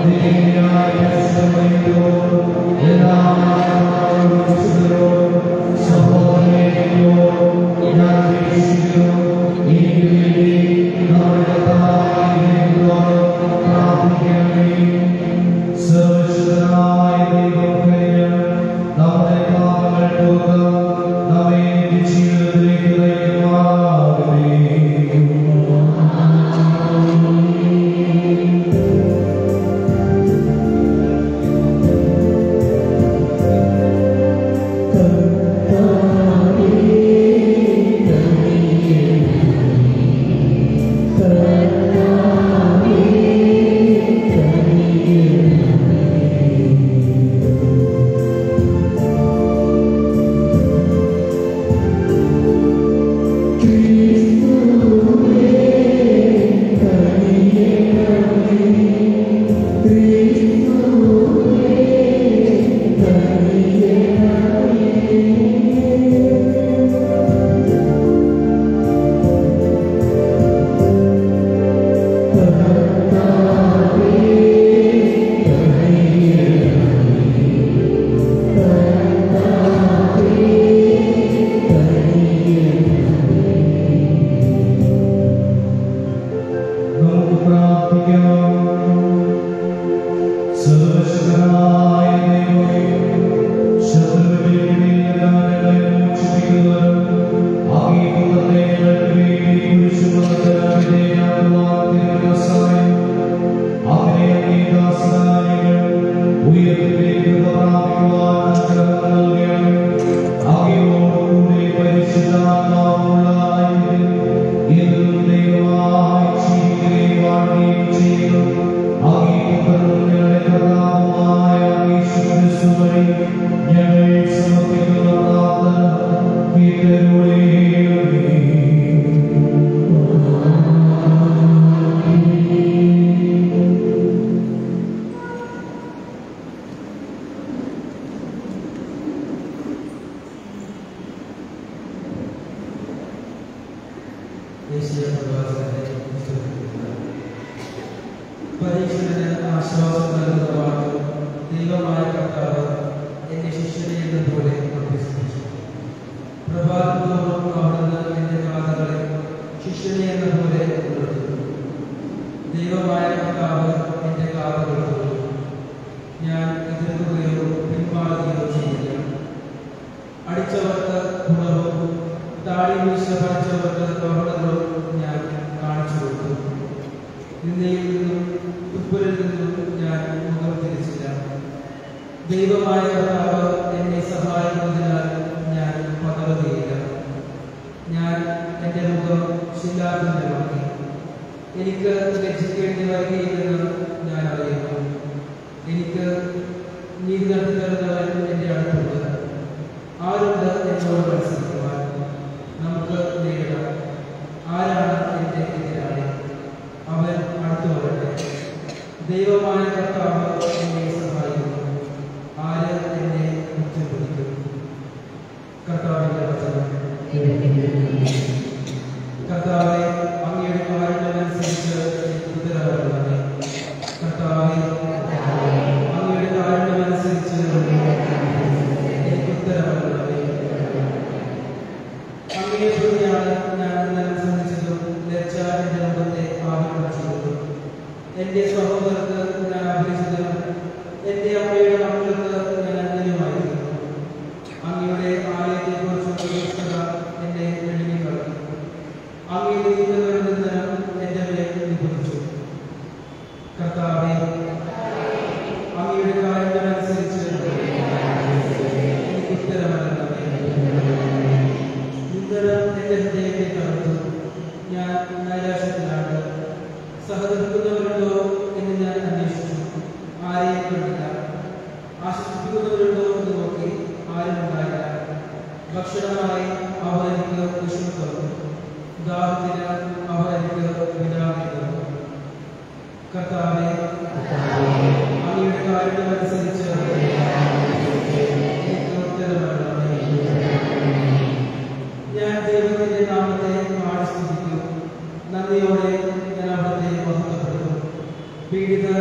പീഡിതർ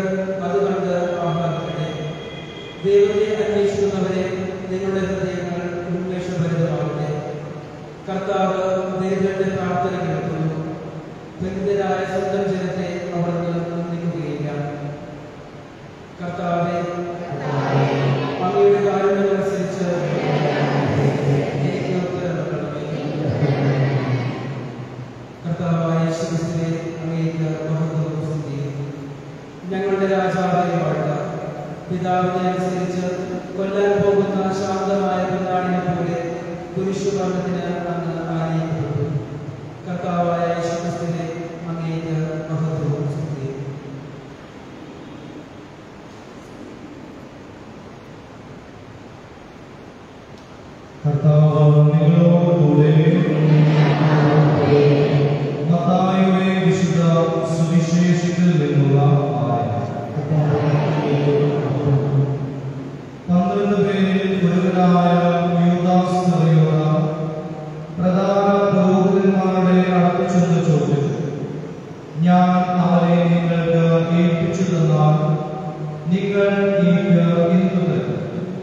അത് കണ്ട് ആഹ്ലാദിക്കട്ടെ. ദൈവത്തെ അന്വേഷിക്കുന്നവരെ നിങ്ങളുടെ ഹൃദയങ്ങൾ ഉന്മേഷഭരിതമാകട്ടെ. കർത്താവ് ദൈവങ്ങളുടെ പ്രാർത്ഥന കേൾക്കുന്നു. ബന്ധിതരായ സ്വന്തം ജനത്തെ അവിടുന്ന് നിന്ദിക്കുകയില്ല. കർത്താവേ, അങ്ങയുടെ കാരുണ്യമനുസരിച്ച് എനിക്ക് ഉത്തരം നൽകണമേ. കർത്താവായ യേശുക്രിസ്തുവേ, അങ്ങേക്ക് മഹത്വവും സ്തുതിയും. ഞങ്ങളുടെ രാജാവായ വാഴ്ത്ത പിതാവിനെ അനുസരിച്ച് കൊല്ലാൻ പോകുന്ന ശാന്തമായ പിതാവിനെ പോലെ കുരിശുമരണത്തിന് അങ്ങ് ആനയിക്കപ്പെട്ടു. കർത്താവായ യേശുക്രിസ്തുവേ, അങ്ങേക്ക് മഹത്വവും സ്തുതിയും. കർത്താവ് നിങ്ങളോടുകൂടെ. മത്തായിയുടെ വിശുദ്ധ സുവിശേഷത്തിൽ നിന്നുള്ള വായന. 12 പേരിൽ ഒരുവനായ യൂദാസ് ഇസ്കറിയോത്ത പ്രധാന പുരോഹിതന്മാരുടെ അടുത്ത് ചെന്ന് ചോദിച്ചു, ഞാൻ അവനെ നിങ്ങൾക്ക് ഏൽപ്പിച്ചു തന്നാൽ നിങ്ങൾ എനിക്ക് എന്തു തരും?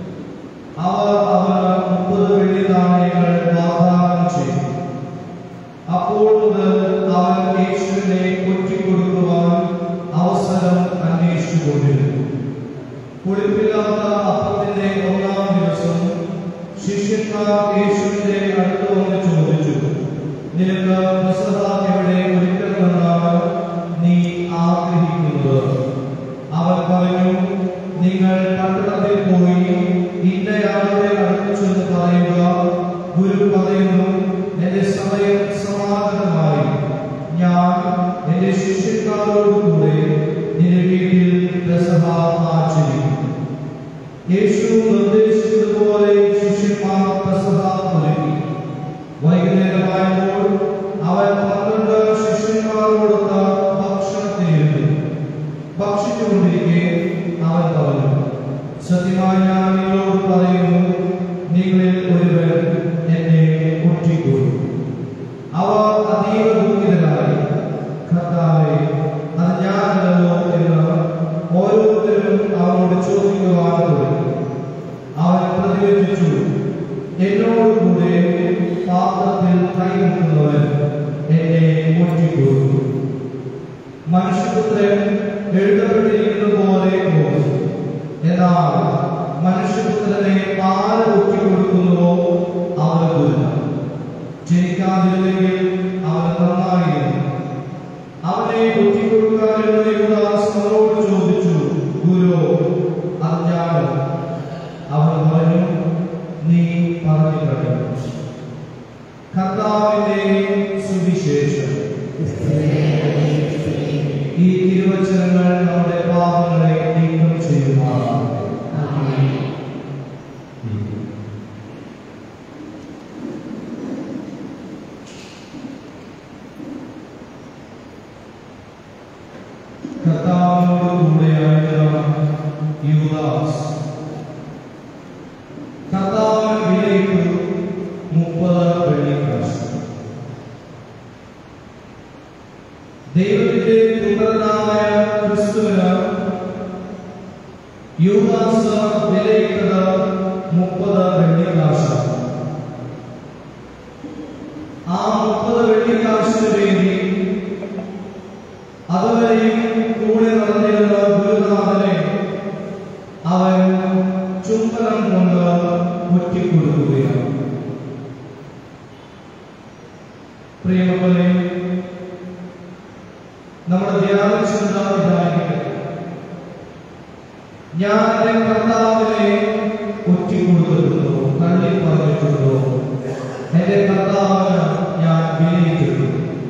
അവർ അവന് 30 വെള്ളി നാണയങ്ങൾ വാഗ്ദാനം ചെയ്തു. അപ്പോൾ മുതൽ അവൻ യേശുവിനെ ഒറ്റിക്കൊടുക്കുവാൻ അവസരം അന്വേഷിച്ചുകൊണ്ടിരുന്നു. പുളിപ്പില്ലാത്ത അപ്പത്തിന്റെ 1-ാം ദിവസം ശിഷ്യന്മാർ യേശുവിന്റെ അടുത്ത് വന്ന് ചോദിച്ചു, നിനക്ക് പെസഹ എവിടെ ഒരുക്കണമെന്നാണ് നീ ആഗ്രഹിക്കുന്നത്? അവൻ പറഞ്ഞു, നിങ്ങൾ പട്ടണത്തിൽ പോയി ഇന്നയാളുടെ അടുത്ത് ചെന്ന് പറയുക, ഗുരു പറയുന്നു, എന്റെ സമയം സമാഗതമായി. ഞാൻ എന്റെ ശിഷ്യന്മാരോടുകൂടെ നിന്റെ വീട്ടിൽ പെസഹ ആചരിക്കും. യേശു നിർദ്ദേശിച്ചതുപോലെ ശിഷ്യന്മാർ പെസഹ ഒരുക്കി. വൈകുന്നേരമായപ്പോൾ അവൻ 12 ശിഷ്യന്മാരോടൊത്ത് ഭക്ഷണത്തിനിരുന്നു. ഭക്ഷിച്ചുകൊണ്ടിരിക്കെ അവൻ പറഞ്ഞു, സത്യമായി ഞാൻ നിങ്ങളോട് പറയുന്നു, നിങ്ങളിൽ ഒരുവൻ എന്നെ ഒറ്റിക്കൊടുക്കും. അവർ അതീവ ദുഃഖിതരായി, കർത്താവേ, അത് ഞാനല്ലോ എന്ന് ഓരോരുത്തരും അവനോട് ചോദിക്കുവാൻ തുടങ്ങി. അവൻ പ്രതിവചിച്ചു, എന്നോടുകൂടെ പാത്രത്തിൽ കൈമുട്ടുന്നവൻ എന്നെ ഒറ്റിക്കൊടുക്കും. മനുഷ്യപുത്രൻ എഴുതപ്പെട്ടിരിക്കുന്നത് പോലെ പോകും. എന്നാൽ മനുഷ്യപുത്രനെ ആര് ഒറ്റിക്കൊടുക്കുന്നുവോ അവന് ദുരിതം. ജനിക്കാതിരുന്നെങ്കിൽ അവന് നന്നായിരുന്നു. അവനെ ഒറ്റിക്കൊടുക്കാനുള്ള യൂദാസ് അവനോട് ചോദിച്ചു, ഗുരു, അത് ഞാനോ? അവൻ പറഞ്ഞു, നീ പറഞ്ഞു കഴിഞ്ഞു. കർത്താവിന്റെ സുവിശേഷം. ഈ തിരുവചനങ്ങൾ നമ്മുടെ പാപങ്ങളെ നീക്കം ചെയ്യുമാറാകട്ടെ. കർത്താവിനോടുകൂടെയായിരുന്ന യൂദാസ് കർത്താവിന് വിലയിട്ടു 30 വെള്ളിക്കാശ്. ദൈവത്തിന്റെ പുത്രനായ ക്രിസ്തുവിന് യൂദാസ് വിലയിട്ടത് 30 വെള്ളിക്കാശാണ്. ആ 30 വെള്ളിക്കാശിന് വേണ്ടി അതുവരെയും കൂടെ നടന്നിരുന്ന ഗുരുനാഥനെ അവൻ ചുംബനം കൊണ്ട് ഒറ്റിക്കൊടുക്കുകയാണ്. പ്രിയമുള്ളവരെ, നമ്മുടെ ധ്യാനചിന്ത ഇതായിരിക്കട്ടെ. ഞാൻ എന്റെ കർത്താവിനെ ഒറ്റിക്കൊടുത്തിട്ടുണ്ടോ, തള്ളി പറഞ്ഞിട്ടുണ്ടോ? എന്റെ കർത്താവിന് ഞാൻ വിലയിട്ടിട്ടുണ്ടോ?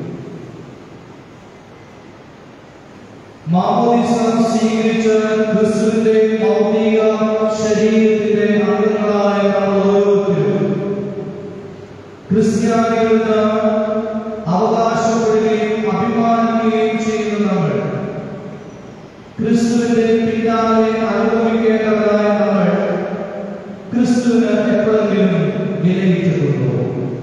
മാമോദീസ സ്വീകരിച്ച് ക്രിസ്തുവിന്റെ ഭൗതിക ശരീരത്തിന്റെ അംഗങ്ങളായ നമ്മൾ ഓരോരുത്തരും ക്രിസ്ത്യാനികൾക്ക് അവകാശപ്പെടുകയും അഭിമാനിക്കുകയും ചെയ്യുന്ന നമ്മൾ, ക്രിസ്തുവിന്റെ പിന്നാലെ അനുഭവിക്കേണ്ടവരായ നമ്മൾ, ക്രിസ്തുവിന് എപ്പോഴെങ്കിലും വിലയിട്ടിട്ടുണ്ടോ?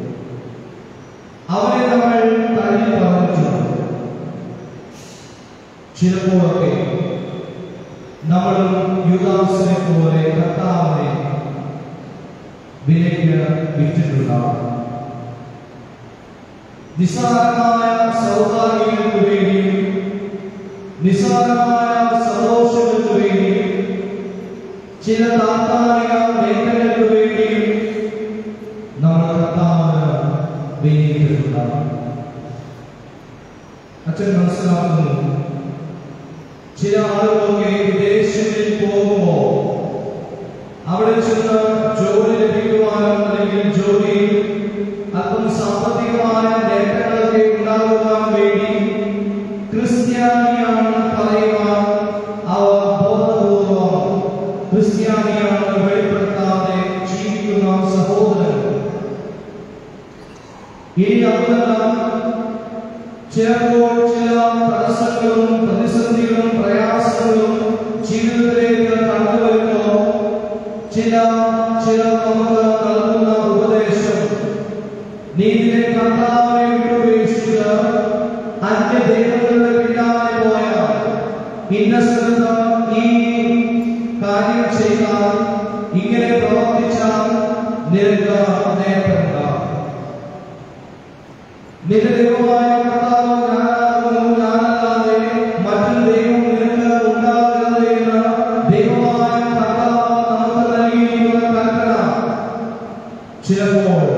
അവരെ നമ്മൾ തള്ളി പറഞ്ഞിട്ടുണ്ടോ? ചിലപ്പോഴൊക്കെ നമ്മളും യൂദാസിനെ പോലെ കർത്താവിനെ വിലയ്ക്ക് വിറ്റിട്ടുണ്ടാകും. നിസ്സാരമായ സൗഭാഗ്യങ്ങൾക്ക് വേണ്ടിയും നിസ്സാരമായ സന്തോഷങ്ങൾക്ക് വേണ്ടിയും ചില താത്കാലിക നേട്ടങ്ങൾക്ക് വേണ്ടിയും നമ്മൾ കർത്താവിന് വിലയിട്ടിട്ടുണ്ടാകും. അച്ഛൻ മനസ്സിലാക്കുന്നു, ചില ആളുകളൊക്കെ വിദേശങ്ങളിൽ പോകുമ്പോൾ അവിടെ ചെന്ന് ജോലി ലഭിക്കുവാനോ അല്ലെങ്കിൽ ജോലിയിൽ അല്പം സാമ്പത്തികമായ നേട്ടങ്ങളൊക്കെ ഉണ്ടാകുവാൻ വേണ്ടി ക്രിസ്ത്യാനിയാണ് പറയുവാൻ അവർ ബോധപൂർവം ക്രിസ്ത്യാനിയാണ് വെളിപ്പെടുത്താതെ ജീവിക്കുന്ന സഹോദരൻ. ഇനി അതെല്ലാം ചിലപ്പോൾ ചില തടസ്സങ്ങളും പ്രതിസന്ധികളും പ്രയാസങ്ങളും ജീവിതത്തിലേക്ക് കടന്നു വരുമ്പോൾ ചില നമുക്ക് നൽകുന്ന ഉപദേശം, നീതിയെ കർത്താവിനെ വിട്ടുപേക്ഷിച്ച് അന്യദൈവങ്ങളുടെ പിന്നാലെ പോയാൽ ഇന്ന സ്ഥലത്ത് ഈ കാര്യം ചെയ്താൽ ഇങ്ങനെ പ്രവർത്തിച്ചാൽ നിനക്ക് നേട്ടമുണ്ടാകും. നിന്റെ ദൈവമായ കർത്താവ് ഞാനാകുന്നു, ഞാനല്ലാതെ മറ്റൊരു ദൈവം നിനക്ക് ഉണ്ടാകരുത് എന്ന് ദൈവമായ കർത്താവ് നമുക്ക് നൽകിയിരിക്കുന്ന കൽപ്പന ചിലപ്പോൾ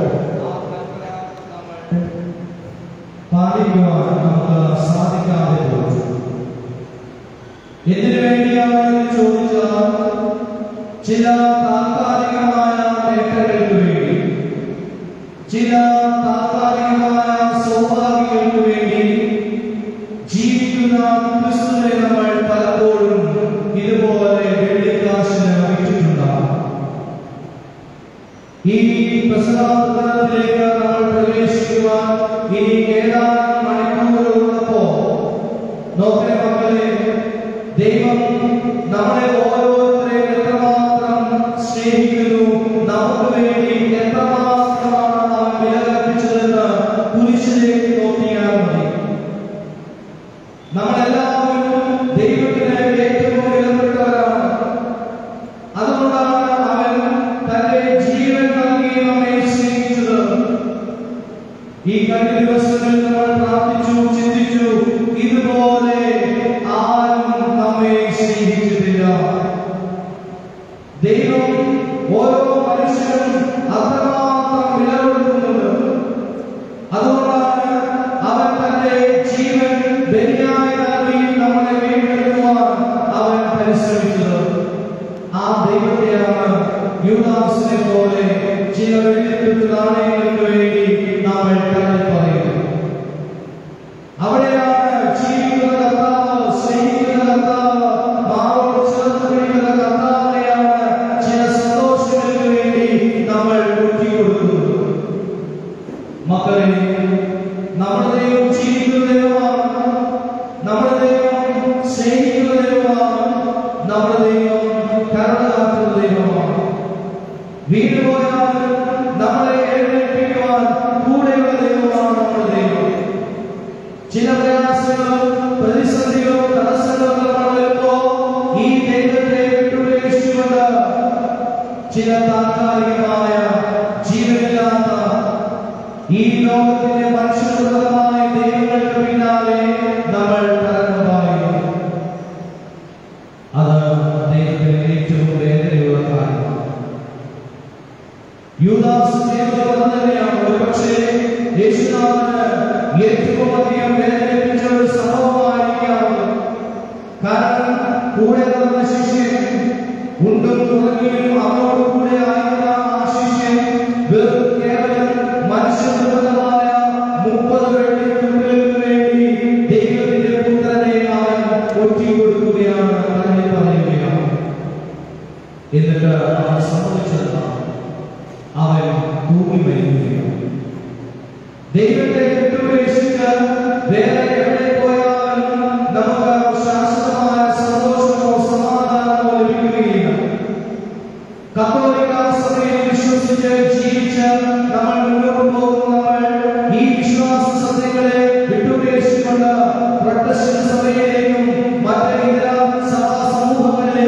പാലിക്കുവാൻ നമുക്ക് സാധിക്കാതെ പോകും. എന്തിനു വേണ്ടിയാണ് ചോദിച്ചാൽ ചില താത്കാലികമായ നേട്ടങ്ങൾക്ക് വേണ്ടി, ചില താത്കാലികമായ സൗഭാഗ്യങ്ങൾക്ക് വേണ്ടി ജീവിക്കുന്ന ക്രിസ്തുവിനെ നമ്മൾ പലപ്പോഴും ഇതുപോലെ വെള്ളിക്കാശിന് വിറ്റിട്ടുണ്ടാകും. ഈ പ്രസംഗത്തിലേക്ക് നമ്മൾ പ്രവേശിക്കുവാൻ ഇനി ഏതാനും മണിക്കൂറുള്ളപ്പോ നോക്കണേ മക്കളെ, ദൈവം നമ്മളെ ഓരോരുത്തരെയും എത്രമാത്രം സ്നേഹിക്കുന്നു, നമുക്ക് വേണ്ടി എത്രമാത്രമാണ് അവൻ വില കൽപ്പിച്ചതെന്ന് കുരിശിലേക്ക് നോക്കിയാൽ മതി. നമ്മളെല്ലാവരും ദൈവത്തിന് ഏറ്റവും വിലപ്പെട്ടവരാണ്. അതുകൊണ്ടാണ് അവൻ തന്റെ ജീവൻ നൽകി നമ്മെ സ്നേഹിച്ചത്. ഈ കഴിഞ്ഞ ദിവസങ്ങളിൽ നമ്മൾ പ്രാർത്ഥിച്ചു, ചിന്തിച്ചു, ഇതുപോലെ ആരും നമ്മെ സ്നേഹിച്ചിട്ടില്ല. ദൈവം ഓരോ മനുഷ്യനും അത്രമാത്രം വില കൊടുക്കുന്നുണ്ട്. അതുകൊണ്ടാണ് അവൻ തന്റെ ജീവൻ ബലിയായി നൽകി നമ്മളെ വീണ്ടെടുക്കുവാൻ അവൻ പരിശ്രമിച്ചത്. ആ ദൈവത്തെയാണ് യൂദാസിനെ പോലെ ചില വെള്ളിക്കുത്ത് നാണയങ്ങൾക്ക് വേണ്ടി നമ്മൾ പറയുന്നത്. അവിടെയാണ് ജീവിക്കുന്ന കർത്താവ്, സ്നേഹിക്കുന്ന കർത്താവ്, മാറോട് ചേർത്ത് പിടിക്കുന്ന കർത്താവിനെയാണ് ചില സന്തോഷങ്ങൾക്ക് വേണ്ടി നമ്മൾ കൊടുക്കുന്നത്. മക്കളെ, നമ്മുടെ ദൈവം ജീവിക്കുന്ന ദൈവമാണ്, നമ്മുടെ ദൈവം സ്നേഹിക്കുന്ന ദൈവമാണ്, നമ്മുടെ ദൈവം കരുണ കാട്ടുന്ന ദൈവമാണ്. വീണ്ടുപോയാലും നമ്മളെ എഴുന്നേൽപ്പിക്കുവാൻ കൂടെയുള്ള ദൈവമാണ് നമ്മുടെ ദൈവം. ചില പ്രയാസങ്ങളും പ്രതിസന്ധികളും തടസ്സങ്ങളും വരുമ്പോ ഈ ദൈവത്തെ വിട്ടുപേക്ഷിച്ചുകൊണ്ട് ചില താൽക്കാലികമായ ജീവനില്ലാത്ത ഈ ലോകത്തിന്റെ മനുഷ്യമായ ദൈവങ്ങൾക്ക് പിന്നാലെ നമ്മൾ കടന്നുപോയി. അത് ദൈവത്തിന് ഏറ്റവും വേദനയുള്ള കാര്യമാണ്. യൂദാസ് തന്നെയാണ് ഒരുപക്ഷേ യേശുനാഥന് ഏറ്റവും അധികം വേദനിപ്പിച്ച ഒരു സംഭവമായിരിക്കാം. കാരണം കൂടെ നടന്ന ശിഷ്യൻ, ഉണ്ടും ഉറങ്ങിയും അവരോട് കൂടെ ആയിരുന്ന ആ ശിഷ്യൻ വെറും കേവലം മനുഷ്യമായ 30 വെള്ളിത്തുകൾക്ക് വേണ്ടി ദൈവത്തിന്റെ പുത്രനെ അവൻ ഒറ്റിക്കൊടുക്കുകയാണ്, തന്നെ പറയുകയാണ്. എന്നിട്ട് അവൻ സംഭവിച്ചതാണ്, അവൻ തൂങ്ങി മരിക്കുകയാണ്. ദൈവത്തെ വിട്ടുപേക്ഷിച്ച് വേറെ എവിടെ പോയാലും നമുക്ക് ശാശ്വതമായ സന്തോഷമോ സമാധാനമോ ലഭിക്കുകയില്ല. കത്തോലിക്ക സഭയിൽ വിശ്വസിച്ച് ജീവിച്ച് നമ്മൾ മുന്നോട്ട് പോകുന്നവർ ഈ വിശ്വാസ സത്യങ്ങളെ വിട്ടുപേക്ഷിച്ചുകൊണ്ട് പ്രൊട്ടസ്റ്റന്റ് സഭയിലേക്കും മറ്റ് ഇതര സഭാ സമൂഹങ്ങളിലേക്കും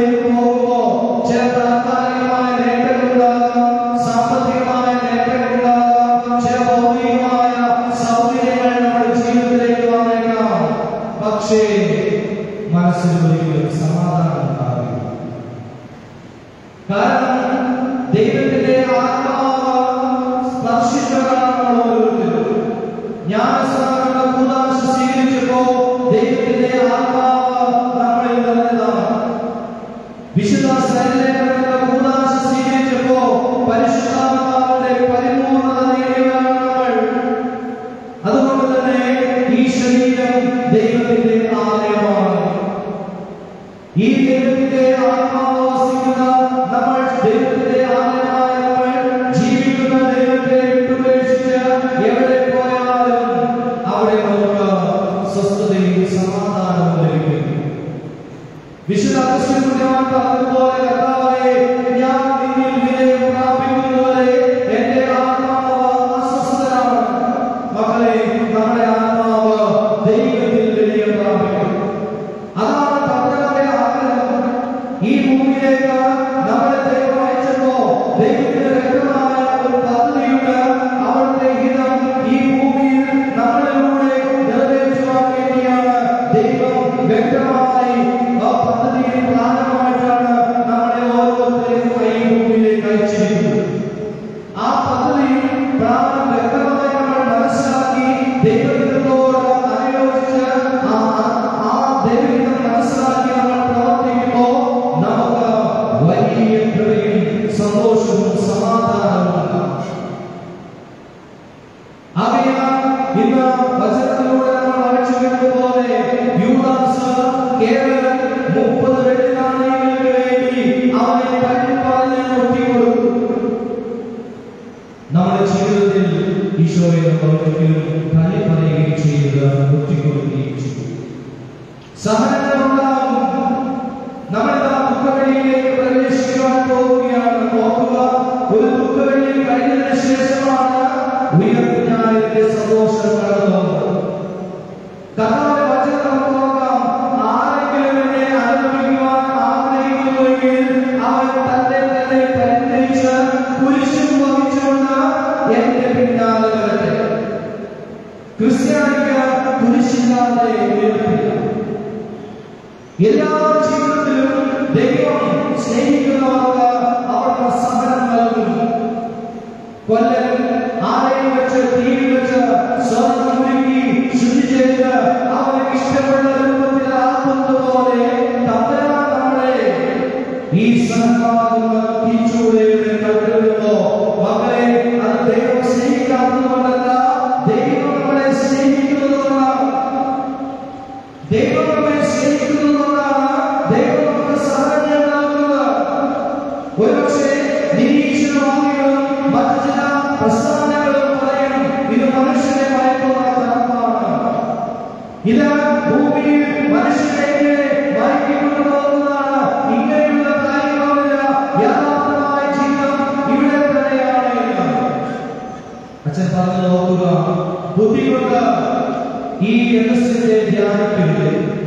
കാരണം ദൈവത്തിന്റെ ആത്മാവ് സ്പർശിച്ചവരാണ് ഓരോരുത്തരും. ജ്ഞാനസ്നാന കൂദാശ സ്വീകരിച്ചപ്പോൾ ദൈവത്തിന്റെ ആത്മാവ് നമ്മളിൽ നിറഞ്ഞതാണ്. വിശുദ്ധ ശരീരങ്ങളുടെ കൂദാശ സ്വീകരിച്ചപ്പോൾ പരിശുദ്ധാത്മാവിന്റെ പരിപൂർണത നേടിയവരാണ് നമ്മൾ. അതുകൊണ്ട് തന്നെ ഈ ശരീരം ദൈവത്തിന്റെ ആലയമാണ്. ഈ ദൈവത്തിന്റെ ആത്മാവ് വസിക്കുന്ന നമ്മൾ, ദൈവത്തിന്റെ ആലയമായ നമ്മൾ ജീവിക്കുന്ന ദൈവത്തെ വിട്ടുപേക്ഷിച്ച് എവിടെ പോയാലും അവിടെ നമുക്ക് സ്വസ്ഥതയും സമാധാനവും ലഭിക്കും. വിശുദ്ധ അഗസ്തീനോസ് പറഞ്ഞതുപോലെ, കർത്താവേ, ഞാൻ നിന്നിൽ വിനയം പ്രാപിക്കുന്നതുവരെ എന്റെ ആത്മാവ് അസ്വസ്ഥനാണ്. മക്കളെ, നമ്മുടെ ആത്മാവ് ദൈവത്തിൽ വിനയം പ്രാപിക്കും. അതാണ് തമ്പുരാന്റെ ആഗ്രഹം. ഈ ഭൂമിയിലേക്ക് നമ്മളെ ദൈവം അയച്ചപ്പോ ദൈവത്തിന്റെ വ്യക്തമായ ഒരു പദ്ധതിയുണ്ട്. അവിടുത്തെ ഹിതം ഈ ഭൂമിയിൽ നമ്മളിലൂടെ നിറവേറ്റുവാൻ വേണ്ടിയാണ് ദൈവം വ്യക്തമായി ആ പദ്ധതിയിൽ ഭാഗമായിട്ടാണ് നമ്മളെ ഓരോരുത്തരെയും ഈ ഭൂമിയിലേക്ക് അയച്ചിരിക്കുന്നത്. ആ പദ്ധതിയിൽ വ്യക്തമായി നമ്മൾ മനസ്സിലാക്കി ദൈവത്തോട് അനുയോജിച്ച് ആ ദൈവത്തെ മനസ്സിലാക്കി നമ്മൾ പ്രവർത്തിക്കുമ്പോൾ നമുക്ക് വലിയ കൃപയും സന്തോഷവും സമാധാനവും ഉണ്ടാകും. ആകയാൽ ഇന്ന് വചനത്തിലൂടെ നമ്മൾ വായിച്ചതുപോലെ യൂദാസ് കേവലം 30 വെള്ളിനാണയങ്ങൾക്ക് വേണ്ടി അവനെ തട്ടിപ്പറഞ്ഞ് ഒറ്റിക്കൊടുത്തു. നമ്മുടെ ജീവിതത്തിൽ ഈശോയെ നമ്മൾ ഒരിക്കലും തള്ളി പറയുകയും ചെയ്ത് ഒറ്റിക്കൊടുക്കുകയും ചെയ്യും. സഹനങ്ങളുണ്ടാകും. നമ്മളിതാ ദുഃഖവെള്ളിയിലേക്ക് പ്രവേശിക്കുവാൻ പോവുകയാണ്. ഓർക്കുക, ഒരു ദുഃഖവെള്ളി കഴിഞ്ഞതിന് ശേഷമാണ് ഉയർപ്പിനായതിന്റെ സന്തോഷം കടന്നുപോകുന്നത്. കർത്താവിന്റെ വചനം നമുക്ക് നോക്കാം. ആരെങ്കിലും എന്നെ അനുഗമിക്കുവാൻ ആഗ്രഹിക്കുന്നുവെങ്കിൽ അവൻ തന്നെ തന്നെ പരിഹരിച്ച് കുരിശും വഹിച്ചുകൊണ്ട് എന്റെ പിന്നാലെ വരട്ടെ. ക്രിസ്ത്യാനിക്ക് കുരിശില്ലാതെ ഉയർപ്പില്ല. എല്ലാ ജീവിതത്തിലും ദൈവം സ്നേഹിക്കുന്നവർക്ക് അവർക്ക് സഹനം നൽകും. കൊല്ലൻ ആലയം വെച്ച് തീയിൽ വെച്ച് സ്വർണ്ണം ഒരുക്കി ശുദ്ധി ചെയ്ത് അവർക്ക് ഇഷ്ടമുള്ള രൂപത്തിൽ ആക്കുന്നതുപോലെ തമ്പുരാൻ നമ്മളെ ഈ സഹനമാകുന്ന തീച്ചൂളയുടെ കടലിടുമ്പോ മക്കളെ, അത് ദൈവം സ്നേഹിക്കാത്തതുകൊണ്ടല്ല, ദൈവം നമ്മളെ സ്നേഹിക്കുന്നതുകൊണ്ടാണ്. ദൈവം നമ്മെ സ്നേഹിക്കുന്നതുകൊണ്ടാണ് ദൈവം നമുക്ക് സഹനം നൽകുന്നത്. ഒരുപക്ഷെ നിരീക്ഷണവാദികളും മറ്റു ചില പ്രസ്ഥാനങ്ങളും പറയും, ഇത് മനുഷ്യനെ മയക്കുന്ന ധർമ്മമാണ്. ഇത് ഭൂമിയിൽ മനുഷ്യനെ മയക്കിക്കൊണ്ടു പോകുന്നതാണ്. ഇങ്ങനെയുള്ള കാര്യങ്ങളില്ല. യഥാർത്ഥമായ ജീവിതം ഇവിടെ തന്നെയാണ് എന്ന് അച്ഛൻ പറഞ്ഞു. നോക്കുക, ബുദ്ധി കൊണ്ട് ഈ രഹസ്യത്തെ ധ്യാനിക്കരുത്.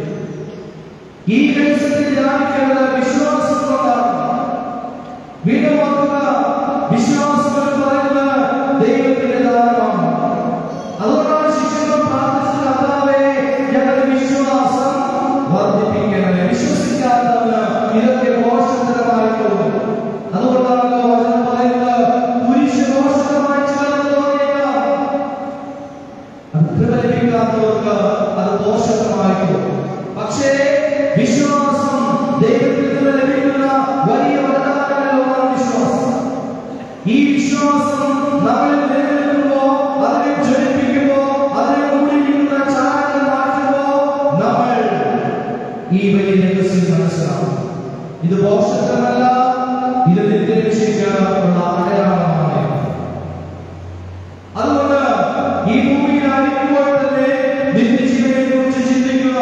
ഈ രഹസ്യത്തെ ധ്യാനിക്കേണ്ടത് വിശ്വാസം കൊണ്ടാണ്. വീണ്ടും ഓർക്കുക, വിശ്വാസം എന്ന് പറയുന്നത് ദൈവത്തിന്റെ ദാനമാണ്. അതുകൊണ്ടാണ് ശിഷ്യന്മാർ പ്രാർത്ഥിച്ചത്, കർത്താവേ, ഞങ്ങളുടെ വിശ്വാസം വർദ്ധിപ്പിക്കണമേ. വിശ്വസിക്കാത്തവന് ഇതൊക്കെ ദോഷകരമായി തോന്നും. അതുകൊണ്ടാണല്ലോ വചനം പറയുന്നത്, കുരിശ് ദോഷകരമായി ചിലർക്ക് തോന്നിയേക്കാം. അത് കൃപ ലഭിക്കാത്തവർക്ക് അത് ദോഷകരമായി തോന്നും. പക്ഷേ വിശ്വാസം ദൈവത്തിൽ നിന്ന് ലഭിക്കുന്ന വലിയ വരദാനങ്ങളിലൊന്നാണ് വിശ്വാസം. ഈ വിശ്വാസം നമ്മളിൽ നിലനിൽക്കുമ്പോ, അതിനെ ജ്വലിപ്പിക്കുമ്പോ, അതിനെ മൂടിയിരിക്കുന്ന ചാരങ്ങൾ മാറ്റുമ്പോ നമ്മൾ ഈ വലിയ രഹസ്യം മനസ്സിലാക്കും. ഇത് ദോഷകരമല്ല, ഇത് നിത്യരക്ഷയ്ക്കുള്ള അടയാളമാണ്. അതുകൊണ്ട് ഈ ഭൂമിയിലായിരിക്കുമ്പോൾ തന്നെ നിത്യജീവനെ കുറിച്ച് ചിന്തിക്കുക.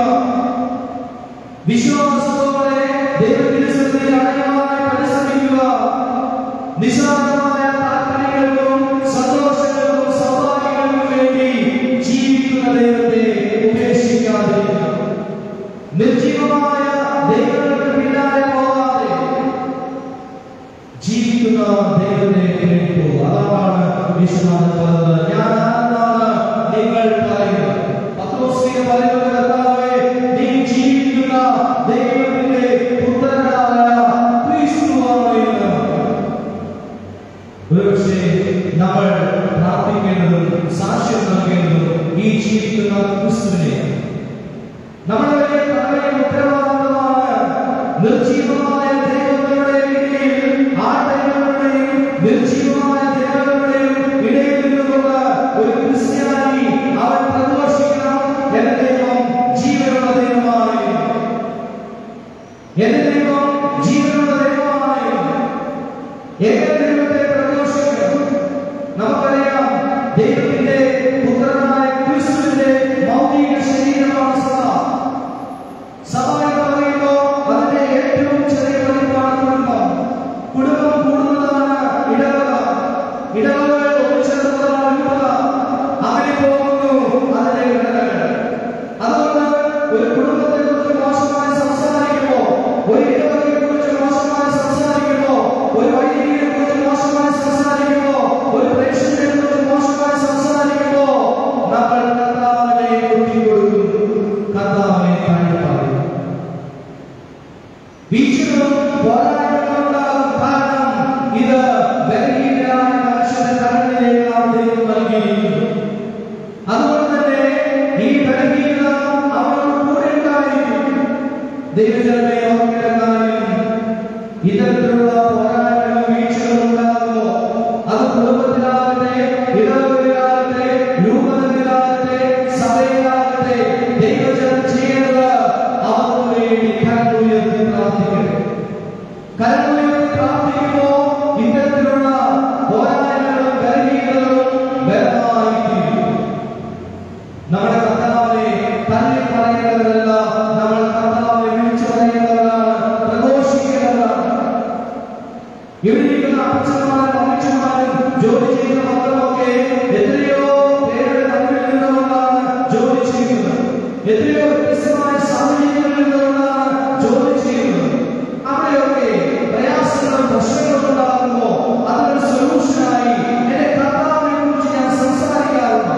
വിശ്വാസത്തോടെ ദൈവത്തിന്റെ സന്നിധിയിൽ അടയാളമായി പരിശ്രമിക്കുക. നിസ്സാരമായ താല്പര്യങ്ങൾക്കും സന്തോഷങ്ങൾക്കും സൗഭാഗ്യങ്ങൾക്കും വേണ്ടി ജീവിക്കുന്ന ദൈവത്തെ ഉപേക്ഷിക്കാതിരിക്കുക. നിർജീവമായ ദൈവങ്ങൾക്ക് പിന്നാലെ പോകാതെ ജീവിക്കുന്ന ദൈവത്തെ തേടി പോകുക. അതാണ് വിശ്വനാഥൻ പറഞ്ഞത്. ഞാൻ ആരെന്നാണ് നിങ്ങൾ പറയുന്നത്? പത്രോസ് പറയുന്നത്, കർത്താവേ, നീ ജീവിക്കുന്ന ദൈവത്തിന്റെ പുത്രനായ ക്രിസ്തുവാണ് എന്ന്. അറിയുന്നതും സാക്ഷ്യം നൽകുന്നതും ഈ ജീവിക്കുന്ന ക്രിസ്തുവിനെയാണ്. നമ്മുടെ വലിയ കടമയും ഉത്തരവാദിത്തമാണ് നിർജീവമായ ദൈവങ്ങളുടെയും ഇടയിൽ ആട്ടങ്ങളുടെയും നിർജീവമായ ദൈവങ്ങളുടെയും ഇടയിൽ നിന്നുകൊണ്ട് ഒരു ക്രിസ്ത്യാനി അവൻ പ്രഘോഷിക്കണം. എന്റെ ദൈവം ജീവനുള്ള ദൈവമായി, എന്റെ ദൈവം ജീവനുള്ള ദൈവമായി. എന്റെ ദൈവത്തെ പ്രഘോഷിക്കണം. നമുക്കറിയാം, ദൈവത്തിന്റെ പുത്രനായ ക്രിസ്തുവിന്റെ ഭൗതിക ശരീരമാണ് സഭ. സഭ എന്ന് പറയുമ്പോൾ അതിന്റെ ഏറ്റവും ചെറിയ പതിപ്പാണ് കുടുംബം. കുടുംബം കൂടുന്നതാണ് ഇടവക. ഇടവകൾ ഒന്നിച്ചേർന്നതാണ് യുവത. അങ്ങനെ പോകുന്നു അതിന്റെ ഘടനകൾ. അതുകൊണ്ട് ഒരു കുടുംബത്തെ കുറിച്ച് മോശമായി സംസാരിക്കുമ്പോ, ഒരു ഇടവകയെ കുറിച്ച് മോശമായി സംസാരിക്കുമ്പോ, ഒരു വൈദികനെ കുറിച്ച് മോശമായി സംസാരിക്കുമ്പോ, ഒരു പ്രേക്ഷകനെ കുറിച്ച് മോശമായി സംസാരിക്കുമ്പോ നമ്മൾ കർത്താവിനെ ഒറ്റിക്കൊടുക്കും, കർത്താവിനെ താഴ്ത്തിപ്പറയും. വീഴ്ചകളും പോരാട്ടങ്ങളും ഉണ്ടാകും. കാരണം ഇത് ബലഹീനരായ മനുഷ്യന്റെ കരങ്ങളിലേക്കാണ് ദൈവം നൽകിയിരിക്കുന്നത്. അതുകൊണ്ട് തന്നെ ഈ ബലഹീനത അവരോട് കൂടെ ഉണ്ടായിരിക്കും. ദൈവജനമേ, ഓർമ്മിക്കാനും ഇത്തരത്തിലുള്ള പോരാട്ടങ്ങളും വീഴ്ചകളും ഉണ്ടാകുമോ? അത് കുടുംബത്തിലാകട്ടെ, ഇടവകളിലാകട്ടെ, രൂപതകളിലാകട്ടെ, സഭയിലാകട്ടെ, ദൈവജനം ചെയ്യേണ്ടത് അവർക്ക് വേണ്ടി കരങ്ങളുയർത്തി പ്രാർത്ഥിക്കണം. കരങ്ങളുയർത്തി പ്രാർത്ഥിക്കുമ്പോൾ ഇത്തരത്തിലുള്ള പോരാട്ടങ്ങളും ബലഹീനതകളും ബലമായിരിക്കും. നമ്മുടെ കർത്താവിനെ തള്ളി പറയേണ്ടതല്ല, നമ്മൾ കർത്താവിനെ വിളിച്ചു പറയേണ്ടതാണ്, പ്രഘോഷിക്കേണ്ടതാണ്. ഇവിടെ ഇരിക്കുന്ന അപ്പച്ചന്മാരും അമ്മച്ചന്മാരും ജോലി ചെയ്യുന്ന മക്കളൊക്കെ എത്രയോ പേരുടെ നടുവിൽ നിന്നുകൊണ്ടാണ് ജോലി ചെയ്യുന്നത്. എത്രയോ വ്യത്യസ്തമായ സാഹചര്യങ്ങളിൽ നിന്നുകൊണ്ടാണ് ജോലി ചെയ്യുന്നത്. അവിടെയൊക്കെ പ്രയാസങ്ങളും പ്രശ്നങ്ങളും ഉണ്ടാകുമ്പോൾ അതിനൊരു സൊല്യൂഷനായി എന്റെ കർത്താവിനെ കുറിച്ച് ഞാൻ സംസാരിക്കാറുണ്ട്.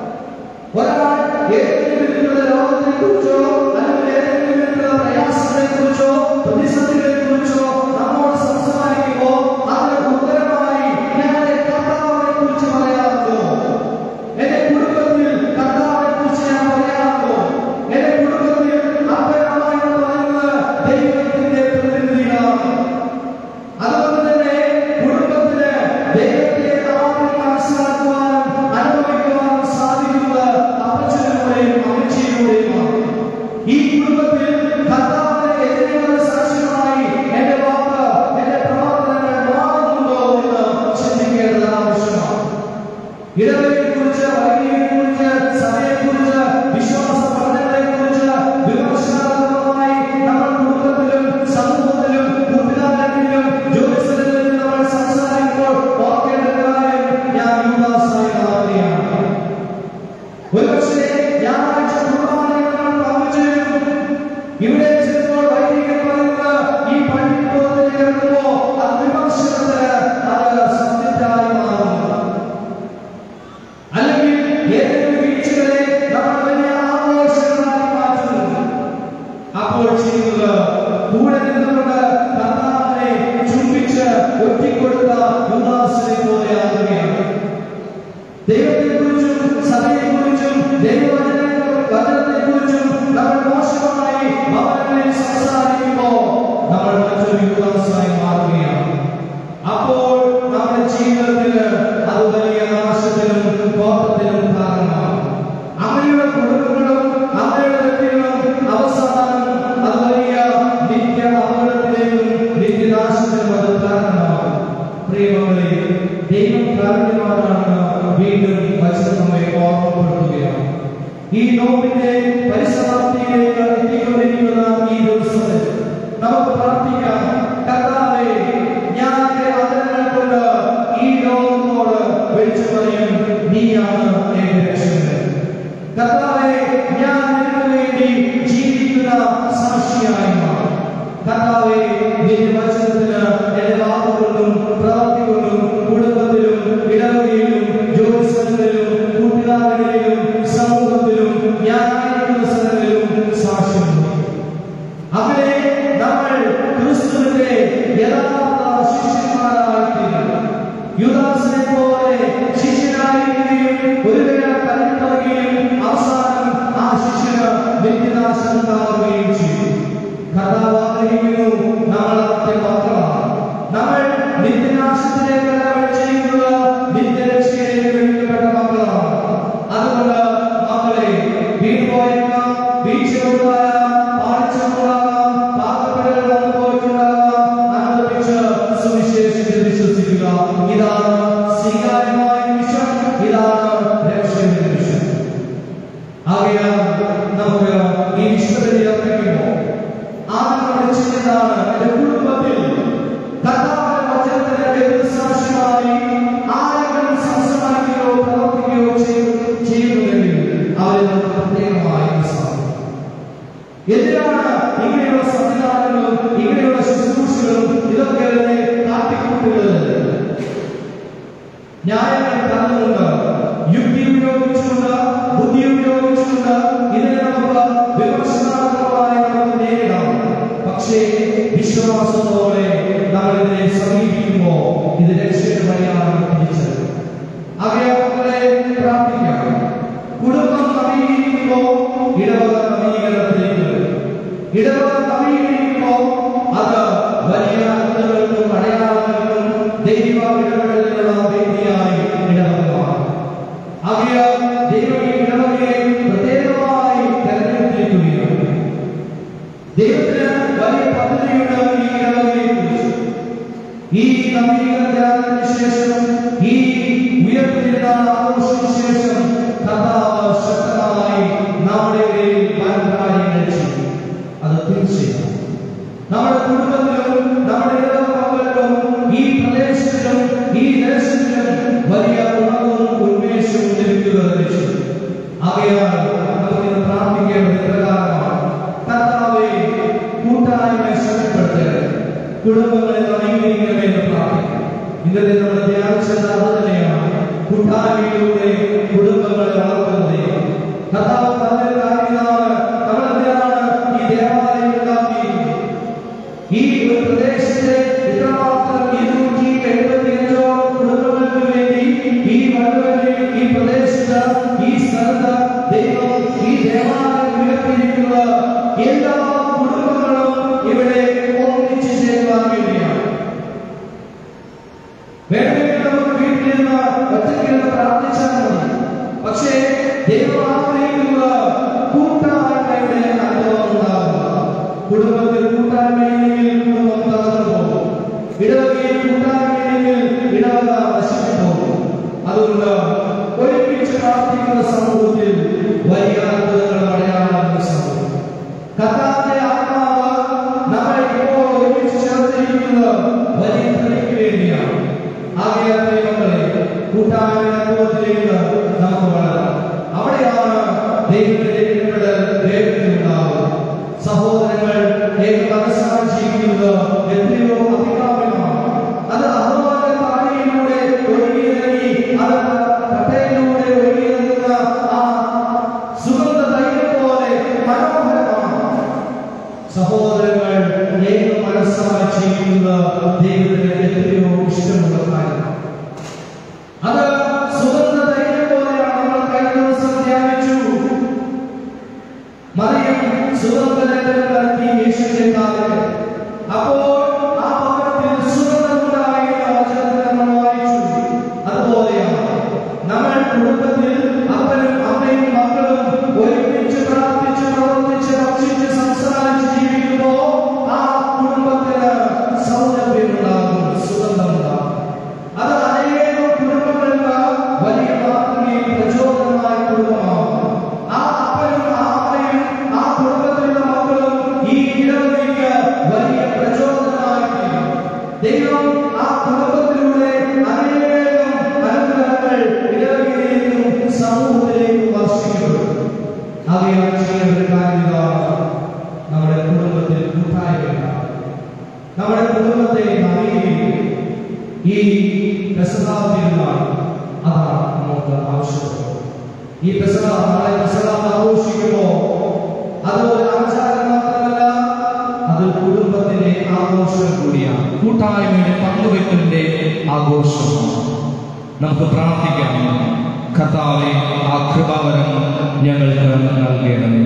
ഒരാൾ ഏതെങ്കിലും വിധത്തിലുള്ള രോഗത്തെ കുറിച്ചോ അല്ലെങ്കിൽ ഏതെങ്കിലും വിധത്തിലുള്ള പ്രയാസങ്ങളെ കുറിച്ചോ പ്രതിസന്ധികളെ കുറിച്ചോ നമ്മോട് സംസാരിക്കുമ്പോൾ അതിന് ഉത്തരമായി ഞാൻ എന്റെ കർത്താവിനെ കുറിച്ച് പറയാറുണ്ടോ? എന്റെ കുടുംബത്തിൽ കർത്താവിനെ കുറിച്ച് ഞാൻ പറയാറുണ്ടോ? എന്റെ കുടുംബത്തിൽ അപ്പനമ്മ എന്ന് പറയുന്നത് ദൈവത്തിന്റെ പ്രതിനിധികളാണ്. അതുകൊണ്ട് തന്നെ കുടുംബത്തിന് ദൈവത്തെ ആദ്യം മനസ്സിലാക്കുവാനും അനുഭവിക്കുവാനും സാധിക്കുന്നത് അപ്പച്ചനിലൂടെയും അമ്മച്ചിയിലൂടെയുമാണ്. ഈ കുടുംബത്തിൽ കർത്താവിനെ എതിരെയുള്ള സാക്ഷ്യമായി എന്റെ വാക്ക്, എന്റെ പ്രവർത്തനങ്ങൾ മാറുന്നുണ്ടോ എന്ന് ചിന്തിക്കേണ്ടത് ആവശ്യമാണ്. ഇടവകയെ കുറിച്ച്, വൈദികരെ കുറിച്ച്, സഭയെ കുറിച്ച്, വിശ്വാസ പഠനങ്ങളെ കുറിച്ച് വിമർശനാത്മകമായി നമ്മൾ കുടുംബത്തിലും സമൂഹത്തിലും കൂട്ടുകാരിലും ജോലിസ്ഥലങ്ങളിലും നമ്മൾ സംസാരിക്കുമ്പോൾ ഓർക്കേണ്ട കാര്യം, ഞാൻ യുവദാസായി മാറുകയാണ്. ഒരുപക്ഷേ ഞായറാഴ്ച കുർബാനയിൽ നമ്മൾ പങ്കുചേരും. ഇവിടെ ചെല്ലുമ്പോൾ വൈദികൻ പറയുന്നത് ഈ പള്ളിക്കൂടത്തിൽ കേൾക്കുമ്പോൾ അത് വിമർശനത്തിന് അത് സത്യത്തായി മാറുന്നു. അല്ലെങ്കിൽ ഏതെങ്കിലും വീഴ്ചകളെ നമ്മൾ വലിയ ആഘോഷങ്ങളാക്കി മാറ്റുന്നു. അപ്പോൾ ചെയ്യുന്നത് കൂടെ നിന്നുകൊണ്ട് കർത്താവിനെ ചുംബിച്ച് ഒറ്റിക്കൊടുത്ത യുവദാസിനെ പോലെയാകുകയാണ്. ദൈവത്തെക്കുറിച്ചും സഭയെക്കുറിച്ചും ദൈവവചനത്തെക്കുറിച്ചും നമ്മൾ മോശമായി ഭവനങ്ങളിൽ സംസാരിക്കുമ്പോൾ നമ്മൾ മറ്റൊരു യുവദാസായി മാറുകയാണ്. അപ്പോൾ നമ്മുടെ ജീവിതത്തിന് അത് വലിയ നാശത്തിനും കോപത്തിനും കാരണമാണ്. അങ്ങനെയുള്ള കുടുംബങ്ങളും അങ്ങനെയുള്ള വ്യക്തികളും അവസാനം അത് വലിയ നിത്യ അപകടത്തിലേക്കും നിത്യനാശത്തിനും അത് കാരണമാകും. പ്രിയമുള്ളവരെ, ദൈവം കാരുണ്യവാനാണെന്ന് വീണ്ടും വചനം നമ്മെ ഓർമ്മപ്പെടുത്തുകയാണ്. ഈ നോമ്പിന്റെ പരിസമാപ്തിയിലേക്ക് എത്തിക്കൊണ്ടിരിക്കുന്ന ഈ ദിവസത്തിൽ നമുക്ക് പ്രാർത്ഥിക്കാം. കർത്താവേ, ഞാൻ എന്റെ ആദരങ്ങൾ കൊണ്ട് ഈ ലോകത്തോട് വിളിച്ചു പറയും, നീയാണ് എന്റെ രക്ഷകൻ. കർത്താവേ, ഞാൻ നിനക്ക് വേണ്ടി ജീവിക്കുന്ന സാക്ഷിയായി മാറും. കർത്താവേ, നിന്റെ വചനത്തിന് എന്റെ വാക്കുകൊണ്ടും പ്രവൃത്തികൊണ്ടും കുടുംബത്തിലും ഇടവകയിലും ജോലിസ്ഥലങ്ങളിലും കൂട്ടുകാരിലും സമൂഹത്തിലും ഞാനായിരിക്കുന്ന സ്ഥലങ്ങളിലും സാക്ഷ്യം. അവിടെ നമ്മൾ ക്രിസ്തുവിന്റെ യഥാർത്ഥ ശിഷ്യന്മാരായിത്തീരും. യുദാസിനെ പോലെ ശിഷ്യനായിരിക്കുകയും ഒരു വേള കരുത്തുകയും അവസാനം ആ ശിഷ്യന് നിത്യനാശം ഉണ്ടാവുകയും ചെയ്തു. കർത്താവ് ആഗ്രഹിക്കുന്നു നമ്മൾ അവന്റെ മക്കളാണ്. നമ്മൾ നിത്യനാശത്തിലേക്കല്ല ചെയ്യുന്നത്, നിത്യരക്ഷയിലേക്ക് വിളിക്കപ്പെട്ട മക്കളാണ്. അതുകൊണ്ട് മക്കളെ, വീണുപോയേക്കാം, വീഴ്ചകളുണ്ടാകാം, പാളിച്ചകളുണ്ടാകാം, പാകപ്പെടലുകൾ അനുഭവിച്ചുണ്ടാകാം. അനുഭവിച്ച് സുവിശേഷത്തിൽ വിശ്വസിക്കുക. ഇതാണ് സ്വീകാര്യമായ നിമിഷം, ഇതാണ് രക്ഷയുടെ നിമിഷം. ആകയാൽ നമുക്ക് ഈ വിശ്വത്തെ അർപ്പിക്കുമ്പോൾ ആദ്യം നമ്മൾ ചെയ്യുന്നതാണ്, എന്റെ കുടുംബത്തിൽ കർത്താവിന്റെ വചനത്തിന് സാക്ഷ്യമായി ആരെങ്കിലും സംസാരിക്കുകയോ പ്രവർത്തിക്കുകയോ ചെയ്യുന്നുണ്ടെങ്കിൽ അവരെ നമുക്ക് പ്രത്യേകമായി എന്തിനാണ് ഇങ്ങനെയുള്ള സംവിധാനങ്ങളും ഇങ്ങനെയുള്ള ശുശ്രൂഷകളും ഇതൊക്കെ കാട്ടിക്കൂട്ടുന്നത്? ന്യായങ്ങൾ പറഞ്ഞുകൊണ്ട്, യുക്തി ഉപയോഗിച്ചുകൊണ്ട്, ബുദ്ധി ഉപയോഗിച്ചുകൊണ്ട് ഇതിനെ നമുക്ക് വിമർശനാത്മകമായി നമുക്ക് നേരിടാം. പക്ഷേ വിശ്വാസത്തോടെ നമ്മൾ ഇതിനെ സമീപിക്കുമ്പോൾ ഇത് രക്ഷയുടെ വഴിയാണെന്ന് തിരിച്ചറിയും. അവയെ പ്രാർത്ഥിക്കാം. കുടുംബം നവീകരിക്കുമ്പോൾ ഇടവക നവീകരണത്തിലേക്ക്, ഇടവക നവീകരിക്കുമ്പോൾ അത് വലിയ അത്ഭുതങ്ങൾക്കും അടയാളങ്ങൾക്കും ദൈവ ഇടപെടലിനുള്ള വേദിയായി ഇടവകമാണ്. അവയെ ദൈവം ഈ ഇടവകയെ പ്രത്യേകമായി തെരഞ്ഞെടുത്തിരിക്കുകയാണ്. ദൈവത്തിന് വലിയ പദ്ധതിയുണ്ട് ഈ ഇടവകയെ കുറിച്ച്. ഈ നവീകരണത്തിന് ശേഷം, ഈ ഉയർത്തിരുന്ന ആഘോഷത്തിന് ശേഷം കർത്താവ് ശക്തമായി നമ്മുടെ ഇടയിൽ പല കാര്യങ്ങൾ ചെയ്യും. അത് തീർച്ചയായും നമ്മുടെ കുടുംബത്തിലും നമ്മുടെ ഇടവകകളിലും ഈ പ്രദേശത്തിലും ഈ ദേശത്തിലും വലിയ ഉണർവും ഉന്മേഷവും ലഭിക്കുക തന്നെ ചെയ്യും. ആകയാൽ നമുക്ക് പ്രാർത്ഥിക്കേണ്ടത് പ്രകാരമാണ്. കർത്താവേ, കൂട്ടായ്മ ശക്തിപ്പെടുത്തരുത്, കുടുംബങ്ങളെ നവീകരിക്കണമെന്ന് പ്രാർത്ഥിക്കും. ഇന്നത്തെ നമ്മൾ ധ്യാനിച്ചത് അത് തന്നെയാണ്. കൂട്ടായ്മയിലൂടെ കുടുംബങ്ങളെ വളർത്തുന്നത്. കർത്താവ് പറഞ്ഞൊരു കാര്യമാണ്, നമ്മളെന്തിനാണ് ഈ ദേവാലയം ഉണ്ടാക്കി? ഈ ഒരു പ്രദേശത്തെ ഇത്രമാത്രം 275 കുടുംബങ്ങൾക്ക് വേണ്ടി ഈ മണ്ഡലത്തിൽ, ഈ പ്രദേശത്ത്, ഈ സ്ഥലത്ത് ദൈവം ഈ ദേവാലയം ഉയർത്തിയിരിക്കുന്നത് എല്ലാ കുടുംബങ്ങളും ഇവിടെ ഒന്നിച്ചു ചേരുവാൻ വേണ്ടിയാണ്. വേണമെങ്കിൽ നമുക്ക് വീട്ടിലിരുന്ന് ഒറ്റയ്ക്കിരുന്ന് പ്രാർത്ഥിച്ചാൽ മതി. പക്ഷേ ദൈവം ആഗ്രഹിക്കുന്നത് കൂട്ടായ്മയുടെ അനുഭവം ഉണ്ടാകുക. കുടുംബത്തിൽ കൂട്ടായ്മയില്ലെങ്കിൽ കുടുംബം തകർന്നു പോകും. ഇടവകയിൽ കൂട്ടായ്മയില്ലെങ്കിൽ ഇടവക നശിച്ചു പോകും. അതുകൊണ്ട് ഒരുമിച്ച് പ്രാർത്ഥിക്കുന്ന സമൂഹത്തിൽ വലിയ അത്ഭുതങ്ങളും അടയാളങ്ങളും സംഭവിക്കും. കർത്താവിന്റെ ആത്മാവ് നമ്മളെ ഇപ്പോൾ ഒരുമിച്ച് ചേർത്തിരിക്കുന്നത് വലിയ പണിക്ക് വേണ്ടിയാണ്. ആകയാൽ ദൈവങ്ങളെ, കൂട്ടായ്മ അനുഭവത്തിലേക്ക് നമുക്ക് വളരാം. അവിടെയാണ് ദൈവത്തിന്റെ ഇടപെടൽ വേഗത്തിലുണ്ടാവുക. സഹോദരങ്ങൾ ഏക മനസ്സാണ് ജീവിക്കുന്നത് എത്രയോ അഭികാമ്യമാണ്. അത് അഹ്വാന്റെ താഴെയിലൂടെ ഒഴുകിയിറങ്ങി, അത് കട്ടയിലൂടെ ഒഴുകിയിറങ്ങുന്ന ആ സുഗന്ധ തൈലം പോലെ മനോഹരമാണ്. സഹോദരങ്ങൾ ഏക മനസ്സാണ് ജീവിക്കുന്നത് ദൈവത്തിന് എത്രയോ ഇഷ്ടമുള്ള കാര്യം. അത് സുഗന്ധ തൈലം പോലെയാണ്. നമ്മൾ കഴിഞ്ഞ ദിവസം ധ്യാനിച്ചു. മറിയം സുഗന്ധലേപനം നടത്തി യേശുവിന്റെ കാലത്ത്. അപ്പോൾ ആ ഭവനത്തിൽ സുഗന്ധമുണ്ടായി എന്ന വചനത്തിൽ നമ്മൾ വായിച്ചു. അതുപോലെയാണ് നമ്മൾ കുടുംബത്തിൽ അപ്പനും അമ്മയും മക്കളും ഒരുമിച്ച് പ്രാർത്ഥിച്ച് പ്രവർത്തിച്ച് ഭക്ഷിച്ച് സംസാരിച്ച് ജീവിക്കുമ്പോൾ ആ കുടുംബത്തിന് സൗരഭ്യമുണ്ടാകും, സുഗന്ധമുണ്ടാകും. അത് അനേകം കുടുംബങ്ങൾക്ക് വലിയ മാതൃകയും പ്രചോദനമായ കുടുംബമാകും. ആ അപ്പനും ആ അമ്മയും ആ കുടുംബത്തിലുള്ള മക്കളും ഈ ഇടവകയ്ക്ക് വലിയ പ്രചോദനമായിരിക്കും. ദൈവം ആ കുടുംബത്തിലൂടെ അനേകം അനുഗ്രഹങ്ങൾ ഇടവകയിലേക്കും സമൂഹത്തിലേക്കും വർഷിക്കപ്പെടും. അവയെ ചെയ്യുന്ന ഒരു കാര്യമാണ് നമ്മുടെ കുടുംബത്തിൽ കൂട്ടായ്മ, നമ്മുടെ കുടുംബത്തെ നവീകരിക്കും. ഈ പെസഹാത്തിരുന്നാൾ അതാണ് നമുക്ക് ആവശ്യമുള്ളത്. ഈ പെസഹ, നാളെ പെസഹ ആഘോഷിക്കുമ്പോൾ അത് ഒരു ആചാരം മാത്രമല്ല, അത് കുടുംബത്തിന്റെ ആഘോഷം കൂടിയാണ്. കൂട്ടായ്മയുടെ പങ്കുവെക്കലിന്റെ ആഘോഷമാണ്. നമുക്ക് പ്രാർത്ഥിക്കാം. കർത്താവേ, ആ കൃപാവരം ഞങ്ങൾക്ക് നൽകണമേ.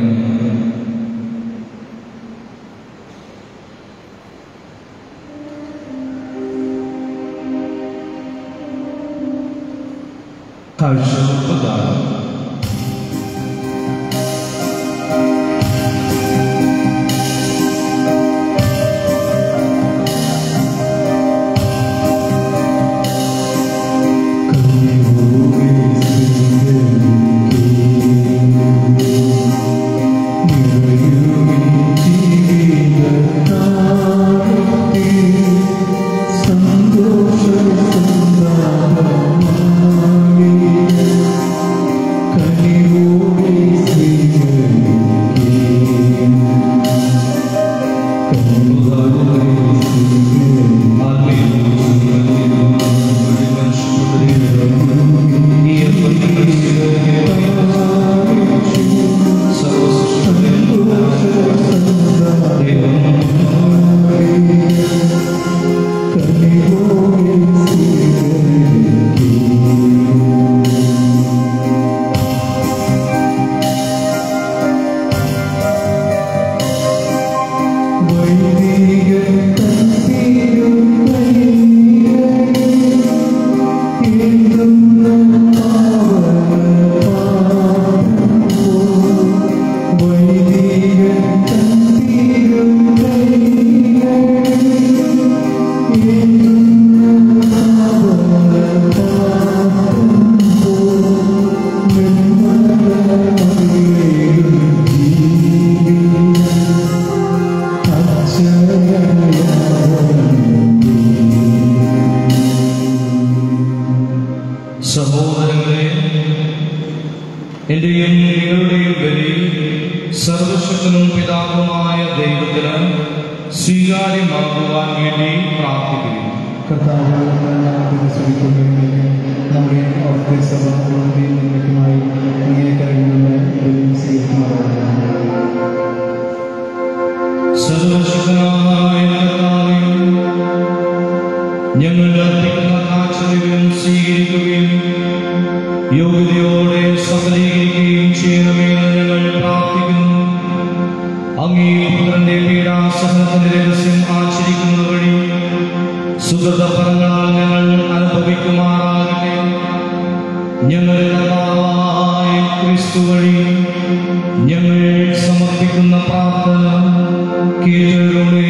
കാഴ്ച സഹോദരങ്ങളെ, എന്റെയും നിങ്ങളുടെയും ബലി സർവശക്തനും പിതാവുമായ ദൈവത്തിന് സ്വീകാര്യമാക്കുവാൻ വേണ്ടി പ്രാർത്ഥിക്കുന്നു. നമ്മുടെ അവിടുത്തെ സഭകളുടെയും നന്മയ്ക്കുമായി അങ്ങനെ കഴിയുന്ന സർവശക്തനായ ഞങ്ങളുടെ അർപ്പിക്കുന്ന സ്വീകരിക്കുകയും യോഗ്യതയോടെ സഫലീകരിക്കുകയും ചെയ്യണമെന്ന് ഞങ്ങൾ പ്രാർത്ഥിക്കുന്നു. അങ്ങേ പുത്രന്റെ പീഡാസഹനത്തിന്റെ രഹസ്യം ആചരിക്കുന്നത് വഴി സുഗതഫലങ്ങളാൽ ഞങ്ങൾ അനുഭവിക്കുമാറാകട്ടെ. ഞങ്ങളുടെ കർത്താവായ ക്രിസ്തു വഴി ഞങ്ങൾ സമർപ്പിക്കുന്ന പ്രാർത്ഥന കേൾക്കണമേ.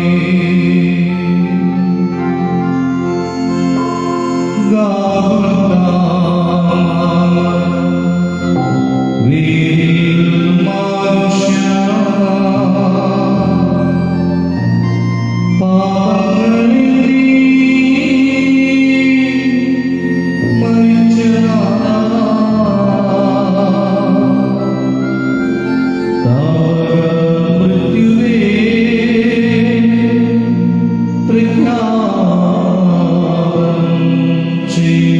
God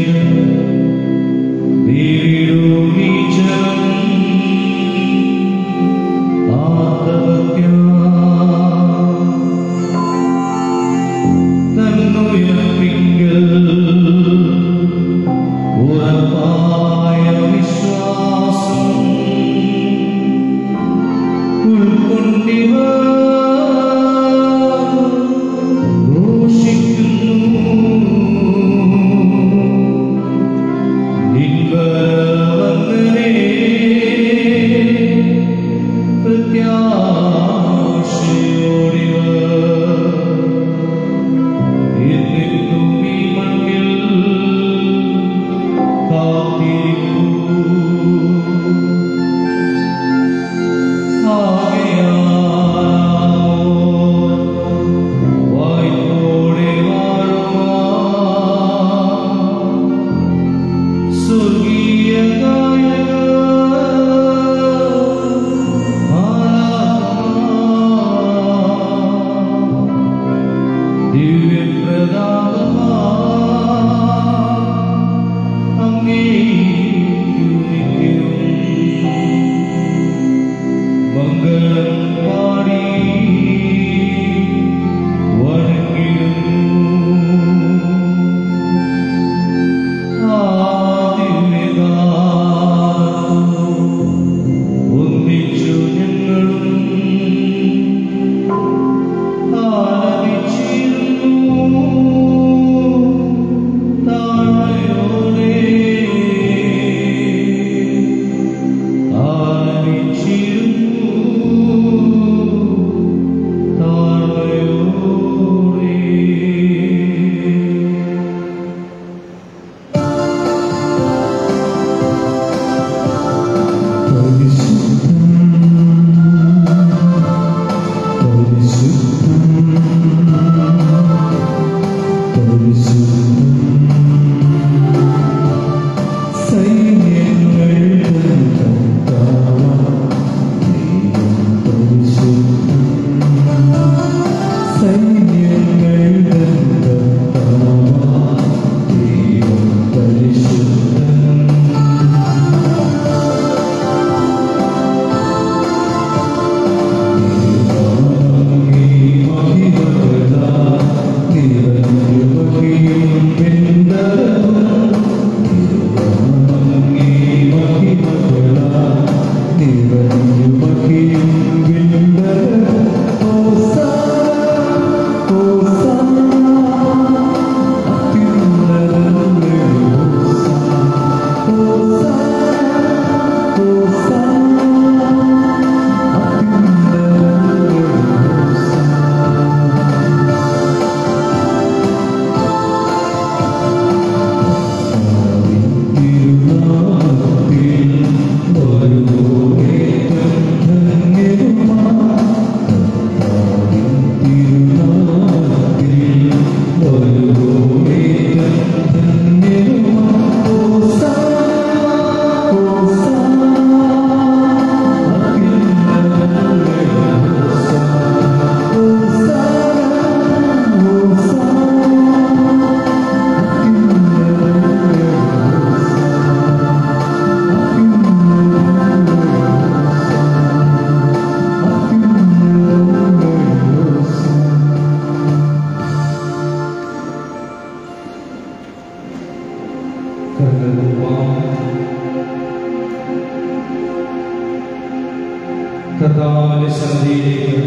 കർത്താവിന്റെ സന്നിധിയിലേക്ക്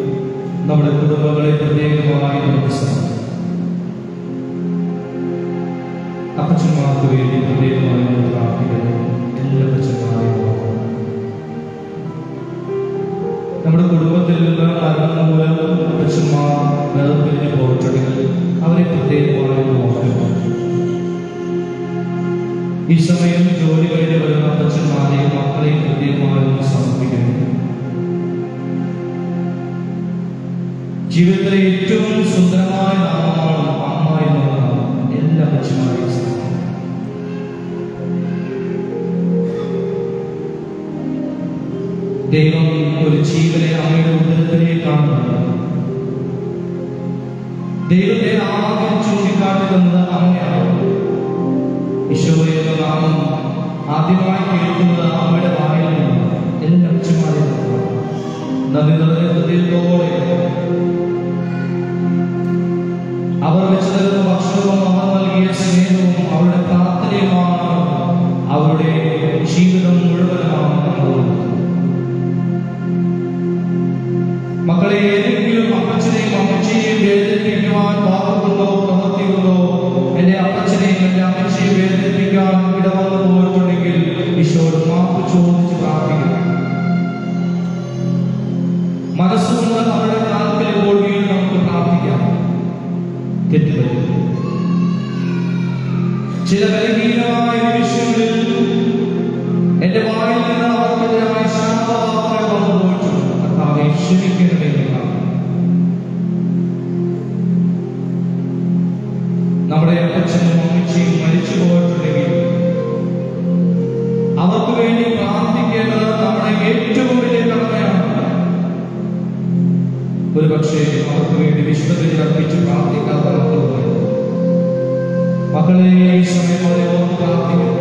നമ്മുടെ കുടുംബങ്ങളെ പ്രത്യേകമായി അപ്പച്ചന്മാർക്ക് വേണ്ടി പ്രത്യേകമായി പ്രാർത്ഥിക്കുന്നു. എല്ലാ അപ്പച്ചന്മാരെയും നമ്മുടെ കുടുംബത്തിൽ നിന്ന് മരണം മൂലം അപ്പച്ചന്മാർ വേർപിരിഞ്ഞ് പോയിട്ടുണ്ടെങ്കിൽ അവരെ പ്രത്യേകമായി നോക്കുന്നു. ഈ സമയം ജോലി കഴിഞ്ഞ് വരുന്ന അപ്പച്ചന്മാരെയും മക്കളെയും പ്രത്യേകമായി സമർപ്പിക്കുന്നു. ജീവിതത്തിലെ ഏറ്റവും സുന്ദരമായ നാമമാണ് അമ്മ എന്നുള്ളതാണ് എല്ലാ അപ്പച്ചന്മാരെയും. ദൈവം ഒരു ജീവനെ അമ്മയുടെ ഉദരത്തിലേക്കാണ് കാണുന്നത്. ദൈവത്തെ ആദ്യം ചൂണ്ടിക്കാട്ടുന്നത് അമ്മയാണ്. ഈശോയെ എന്ന നാമം ആദ്യമായി കേൾക്കുന്നത് അമ്മയുടെ വായിൽ നിന്ന് എല്ലാ അച്ഛന്മാരെ നന്ദി നിറഞ്ഞ ഹൃദയത്തോടെ അവർ വെച്ച് തരുന്ന ഭക്ഷണവും അവർ നൽകിയ സ്നേഹവും അവരുടെ പ്രാർത്ഥനയുമാണ് അവരുടെ ജീവിതം മുഴുവനാണ്. മക്കളെ ഏതെങ്കിലും അപ്പച്ചനെയും അമ്മച്ചയെയും വേദനിപ്പിക്കുവാൻ വാക്കുകൊണ്ടോ പ്രവർത്തികൊണ്ടോ എന്റെ അപ്പച്ചനെയും എന്റെ അമ്മച്ചയെയും വേദനിപ്പിക്കാൻ ഇടവന്നു പോയിട്ടുണ്ടെങ്കിൽ ഈശോയോട് മാപ്പ് ചോദിച്ച് പ്രാർത്ഥിക്കണം. മനസ്സുകൊണ്ട് അവരുടെ കാൽക്കൽ വീണ് നമുക്ക് പ്രാർത്ഥിക്കാം. തെറ്റുപറ്റും. ചില ബലഹീനമായ നിമിഷങ്ങളിൽ എന്റെ വായിൽ നിന്ന് അവർക്കെതിരായ ശാപവാക്കുകൾ വന്നു പോയിട്ടുണ്ട്. കർത്താവേ ക്ഷമിക്കണമേ. നമ്മുടെ അപ്പച്ചനും അമ്മച്ചിയും മരിച്ചു പോയിട്ടുണ്ടെങ്കിൽ അവർക്ക് വേണ്ടി പ്രാർത്ഥിക്കേണ്ടത് നമ്മുടെ ഏറ്റവും വലിയ കടമയാണ്. ഒരു പക്ഷേ അവർക്ക് വേണ്ടി വിശുദ്ധത്തിൽ അർപ്പിച്ച് പ്രാർത്ഥിക്കാത്ത മക്കളെ ഈ സമയത്തോടെ ഓർത്ത് പ്രാർത്ഥിക്കുന്നു.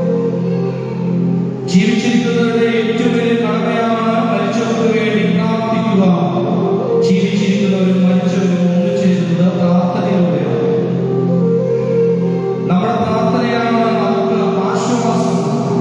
ജീവിച്ചിരിക്കുന്നവരുടെ ഏറ്റവും വലിയ കടമയാണ് മരിച്ചവർക്ക് വേണ്ടി പ്രാർത്ഥിക്കുക. ജീവിച്ചിരിക്കുന്നവരും മരിച്ചവരും ഒന്നു ചെയ്യുന്നത് പ്രാർത്ഥനയിലൂടെയാണ്. നമ്മുടെ പ്രാർത്ഥനയാണ് നമുക്ക് ആശ്വാസം.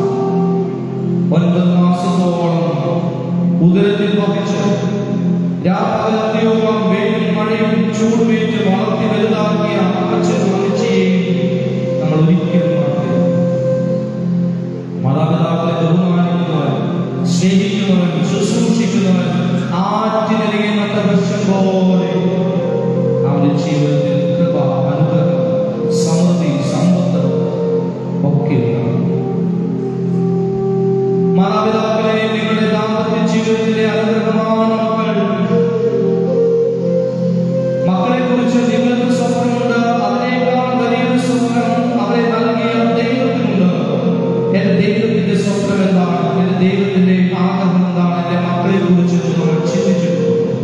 9 മാസത്തോളം ഉദരത്തിൽ വഹിച്ച് രാപകലത്തെയോളം വെയിലും മഴയും ചൂടുമേറ്റ് വളർത്തി വലുതാക്കിയ അച്ഛനും അമ്മച്ചിയെയും നമ്മൾ ഒരിക്കലും മറക്കരുത്. മാതാപിതാക്കളെ ബഹുമാനിക്കുന്നവർ, സ്നേഹിക്കുന്നവർ, ശുശ്രൂഷിക്കുന്നവർ ആറ്റിനെറിയുന്ന വൃക്ഷം പോലെ അവരുടെ ജീവിതത്തിൽ കൃപ, അനുഗ്രഹം, സമൃദ്ധി, സമ്പത്ത് ഒക്കെ ഉണ്ടാകും. മാതാപിതാക്കളെ നിങ്ങളുടെ ദാമ്പത്യ ജീവിതത്തിലെ അനുഗ്രഹമാണ് മക്കളെ കുറിച്ച് നിങ്ങൾക്ക് സ്വപ്നമുണ്ട്. അതിനേക്കാൾ വലിയൊരു സ്വപ്നം അവരെ നൽകിയ ദൈവത്തിനുണ്ട്. എന്റെ ദൈവത്തിന്റെ സ്വപ്നം എന്താണ്? എന്റെ ദൈവത്തിന്റെ ആഗ്രഹം എന്താണ്? എന്റെ മക്കളെ കുറിച്ച് നമ്മൾ ചിന്തിച്ചിട്ടുണ്ട്.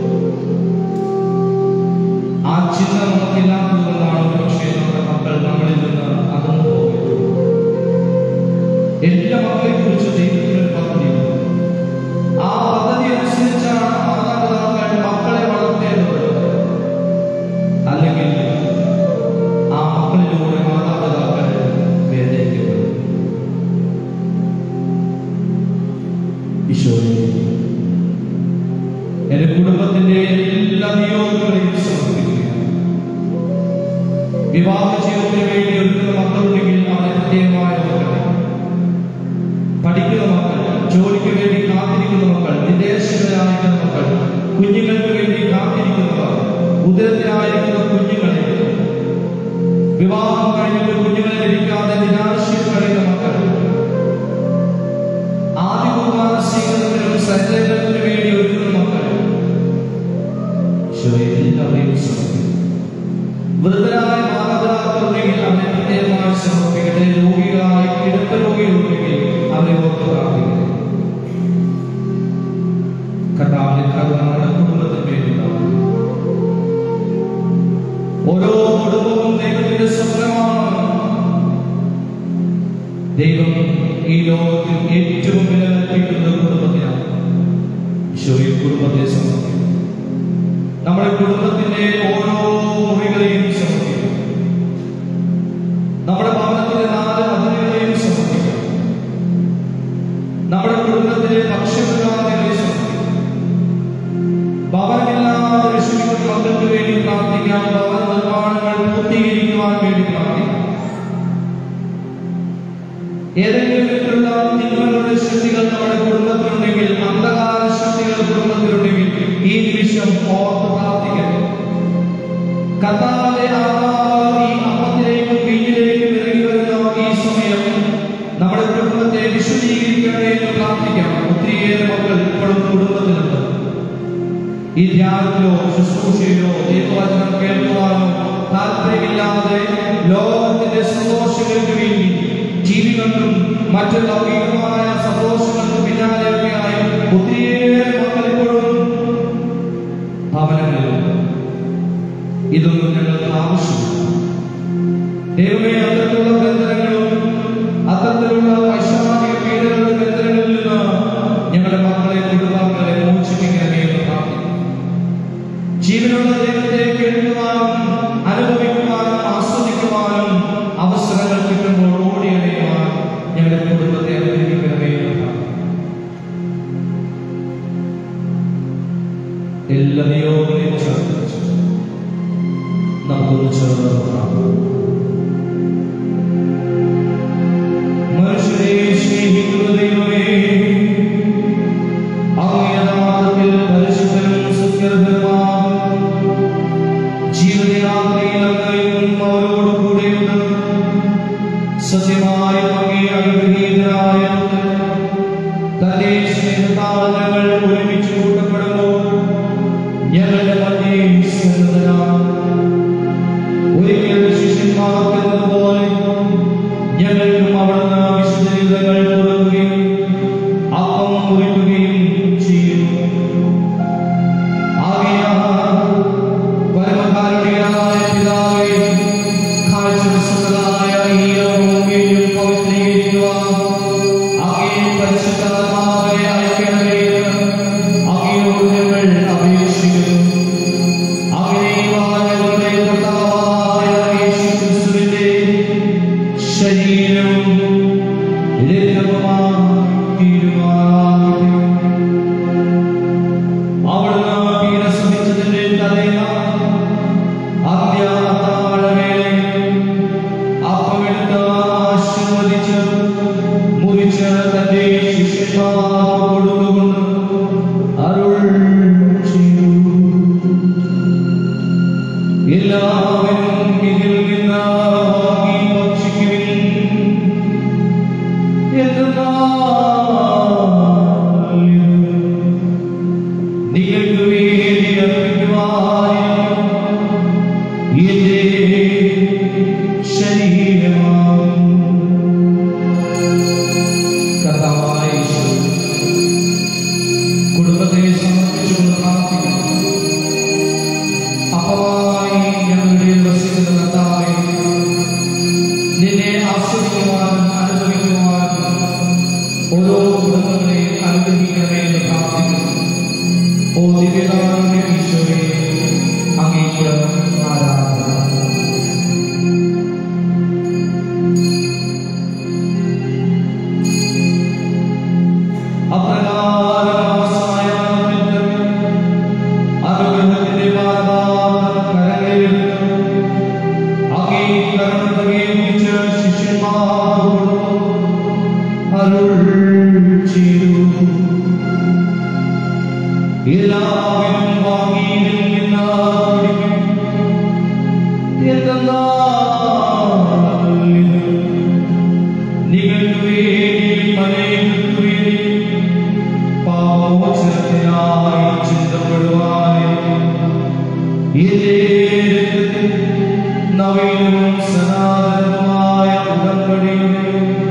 ആ ചിന്ത നമുക്കില്ലാത്തതുകൊണ്ടാണ് പക്ഷേ നമ്മുടെ മക്കൾ നമ്മളിൽ നിന്ന് അകന്നു പോകുന്നത്. എല്ലാ മക്കളെ കുറിച്ച് ദൈവത്തിനൊരു പദ്ധതിയുണ്ട്. ആ പദ്ധതി അനുസരിച്ചാണ് മാതാപിതാക്കൾ മക്കളെ വളർത്തേണ്ടത്. അല്ലെങ്കിൽ ആ മക്കളിലൂടെ മാതാപിതാക്കൾ വേദനിക്കപ്പെടും. ഈശോയെ എന്റെ കുടുംബത്തിന്റെ എല്ലാ നിയോഗങ്ങളെയും സമർപ്പിക്കുകയാണ്. വിവാഹ ജീവിതത്തിന് വേണ്ടി ഒരുക്കുന്ന മക്കളുണ്ടെങ്കിൽ അവരെ പ്രത്യേകമായ മക്കൾ, പഠിക്കുന്ന മക്കൾ, ജോലിക്ക് വേണ്ടി കാത്തിരിക്കുന്ന മക്കൾ, വിദേശികളായിരിക്കുന്ന മക്കൾ, കുഞ്ഞുങ്ങൾക്ക് വേണ്ടി കാത്തിരിക്കുന്നവർ, ഉദരത്തിലായിരിക്കുന്ന കുഞ്ഞുങ്ങളെ, വിവാഹം കഴിഞ്ഞിട്ട് കുഞ്ഞുങ്ങളെ ലഭിക്കാതെ നിരാശയിൽ കഴിയുന്ന മക്കൾ, ആദ്യ കുർബാന സ്വീകരണത്തിനും സജ്ജീകരണത്തിനു വേണ്ടി ഒരുക്കുന്ന മക്കൾ, എല്ലാവരെയും സമർപ്പിക്കും. വൃദ്ധരായ മാതാപിതാക്കളുണ്ടെങ്കിൽ അവരെ പ്രത്യേകമായി സമർപ്പിക്കട്ടെ. രോഗികളായി കിടക്ക രോഗികളുണ്ടെങ്കിൽ അവരെ ഓർത്ത് പ്രാർത്ഥിക്കട്ടെ. കർത്താവിന്റെ കരുണ നമ്മുടെ കുടുംബത്തിന്മേലുണ്ടാവും. ഓരോ കുടുംബവും ദൈവത്തിന്റെ സ്വപ്നമാണ്. ദൈവം ഈ ലോകത്തിൽ ഏറ്റവും വില കൽപ്പിക്കുന്നത് കുടുംബത്തിനാണ്. ഈശോയെ കുടുംബത്തെ സമർപ്പിക്കും. നമ്മുടെ കുടുംബത്തിന്റെ ഓരോ മുറികളെയും സമർപ്പിക്കും. നമ്മുടെ ഭവനത്തിന്റെ 4 അതിരുകളെയും സമർപ്പിക്കും. നമ്മുടെ കുടുംബത്തിലെ പക്ഷിമൃഗാദികളെ സമർപ്പിക്കും. ഭവനമില്ലാതെ വിഷമിക്കുന്ന മക്കൾക്ക് വേണ്ടി പ്രാർത്ഥിക്കാം. ഭവന നിർമ്മാണങ്ങൾ പൂർത്തീകരിക്കുവാൻ വേണ്ടി പ്രാർത്ഥിക്കാം. ഏതെങ്കിലും വിധത്തിലുള്ള തിന്മകളുടെ ശക്തികൾ നമ്മുടെ കുടുംബത്തിലുണ്ടെങ്കിൽ, അന്ധകാര ശക്തികൾ കുടുംബത്തിലുണ്ടെങ്കിൽ ഈ നിമിഷം ഓർത്ത് പ്രാർത്ഥിക്കട്ടെ. കർത്താവിന്റെ ആത്മാവ് ഈ അപ്പത്തിലേക്കും വീഞ്ഞിലേക്കും ഇറങ്ങി വരുന്ന ഈ സമയം നമ്മുടെ കുടുംബത്തെ വിശുദ്ധീകരിക്കണമേ എന്ന് പ്രാർത്ഥിക്കാം. ഒത്തിരിയേറെ മക്കൾ ഇപ്പോഴും കുടുംബത്തിലുണ്ട്. ഈ ധ്യാനത്തിലോ ശുശ്രൂഷയിലോ ദൈവവചനം കേൾക്കുവാനോ താല്പര്യമില്ലാതെ ലോകത്തിന്റെ സന്തോഷങ്ങൾക്ക് വേണ്ടി ജീവിതങ്ങളും മറ്റു ലൗകികമായ സന്തോഷങ്ങൾക്ക് പിന്നാലെയൊക്കെയായി ഒത്തിരിയേറെ മക്കൾ ഇപ്പോഴും ഭവനങ്ങളിലുണ്ട്. ഇതൊന്നും ഞങ്ങൾക്ക് ആവശ്യമില്ല. ദൈവമേ, അത്തരത്തിലുള്ള ബന്ധനങ്ങളും ജീവിക്കുന്ന ദൈവമേ, അങ്ങയുടെ നാമത്തിൽ പരിശുദ്ധനും സ്തുത്യർഹനുമാകും. ജീവിതയാത്രയിൽ അങ്ങയും അവരോട് കൂടെയുണ്ട്. സത്യമായും അങ്ങേ അനുഗ്രഹീതനായ തന്റെ സ്നേഹത്താൽ ഞങ്ങൾ ഒരുമിച്ച് കൂട്ടപ്പെടുമ്പോൾ ഞങ്ങളുടെ മധ്യേ സന്നദ്ധനാണ്. ഒരിക്കൽ ശിഷ്യന്മാർക്കെന്നതുപോലെ ഞങ്ങൾക്കും അവിടുന്ന് വിശുദ്ധങ്ങൾ തുറക്കുകയും അപ്പം മുറിക്കുകയും ചെയ്യുന്നു. ആകയാൽ പരമകാരുണ്യനായ പിതാവേ, കാഴ്ചവസ്തുക്കളായ ഈ യോഗയും പവിത്രീകരിക്കുവാൻ അങ്ങേ പരിശുദ്ധാത്മാവെ അയക്കണമേ എന്ന് അങ്ങയോട് ഞങ്ങൾ അപേക്ഷിക്കുന്നു. ഞങ്ങളുടെ കർത്താവായ യേശുക്രിസ്തുവിന്റെ ശരീരവും രക്തവുമായി തീരുമാനമാകട്ടെ. അവിടുന്ന് പീഡ സഹിച്ചതിന്റെ തലേനാൾ അന്ത്യത്താഴവേളയിൽ അപ്പമെടുത്ത് ആശീർവദിച്ച് മുറിച്ച് തന്റെ ശിഷ്യന്മാർക്ക് കൊടുത്തുകൊണ്ട് അരുൾ ചെയ്തു. എല്ലാവരും ഇതിൽ നിന്ന് വാങ്ങി ഭക്ഷിക്കുവിൻ. നിങ്ങൾക്ക് വേണ്ടി അർപ്പിക്കുവാൻ എന്റെ ശരീരമാകും. കർത്താവായ യേശു, കുടുംബത്തെ സമർപ്പിച്ചുകൊണ്ട് പ്രാർത്ഥിക്കുന്നു. അപ്പമായി ഞങ്ങളുടെ വസിക്കുന്ന കർത്താവേ, നിന്നെ ആസ്വദിക്കുവാനും അനുഭവിക്കുവാനും ഓരോ കുടുംബങ്ങളെ അനുഗ്രഹിക്കണമേ എന്ന് പ്രാർത്ഥിക്കുന്നു. ഓ ദിവ്യകാരുണ്യ ഈശോയെ, അങ്ങേക്ക് ആരാധന. അനുഗ്രഹത്തിന്റെ കരങ്ങളിൽ അങ്ങേ കരുണയെ ശിഷ്യന്മാരോട് അരുൾ ചെയ്തു. എല്ലാവരും വാങ്ങിയിൽ നിന്ന് നിങ്ങൾക്ക് വേണ്ടി അനേകർക്കു വേണ്ടി പാപമോചനത്തിനായി ചിന്തപ്പെടുവാൻ എന്റെ രക്തത്തിൽ നവീനവും സനാതനവുമായ ഉടമ്പടിയുടെ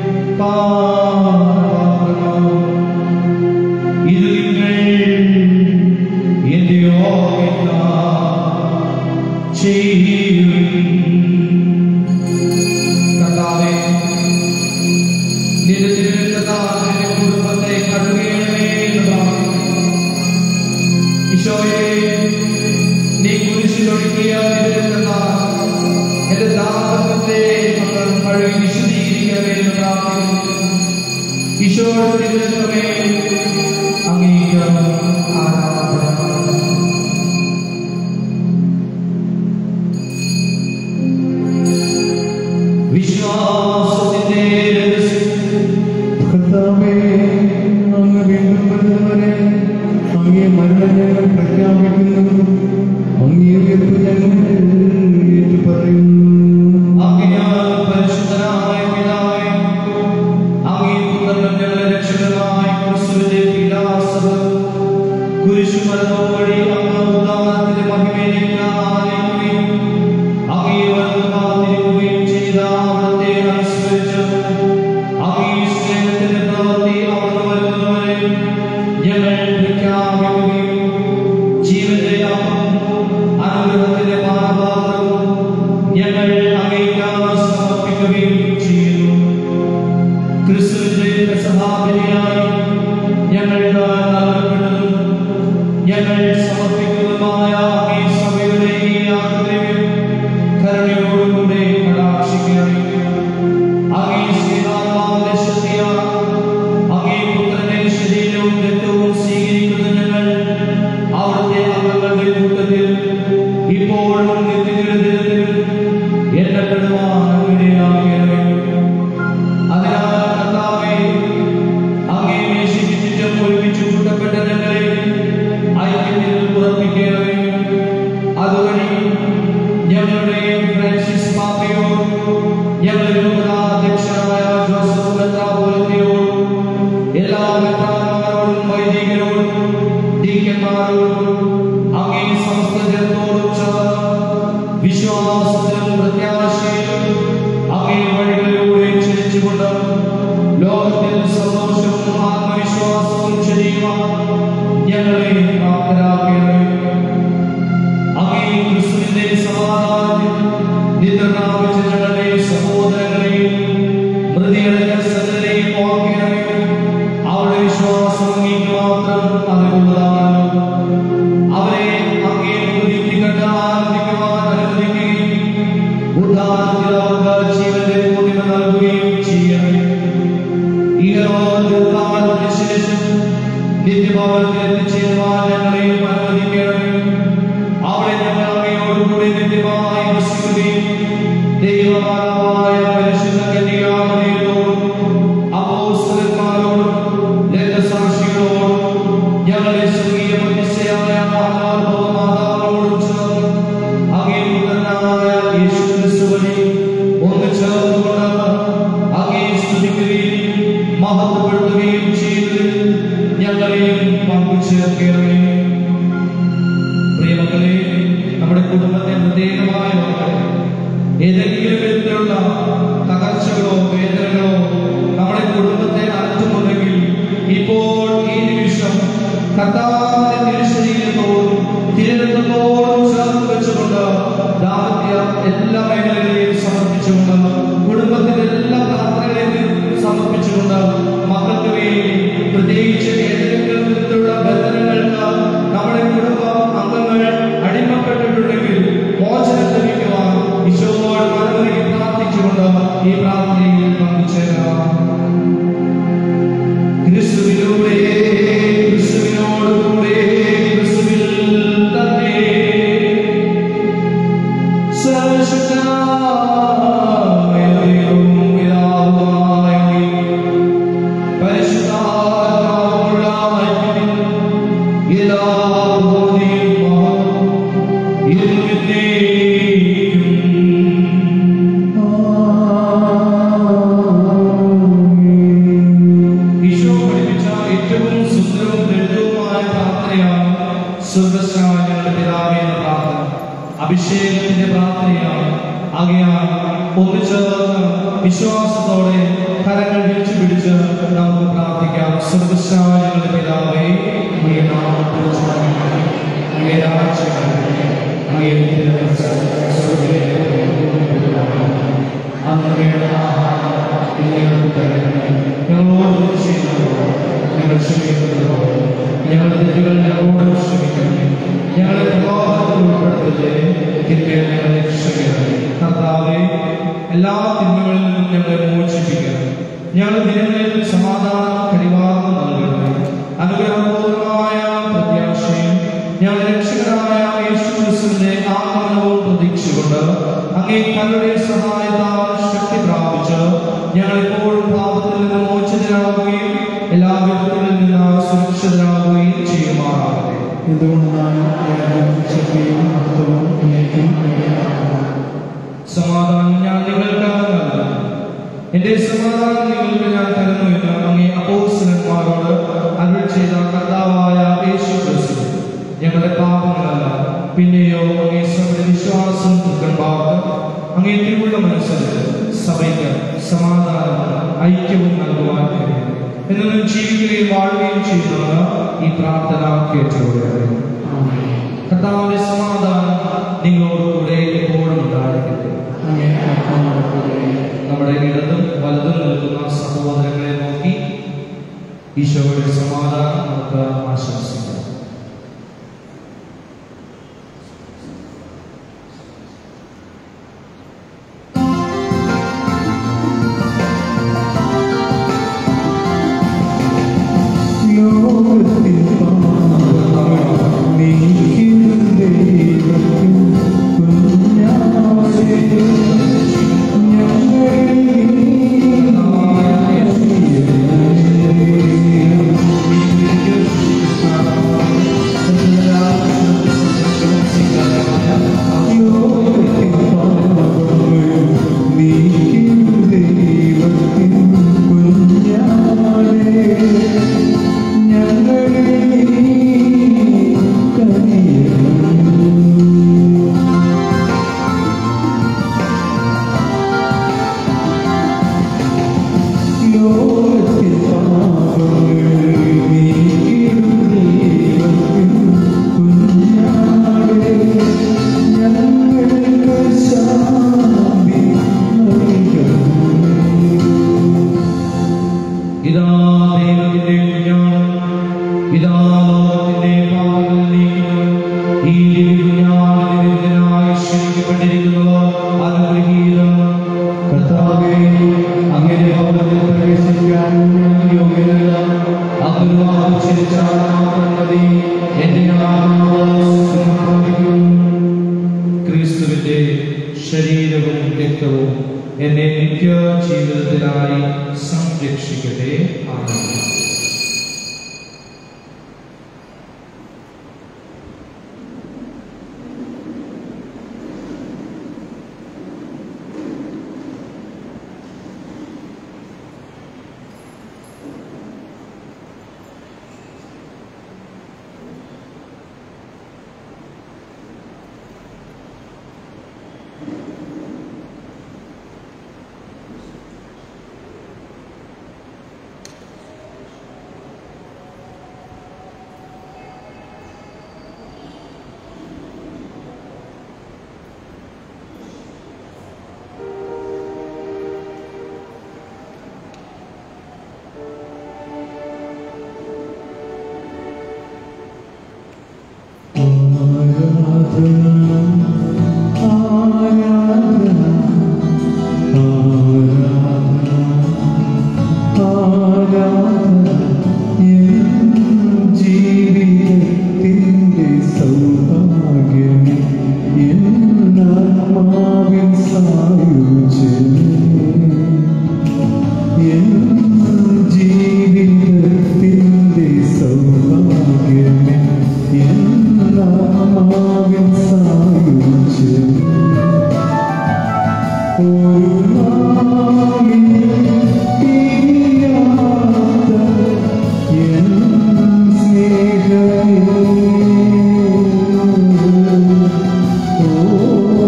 പാപം ഇത് നിങ്ങൾ എന്റെ ഓർമ്മയ്ക്കായി ചെയ്യുവിൻ. കർത്താവേ, നിന്റെ തിരുരക്തത്താൽ നിന്റെ കുടുംബത്തെ കഴുകണമേ എന്ന് പ്രാർത്ഥിക്കുന്നു. ഈശോയെ, നീ കുരിശിലൊഴുക്കിയ തിരുരക്തത്താൽ എന്റെ ദാമ്പത്യത്തെ മക്കൾ കഴുകി വിശദീകരിക്കണമേ എന്ന് പ്രാർത്ഥിക്കുന്നു. ഈശോയുടെ തിരുരക്തമേ, അങ്ങേക്ക് ആരാധന. വിശ്വാസത്തിന്റെ കർത്താവേ, അങ്ങ് വീണ്ടും വരുന്നവരെ അങ്ങേ മരണം ഞങ്ങൾ പ്രഖ്യാപിക്കുന്നു. അങ്ങേ ഉയർപ്പ് ഞങ്ങൾ ഏറ്റുപറയുന്നു. അങ്ങയാൽ പരിശുദ്ധനായ പിതാവേ, അങ്ങേ പുത്രനും ഞങ്ങളുടെ രക്ഷകനുമായ ക്രിസ്തുവിന്റെ പീഡാസഹനം കുരിശുമരണം വഴി അങ്ങ് ഉദാഹരണത്തിന്റെ മഹിമയിലേക്ക് ആനയിക്കുകയും അങ്ങേ വരവ് കാത്തിരിക്കുകയും ചെയ്ത അവിടുത്തെ അനുസ്മരിച്ച് അങ്ങേ സ്നേഹത്തിന്റെ പ്രവൃത്തി അവിടുന്ന് വരുന്നവരെ ഞങ്ങൾ പ്രഖ്യാപിക്കുകയും ജീവന്റെ അപ്പം അനുഗ്രഹത്തിന്റെ പാനപാത്രവും ഞങ്ങൾ അങ്ങേക്ക് സമർപ്പിക്കുകയും ചെയ്യുന്നു. ക്രിസ്തുവിന്റെ സഹാബലിയായി ഞങ്ങൾക്ക് നൽകപ്പെട്ടതും ഞങ്ങൾ സമർപ്പിക്കുന്നതുമായ അങ്ങേ സഭയുടെ ഈ ആഗ്രഹം കരുണയോടുകൂടെ കടാക്ഷിക്കണമേ. അങ്ങേ ശ്രീനാമാവിന്റെ ശക്തിയാൽ അങ്ങേ പുത്രന്റെ ശരീരവും രക്തവും സ്വീകരിക്കുന്ന ഞങ്ങൾ അവിടുത്തെ അംഗങ്ങളുടെ കൂട്ടത്തിൽ ഇപ്പോഴും നിത്യജീവിതത്തിൽ എണ്ണപ്പെടുവാൻ ഇടയാക്കണമേ. അതിനാൽ കർത്താവേ, ഞങ്ങളെ പ്രാപ്തരാക്കണമേ. അങ്ങേ ക്രിസ്തുവിന്റെ സമാധാനത്തിൽ നിദ്ര പ്രാപിച്ച ഞങ്ങളുടെ സഹോദരങ്ങളെയും മൃതിയടഞ്ഞ സകലരെയും ഓർക്കണമേ. അവരുടെ വിശ്വാസം അങ്ങേക്ക് മാത്രം അറിവുള്ളതാണ്. അവരെ അങ്ങേ പ്രതീതി കണ്ട് ആനന്ദിക്കുവാൻ അനുവദിക്കുകയും ഉദാഹരണത്തിൽ അവർക്ക് ജീവന്റെ പൂർണ്ണിമ നൽകുകയും ചെയ്യണമേ. ഈ ലോകത്തിന് ശേഷം നിത്യഭവനത്തിൽ എത്തിച്ചേരുവാൻ ഞങ്ങളെയും അനുവദിക്കണമേ. അവിടെ ഞങ്ങൾ അങ്ങയോടുകൂടി നിത്യമായി വസിക്കുകയും ദൈവമാതാവായ പരിശുദ്ധ കന്യകാമറിയത്തോടും അപ്പോസ്തലന്മാരോടും രക്തസാക്ഷികളോടും ഞങ്ങളുടെ സ്വർഗീയ മധ്യസ്ഥയായ മാതാവിനോടും ചേർന്ന് അങ്ങേ പുത്രനായ യേശുക്രിസ്തു വഴി ഒന്ന് ചേർന്നുകൊണ്ട് അങ്ങേ സ്തുതിക്കുകയും മഹത്വപ്പെടുത്തുകയും ചെയ്തതിൽ ഞങ്ങളെയും പങ്കുചേർക്കണമേ. പ്രിയമക്കളെ, നമ്മുടെ കുടുംബത്തെ പ്രത്യേകമായി നോക്കട്ടെ. ഏതെങ്കിലും വിധത്തിലുള്ള തകർച്ചകളോ വേദനകളോ നമ്മുടെ കുടുംബത്തെ അലട്ടുന്നുണ്ടെങ്കിൽ ഇപ്പോൾ ഈ നിമിഷം കർത്താവിന്റെ തിരുശരീരത്തോടും തിരുരക്തത്തോടും ചേർത്ത് വെച്ചുകൊണ്ട് ദാമ്പത്യ എല്ലാ മേഖലകളെയും സമർപ്പിച്ചുകൊണ്ട് കുടുംബത്തിന്റെ എല്ലാ പ്രാർത്ഥനകളെയും സമർപ്പിച്ചുകൊണ്ട് മക്കൾക്ക് വേണ്ടി പ്രത്യേകിച്ച് ഏതെങ്കിലും വിധത്തിലുള്ള ബന്ധനങ്ങൾക്ക് നമ്മുടെ കുടുംബ അംഗങ്ങൾ അടിമപ്പെട്ടിട്ടുണ്ടെങ്കിൽ മോചനം ലഭിക്കുവാൻ ഈശോയോട് മനമൊരുക്കി പ്രാർത്ഥിച്ചുകൊണ്ട് ഈ പ്രാർത്ഥനയിൽ പങ്കുചേരാം. ക്രിസ്തുവിലൂടെ, ക്രിസ്തുവിനോടുകൂടെ, ക്രിസ്തുവിൽ തന്നെ സർവശക്തനായ ദൈവവും പിതാവുമായ പരിശുദ്ധാത്മാവുമുള്ള ഐക്യത്തിൽ എല്ലാ ബഹുമതിയും മഹത്വവും എന്നേക്കും. ഈശോ പഠിപ്പിച്ച ഏറ്റവും സുന്ദരവും ലളിതവുമായ പ്രാർത്ഥനയാണ് സ്വർഗ്ഗസ്ഥനായ ഞങ്ങളുടെ പിതാവേ എന്ന പ്രാർത്ഥന. അഭിഷേകത്തിന്റെ പ്രാർത്ഥനയാണ്. ആകയാൽ ഒന്ന് ചേർന്ന് വിശ്വാസത്തോടെ കരങ്ങൾ വിളിച്ചു പിടിച്ച് നമുക്ക് പ്രാർത്ഥിക്കാം. സ്വർഗ്ഗസ്ഥനായ ഞങ്ങളുടെ പിതാവേ, അങ്ങേ നാമം പൂജിതമാകണമേ. അങ്ങേ രാജ്യം വരണമേ. അങ്ങേ തിരുമനസ്സ് സ്വർഗ്ഗത്തിലെ അങ്ങയുടെ ആഹാരം ഇന്ന് ഞങ്ങൾക്ക് തരണമേ. ഞങ്ങളോട് തെറ്റ് ചെയ്യുന്നവരോട് ഞങ്ങൾ ക്ഷമിക്കുന്നതുപോലെ ഞങ്ങളുടെ തെറ്റുകൾ ഞങ്ങളോട് ക്ഷമിക്കണമേ. ഞങ്ങളെ പ്രലോഭനത്തിൽ ഉൾപ്പെടുത്തരുതേ, തിന്മയിൽ ഞങ്ങളെ രക്ഷിക്കണമേ. കർത്താവേ, എല്ലാ തിന്മകളിൽ നിന്നും ഞങ്ങളെ മോചിപ്പിക്കണം. ഞങ്ങളുടെ ദിനങ്ങളിൽ സമാധാനം കനിവാർന്ന് നൽകണമേ. അനുഗ്രഹപൂർണമായ പ്രത്യാശയും ഞങ്ങളുടെ രക്ഷകനായ യേശുക്രിസ്തുവിന്റെ ആഗമനവും പ്രതീക്ഷിച്ചുകൊണ്ട് അങ്ങേ കരുണയുടെ സഹായത്താൽ ശക്തി പ്രാപിച്ച് ഞങ്ങളെപ്പോഴും പാപത്തിൽ നിന്ന് മോചിതരാകുകയും എല്ലാ വിപത്തുകളിൽ നിന്ന് സുരക്ഷിതരാകുകയും ചെയ്യുമാറാകട്ടെ. എന്തുകൊണ്ടാണ് സമാധാനം ഞാൻ നിങ്ങൾക്ക് നൽകുന്നു, എന്റെ സമാധാനം നിങ്ങൾക്ക് ഞാൻ തരുന്നു എന്ന് അങ്ങേ അപ്പോസ്തലന്മാരോട് അരുളി ചെയ്ത കർത്താവായ യേശുക്രിസ്തു ഞങ്ങളുടെ പാപങ്ങളല്ല, പിന്നെയോ അങ്ങേ സഭയുടെ വിശ്വാസം പുത്രന്മാർക്ക് അങ്ങേ തിരുവുള്ളമനുസരിച്ച് സഭയ്ക്ക് സമാധാനവും ഐക്യവും നൽകുവാൻ കഴിയും എന്നും ജീവിക്കുകയും വാഴുകയും ചെയ്യുന്നത് ഈ പ്രാർത്ഥന കേട്ടുകൊള്ളുക. കർത്താവിന്റെ സമാധാനം നിങ്ങളോടുകൂടെ എപ്പോഴും ഉണ്ടായിരിക്കട്ടെ. നമ്മുടെ ഇടതും വലതും നിൽക്കുന്ന സഹോദരങ്ങളെ നോക്കി ഈശോയുടെ സമാധാനം നമുക്ക് ആശംസിക്കാം. ലോകത്തിൽ പാപങ്ങൾ നീക്കിയിടും ദൈവം ഇതാ ലോകത്തിന്റെ പാപങ്ങൾ നീക്കുന്നവൻ, ഈ കുഞ്ഞാടിനായി ക്ഷണിക്കപ്പെട്ടിരിക്കുന്നവർ അനുഗ്രഹീതം. കർത്താവേ, അങ്ങയുടെ ഭവനത്തിൽ പ്രവേശിക്കാൻ ഞാൻ യോഗ്യനല്ല. അങ്ങ് വാക്കുച്ചരിച്ചാൽ മാത്രം മതി, എന്റെ ആത്മാവ് സുഖം പ്രാപിക്കും. ക്രിസ്തുവിന്റെ ശരീരവും രക്തവും എന്നെ നിത്യ ജീവിതത്തിനായി സംരക്ഷിക്കട്ടെ. ആമേൻ.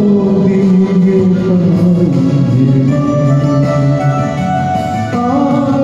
Oh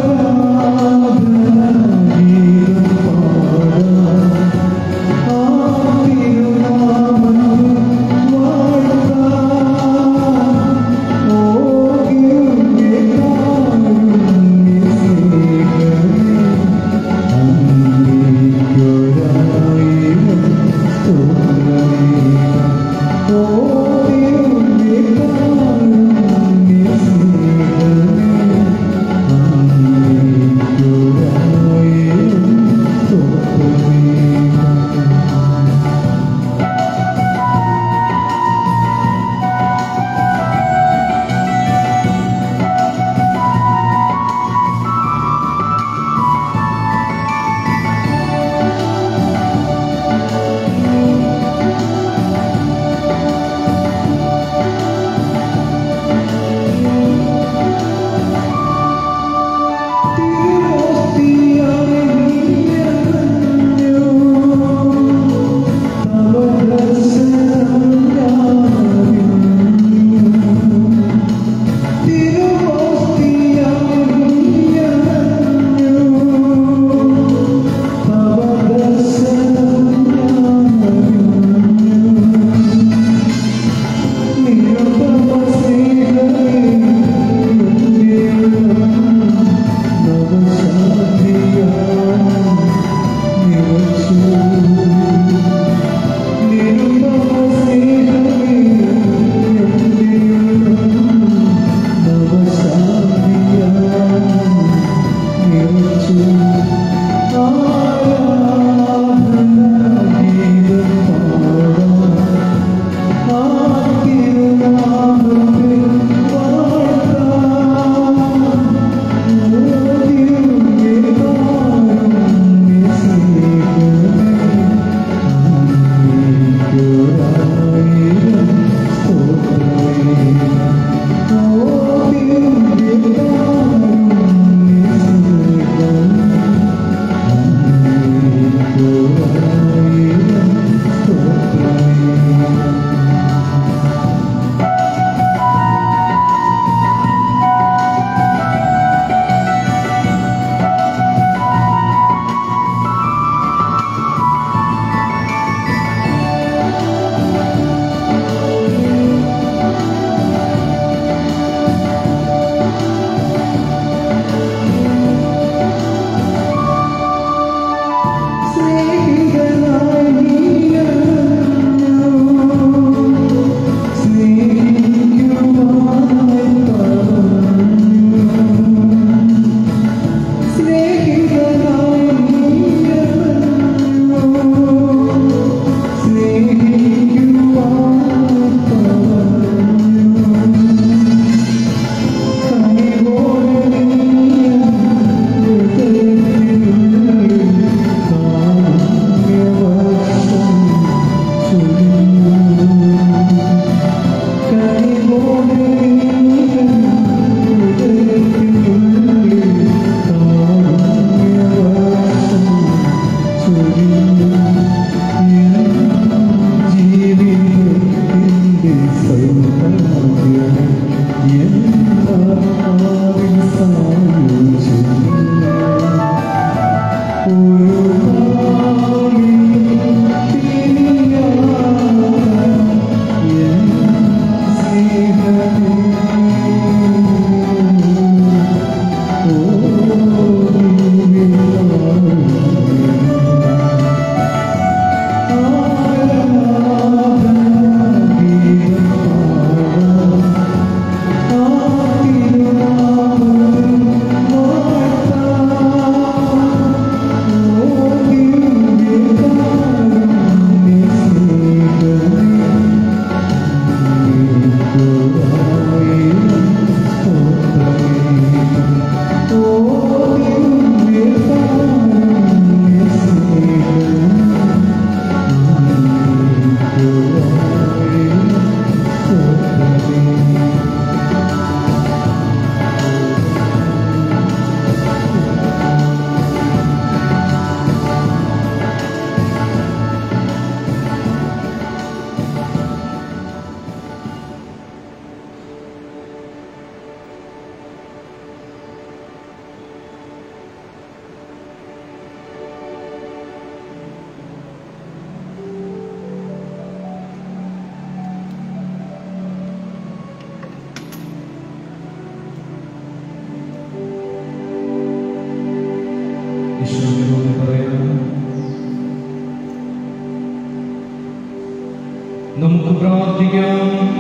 നമുക്ക് പ്രാർത്ഥിക്കാം.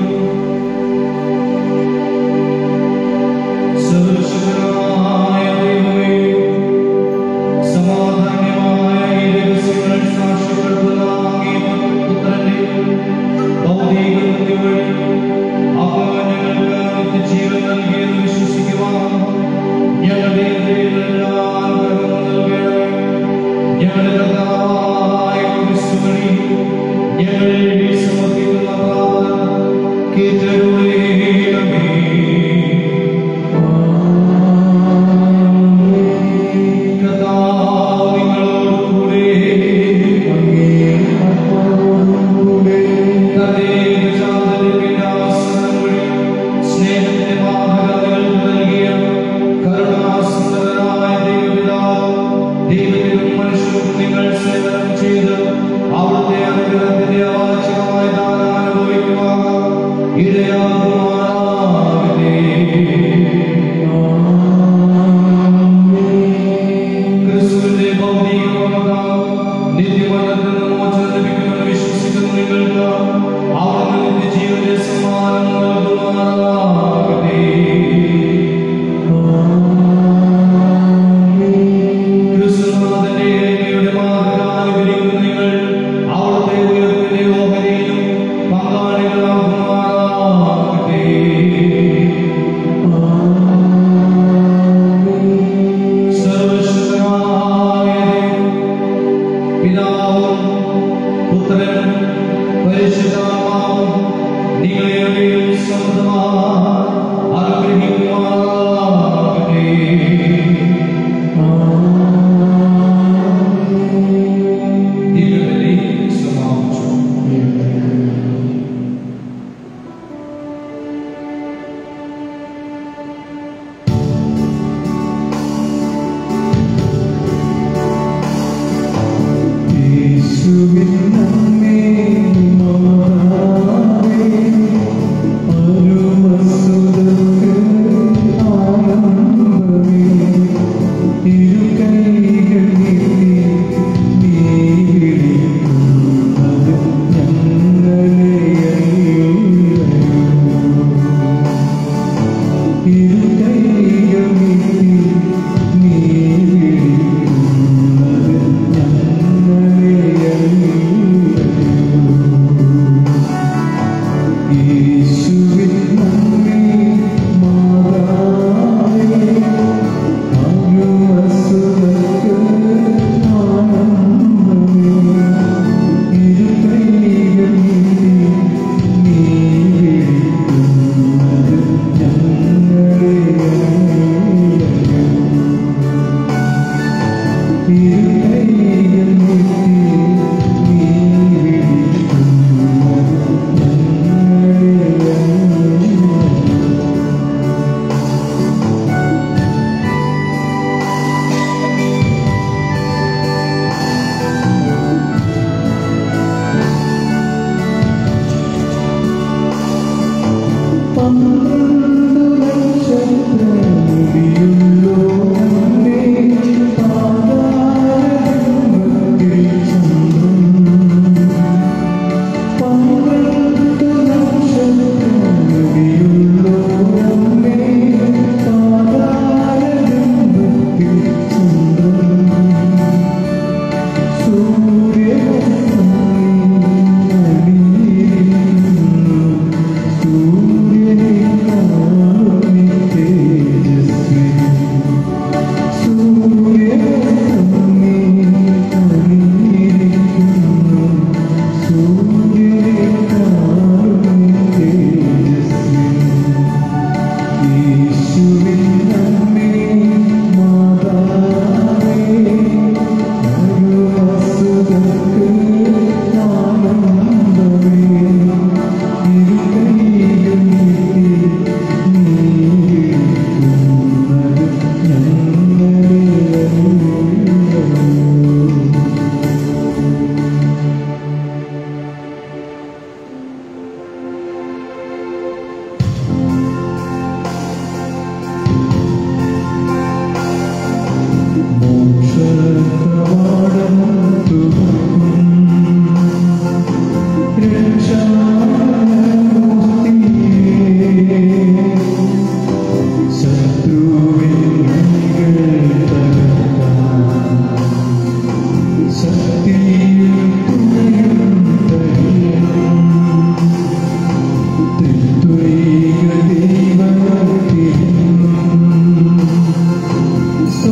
സർവശക്തനായ ദൈവമേ, സമാധാനമായ ഈ രഹസ്യങ്ങൾ സാക്ഷ്യപ്പെടുത്തുന്ന അങ്ങേ പുത്രന്റെ ഭൗതിക മൃത്യു വഴി അങ്ങ് ഞങ്ങൾക്ക് നിത്യജീവൻ നൽകിയെന്ന് വിശ്വസിക്കുവാൻ ഞങ്ങളുടെ ഹൃദയത്തിലെല്ലാം അനുഗ്രഹം നൽകണമേ. ഞങ്ങളുടെ കർത്താവായ ക്രിസ്തു വഴി ഞങ്ങൾ സമർപ്പിക്കുന്ന പ്രാർത്ഥന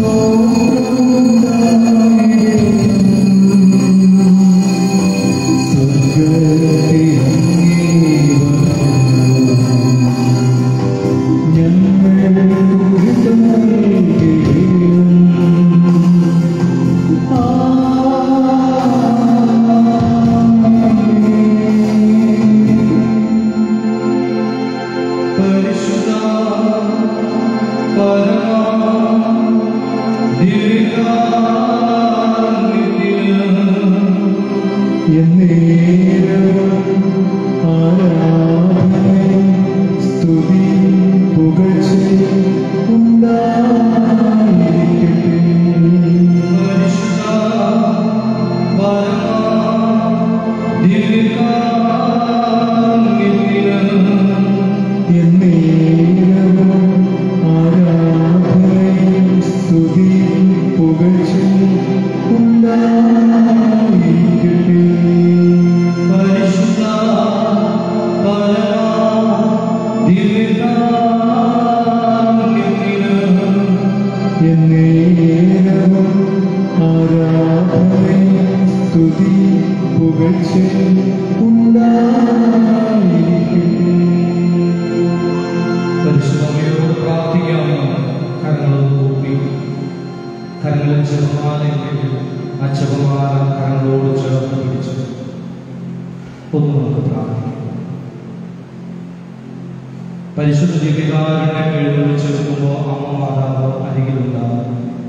പരിശുദ്ധ ദിവ്യകാരുണ്യം എഴുന്നള്ളിച്ചെടുക്കുമ്പോൾ അമ്മ മാതാവ് അരികിലുണ്ടാകും.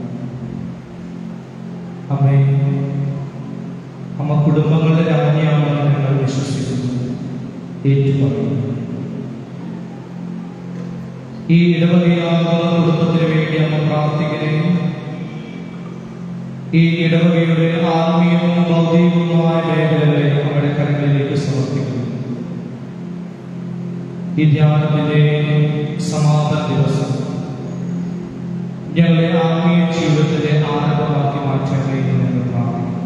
അമ്മേ, അമ്മ കുടുംബങ്ങളുടെ രാജ്ഞിയാണെന്ന് ഞങ്ങൾ വിശ്വസിക്കുന്നു, ഏറ്റുപറയുന്നു. ഈ ഇടവകയാകുന്ന കുടുംബത്തിന് വേണ്ടി അമ്മ പ്രാർത്ഥിക്കണേ. ഈ ഇടവകയുടെ ആത്മീയവും ഭൗതികവുമായ മേഖലകളെ നമ്മുടെ കരങ്ങളിലേക്ക് സമർപ്പിക്കുന്നു. ഈ ധ്യാനത്തിന്റെ സമാപന ദിവസം ഞങ്ങളുടെ ആത്മീയ ജീവിതത്തിന്റെ ആനന്ദമാക്കി മാറ്റണമേ എന്ന് ഞങ്ങൾ പ്രാർത്ഥിക്കുന്നു.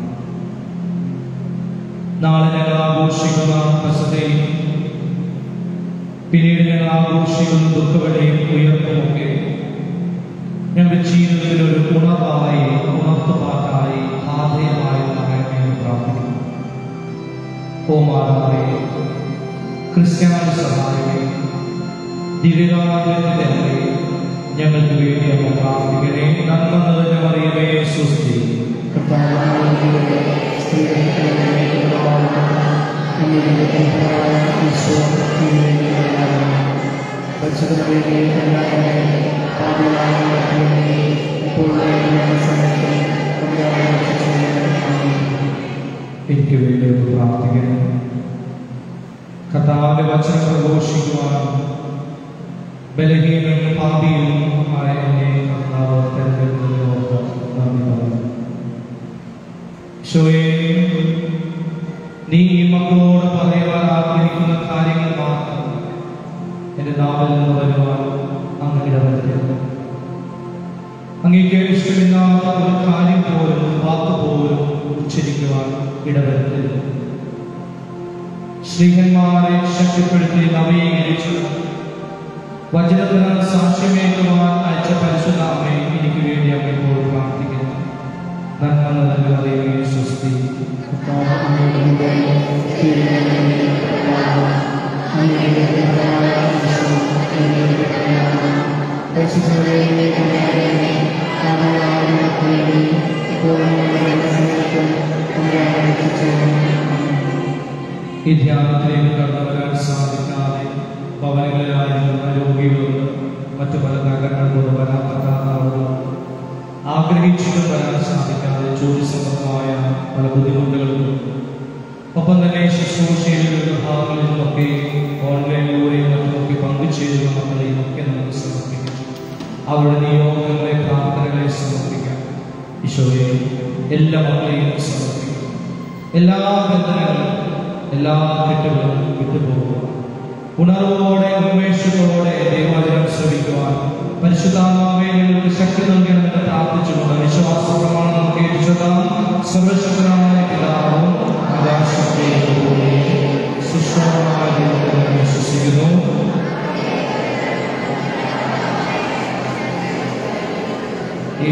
നാളെ ഞങ്ങൾ ആഘോഷിക്കുന്ന പ്രസതയും പിന്നീട് ഞങ്ങൾ ആഘോഷിക്കുന്ന ദുഃഖവെളിയും ഉയർത്തുമൊക്കെ ഞങ്ങളുടെ ജീവിതത്തിൽ ഒരു ഉണർവായി, ഉണർത്തുപാട്ടായി, ആദയമായി മാറണമെന്ന് പ്രാർത്ഥിക്കുന്നു. ഓ മാതാവേ, ക്രിസ്ത്യാനി സഹായമേ, ദിവ്യകാരുണ്യത്തിന്റെ അമ്മേ, ഞങ്ങൾക്ക് വേണ്ടി അമ്മ പ്രാർത്ഥിക്കണേ. നന്മ നിറഞ്ഞ മറിയമേ, സ്വസ്തി. എനിക്ക് വേണ്ടി പ്രാർത്ഥിക്കണേ. കർത്താവിന്റെ വചനം പ്രഘോഷിക്കുവാൻ ബലഹീനനും പാപിയും ആയ എന്നെ കർത്താവ് തെരഞ്ഞെടുത്തതിനോർത്ത് നന്ദി പറയുന്നു. ഈശോയേ, നീ ഈ മക്കളോട് പറയുവാൻ ആഗ്രഹിക്കുന്ന കാര്യങ്ങൾ മാത്രം എന്റെ നാവിൽ നിന്ന് വരുവാൻ അങ്ങ് ഇടവരുത്തരുത്. അങ്ങേക്ക് ഇഷ്ടമില്ലാത്ത ഒരു കാര്യം പോലും, വാക്ക് പോലും ഉച്ചരിക്കുവാൻ ഇടവരുത്തരുത്. ശ്രീഹന്മാരെ ശക്തിപ്പെടുത്തി നവീകരിച്ചു വചനത്തിന് സാക്ഷ്യമേകുവാൻ അയച്ച പരിശുദ്ധാമേ, എനിക്ക് വേണ്ടി അങ്ങേപ്പോൾ പ്രാർത്ഥിക്കുന്നു. നന്മ നിറഞ്ഞ മറിയമേ, സ്വസ്തി. ഈ ധ്യാനത്തിലേക്ക് കടന്നു വരാൻ സാധിക്കാതെ ഭവനങ്ങളിലായിരുന്ന രോഗികളുണ്ട്, മറ്റു പല നഗരങ്ങളിലൂടെ വരാൻ പറ്റാത്ത ആഗ്രഹിച്ചിട്ടും വരാൻ സാധിക്കാതെ ജോലി സംബന്ധമായ പല ബുദ്ധിമുട്ടുകളുണ്ട്. ഒപ്പം തന്നെ ശുശ്രൂഷയിലും വിഭാഗങ്ങളിൽ നിന്നൊക്കെ ഓൺലൈനിലൂടെയും മറ്റുമൊക്കെ പങ്കുചേരുന്ന മക്കളെയും ഒക്കെ നമുക്ക് സമർപ്പിക്കാം. അവരുടെ നിയോഗങ്ങളെ, പ്രാർത്ഥനകളെ സമർപ്പിക്കാം. ഈശോയെ, എല്ലാ മക്കളെയും സമർപ്പിക്കും. എല്ലാ ബന്ധനങ്ങളും, എല്ലാ കെട്ടുകളും വിട്ടുപോകുക. ഉണർവോടെ, ഉന്മേഷത്തോടെ ദൈവവചനം ശ്രവിക്കുവാൻ പരിശുദ്ധാത്മാവേ ഞങ്ങൾക്ക് ശക്തി നൽകണമെന്ന് പ്രാർത്ഥിച്ചുകൊണ്ട് വിശ്വാസ പ്രമാണം നമുക്ക് ഏറ്റുചൊല്ലാം. സർവശക്തനായ പിതാവും ആകാശത്തെയും സുഷ്മമായ ദൈവത്തിൽ വിശ്വസിക്കുന്നു. ഈ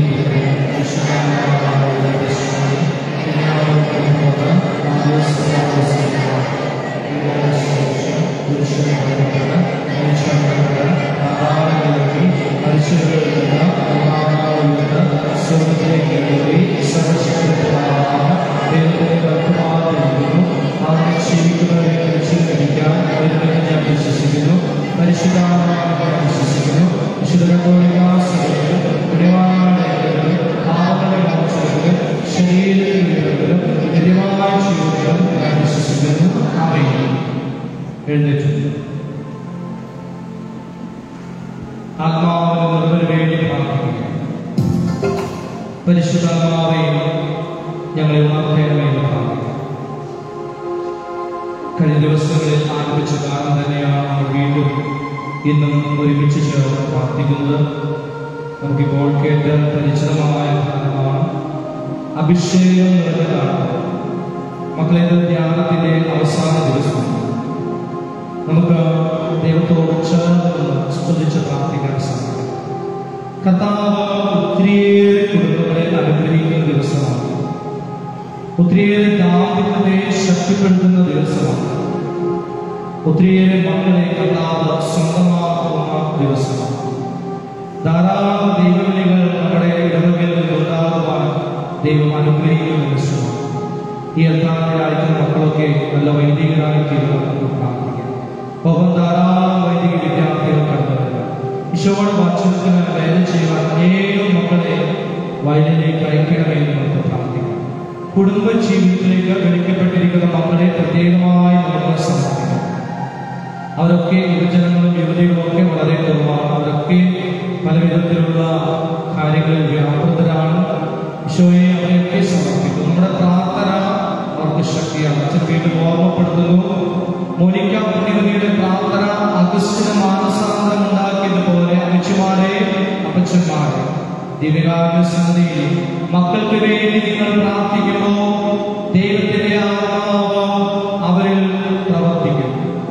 കഴിഞ്ഞ ദിവസങ്ങളിൽ ആരംഭിച്ച കാലം തന്നെയാണ് നമ്മൾ വീണ്ടും ഇന്നും ഒരുമിച്ച് ചേർന്ന് പ്രാർത്ഥിക്കുന്നത്. നമുക്കിപ്പോൾ കേട്ട് പരിചിതമായ കാലമാണ്, അഭിഷേകം നിറഞ്ഞതാണ്. മക്കളെ, ധ്യാനത്തിന്റെ അവസാന ദിവസം നമുക്ക് ദൈവത്തോട് ചേർന്ന് സ്തുതിച്ച് പ്രാർത്ഥിക്കാൻ സാധിക്കും. കർത്താവ് ഒത്തിരിയേറെ കുടുംബങ്ങളെ അനുഗ്രഹിക്കുന്ന ദിവസമാണ്. ഒത്തിരിയേറെ ദാമ്പത്യത്തെ ശക്തിപ്പെടുത്തുന്ന ദിവസമാണ്. ഒത്തിരിയേറെ മക്കളെ കർത്താവ് സ്വന്തമാക്കുന്ന ദിവസമാണ്. ധാരാളം ദൈവവിളികൾ നമ്മുടെ ഇടവകളിൽ നിന്നുണ്ടാകുവാൻ ദൈവം അനുഗ്രഹിക്കുന്ന ദിവസമാണ്. ഈ എത്താറായിരിക്കുന്ന മക്കളൊക്കെ നല്ല വൈദികരായി തീരുവാൻ നമുക്ക് പ്രാർത്ഥിക്കാം. ഒപ്പം ധാരാളം വൈദിക വിദ്യാർത്ഥികൾ കടന്നുവരിക. ഈശോയുടെ വചനത്തിന് വേല ചെയ്യുവാൻ അനേകം മക്കളെ വയലിലേക്ക് അയക്കണമെന്ന് നമുക്ക് പ്രാർത്ഥിക്കാം. കുടുംബ ജീവിതത്തിലേക്ക് വിളിക്കപ്പെട്ടിരിക്കുന്ന മക്കളെ പ്രത്യേകമായി നമുക്ക് സമർപ്പിക്കാം. അവരൊക്കെ യുവജനങ്ങളും യുവതികളും ഒക്കെ വളരെ കുറവാണ്. അവരൊക്കെ പല വിധത്തിലുള്ള കാര്യങ്ങളിൽ വ്യാപൃതരാണ്. ഈശോയെ അവരെയൊക്കെ സമർപ്പിക്കും. നമ്മുടെ പ്രാർത്ഥന അവർക്ക് ശക്തിയാണ്. അച്ഛൻ വീണ്ടും ഓർമ്മപ്പെടുത്തുന്നു, മോനിക്ക പുണ്യവതിയുടെ പ്രാർത്ഥന അഗസ്റ്റിന് മാനസാന്തരം ഉണ്ടാക്കിയതുപോലെ അമ്മച്ചിമാരെ അപ്പച്ചന്മാരെ ദിവ്യകാരുണ്യസന്നിധിയിൽ മക്കൾക്ക് വേണ്ടി നിങ്ങൾ പ്രാർത്ഥിക്കുമ്പോൾ ദൈവത്തിന്റെ ആത്മാവ് അവരിൽ പ്രവർത്തിക്കും.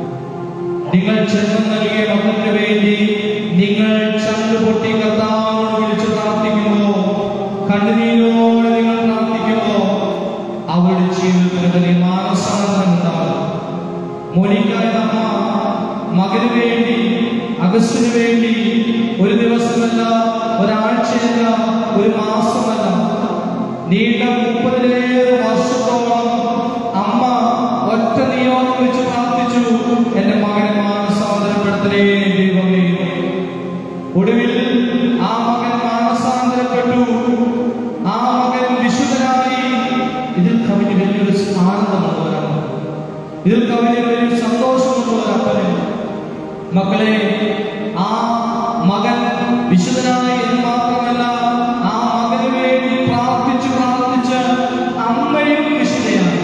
നിങ്ങൾ ജന്മം നൽകിയ മക്കൾക്ക് വേണ്ടി നിങ്ങൾ ചങ്കുപൊട്ടി കർത്താവിനോട് വിളിച്ച് പ്രാർത്ഥിക്കുമ്പോൾ, കണ്ണുനീരോടെ നിങ്ങൾ പ്രാർത്ഥിക്കുമ്പോൾ അവരുടെ ജീവിതത്തിൽ വലിയ മാനസാന്തരം ഉണ്ടാകും. മോനിക്കായ അമ്മ മകന് വേണ്ടി, അഗസ്റ്റിന് വേണ്ടി ഒരു ദിവസമല്ല, ഒരാഴ്ചയല്ല, ഒരു മാസമല്ല, നീണ്ട 30-ലേറെ വർഷത്തോളം അമ്മ ഒറ്റ നിയോഗം വെച്ച് പ്രാർത്ഥിച്ചു, എന്റെ മകനെ മാനസാന്തരപ്പെടുത്തലേ ദൈവമേ. ഒടുവിൽ ആ മകൻ മാനസാന്തരപ്പെട്ടു. ആ മകൻ വിശുദ്ധനായി. ഇതിൽ കവിഞ്ഞ് വലിയൊരു ആനന്ദമുള്ളവരാണ്. ഇതിൽ കവിഞ്ഞ് വലിയൊരു സന്തോഷമുള്ളവരപ്പന്. മക്കളെ, ആ മകൻ വിശുദ്ധനായി എന്ന് മാത്രമല്ല, ആ മകന് വേണ്ടി പ്രാർത്ഥിച്ച് പ്രാർത്ഥിച്ച് അമ്മയും വിശുദ്ധയായി.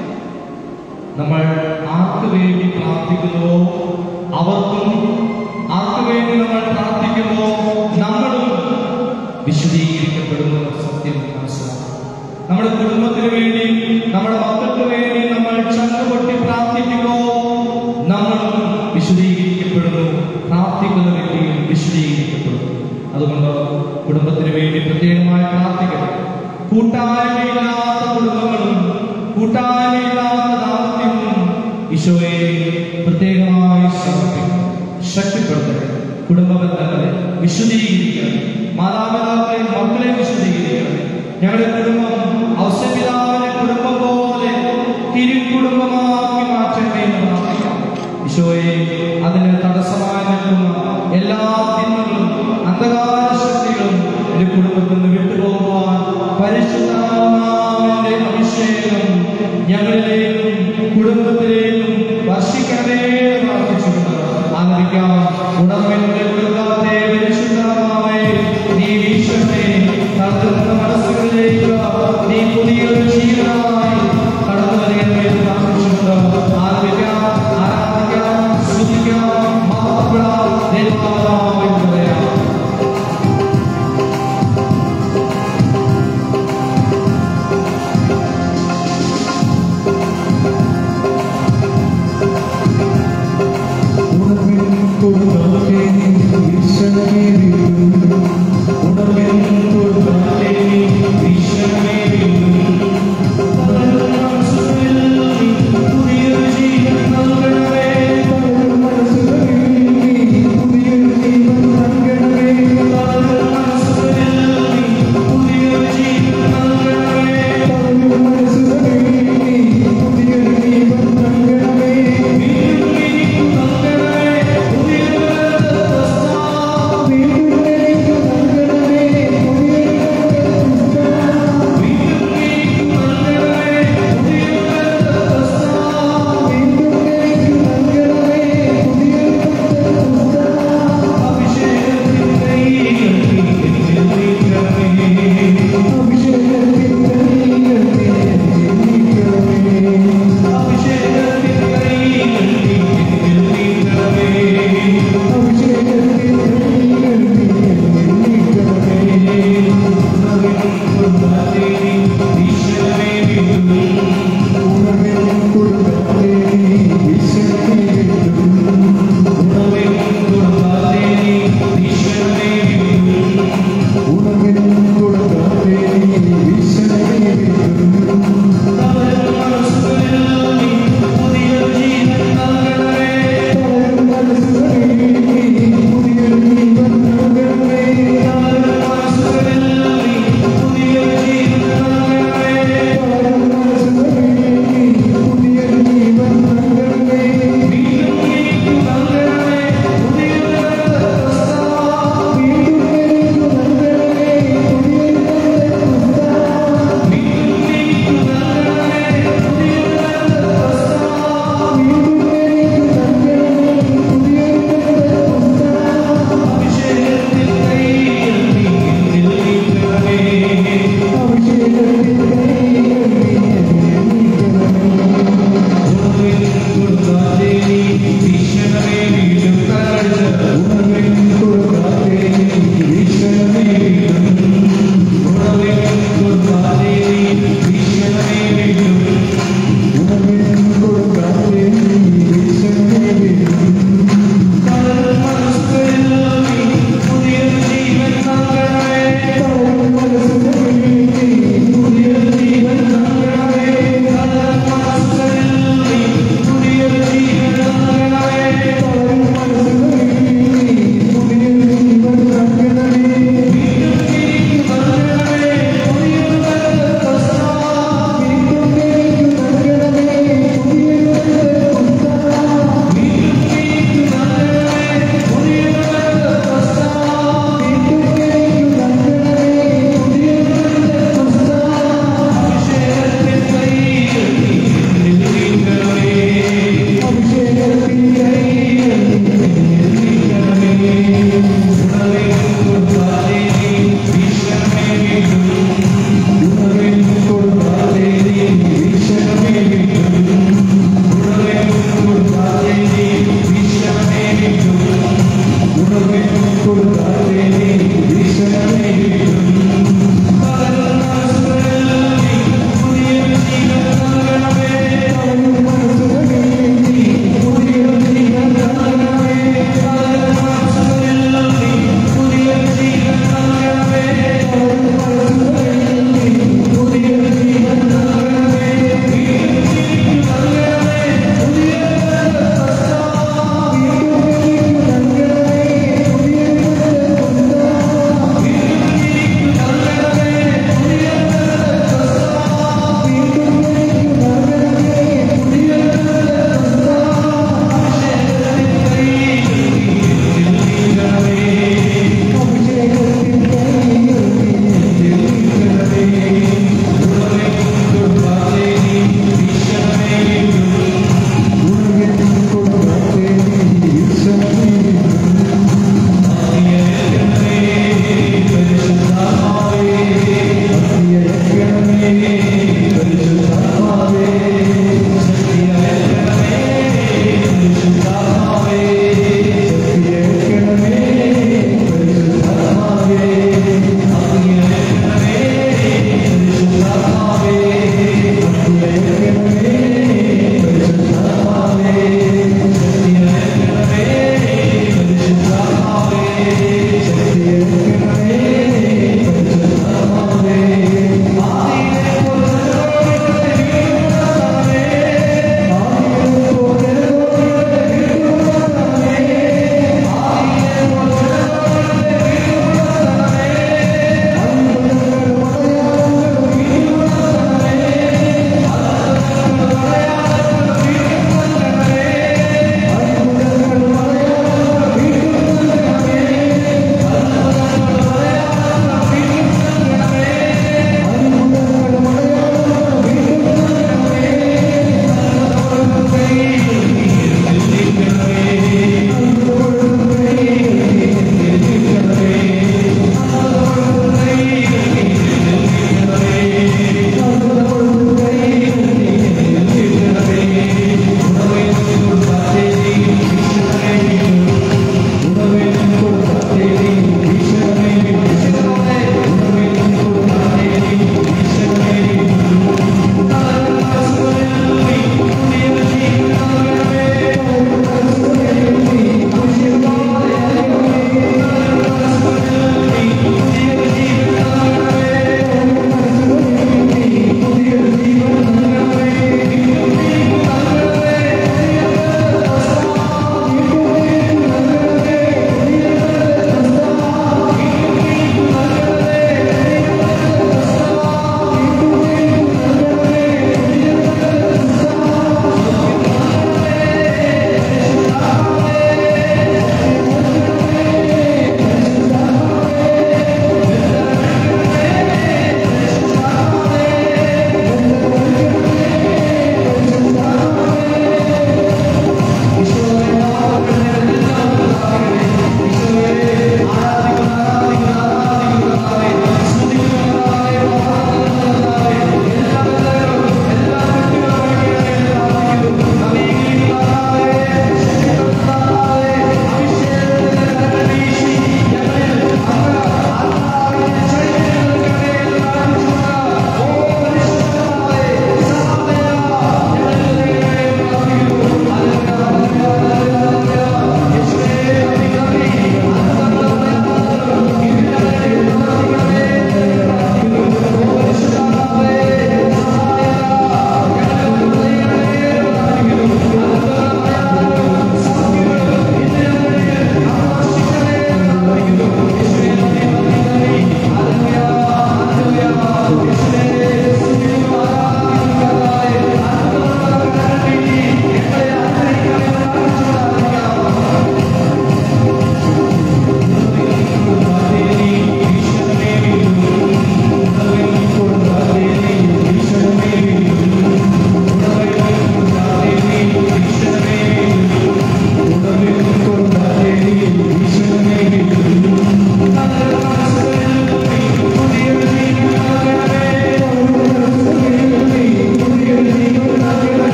നമ്മൾ ആർക്ക് വേണ്ടി പ്രാർത്ഥിക്കുന്നുവോ അവർക്കും, ആർക്ക് വേണ്ടി നമ്മൾ പ്രാർത്ഥിക്കുമ്പോൾ നമ്മളും വിശുദ്ധീകരിക്കപ്പെടുന്ന സത്യം മനസ്സിലാക്കും. നമ്മുടെ കുടുംബത്തിന് വേണ്ടി, നമ്മുടെ മക്കൾക്ക് വേണ്ടി നമ്മൾ ചങ്കുപൊട്ടി പ്രാർത്ഥിക്കുമ്പോൾ നമ്മളും വിശുദ്ധീകരിക്കപ്പെടുന്നു. പ്രാർത്ഥിക്കുന്ന വ്യക്തിയും വിശുദ്ധീകരിക്കപ്പെടുന്നു. അതുകൊണ്ട് കുടുംബത്തിന് വേണ്ടി പ്രത്യേകമായി പ്രാർത്ഥിക്കണം. കൂട്ടായ്മയില്ലാത്ത കുടുംബങ്ങളും കൂട്ടായ്മയില്ലാത്ത ദാമ്പത്യവും ഈശോയെ പ്രത്യേകമായി സമർപ്പിക്കണം. ശക്തിപ്പെടുത്തണം. കുടുംബ ബന്ധങ്ങളെ വിശുദ്ധീകരിക്കണം. മാതാപിതാക്കളെ, മക്കളെ വിശുദ്ധീകരിക്കണം. ഞങ്ങളുടെ കുടുംബം ഔസപിതാവിന്റെ കുടുംബം പോലെ തിരുക്കുടുംബമാക്കി മാറ്റണമേ എന്ന് പ്രാർത്ഥിക്കാം. ഈശോയെ, അതിന് തടസ്സമായി നിൽക്കുന്ന എല്ലാ തിന്മകളും അന്ധകാര ശക്തികളും എന്റെ കുടുംബത്തിൽ നിന്ന് വിട്ടുപോകുവാൻ പരിശുദ്ധാത്മാവിന്റെ അഭിഷേകം ഞങ്ങളിലേക്കും കുടുംബത്തിലേക്കും വർഷിക്കണമേ എന്ന് പ്രാർത്ഥിച്ചുകൊണ്ട് ആദരിക്കാം. ഉടമയുടെ കൊടുക്കാതെ പരിശുദ്ധാത്മാവ്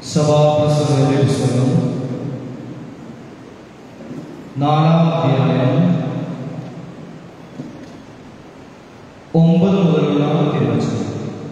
സഭാപ്രസംഗത്തിന്റെ പുസ്തകം 4-ാം അധ്യായം 9 മുതലുള്ള തിരുവചനം.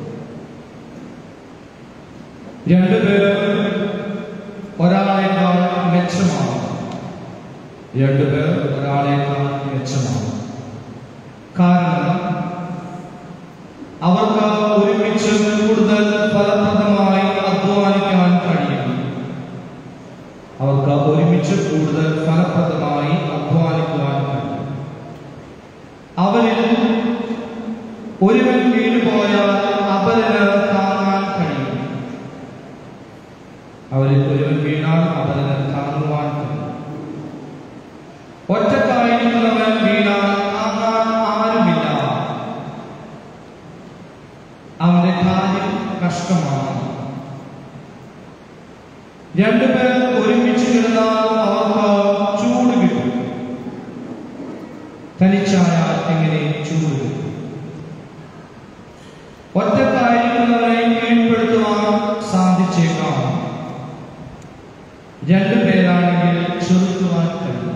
രണ്ടുപേർ ഒരാളേക്കാൾ മെച്ചമാണ്. രണ്ടുപേർ ഒരാളേക്കാൾ മെച്ചമാണ്. കാരണം അവർക്ക് ഒരുമിച്ച് കൂടുതൽ ഫലപ്രദമായി അധ്വാനിക്കാൻ കഴിയും. അവർക്ക് ഒരുമിച്ച് കൂടുതൽ ഫലപ്രദമായി അധ്വാനിക്കുവാൻ കഴിയും. അവരിൽ ഒരുവൻ വീണുപോയാൽ അപരന് താങ്ങാൻ കഴിയും. അവരിൽ ഒരുവൻ വീണാൽ അപരന് താങ്ങുവാൻ കഴിയും. ഒറ്റക്കായിരിക്കുന്നവൻ വീണാൽ താങ്ങാൻ ആരുമില്ല. അവന്റെ കാര്യം കഷ്ടമാണ്. രണ്ടുപേർ ഒരുമിച്ച് കിടന്നാൽ അവർക്ക് ചൂട് കിട്ടും. തനിച്ചായാൽ എങ്ങനെ ചൂട് കിട്ടും? ഒറ്റക്കായിരിക്കുന്നവരെ കീഴ്പ്പെടുത്തുവാൻ സാധിച്ചേക്കാം. രണ്ടുപേരാണെങ്കിൽ ചെറുത്തുവാൻ കഴിയും.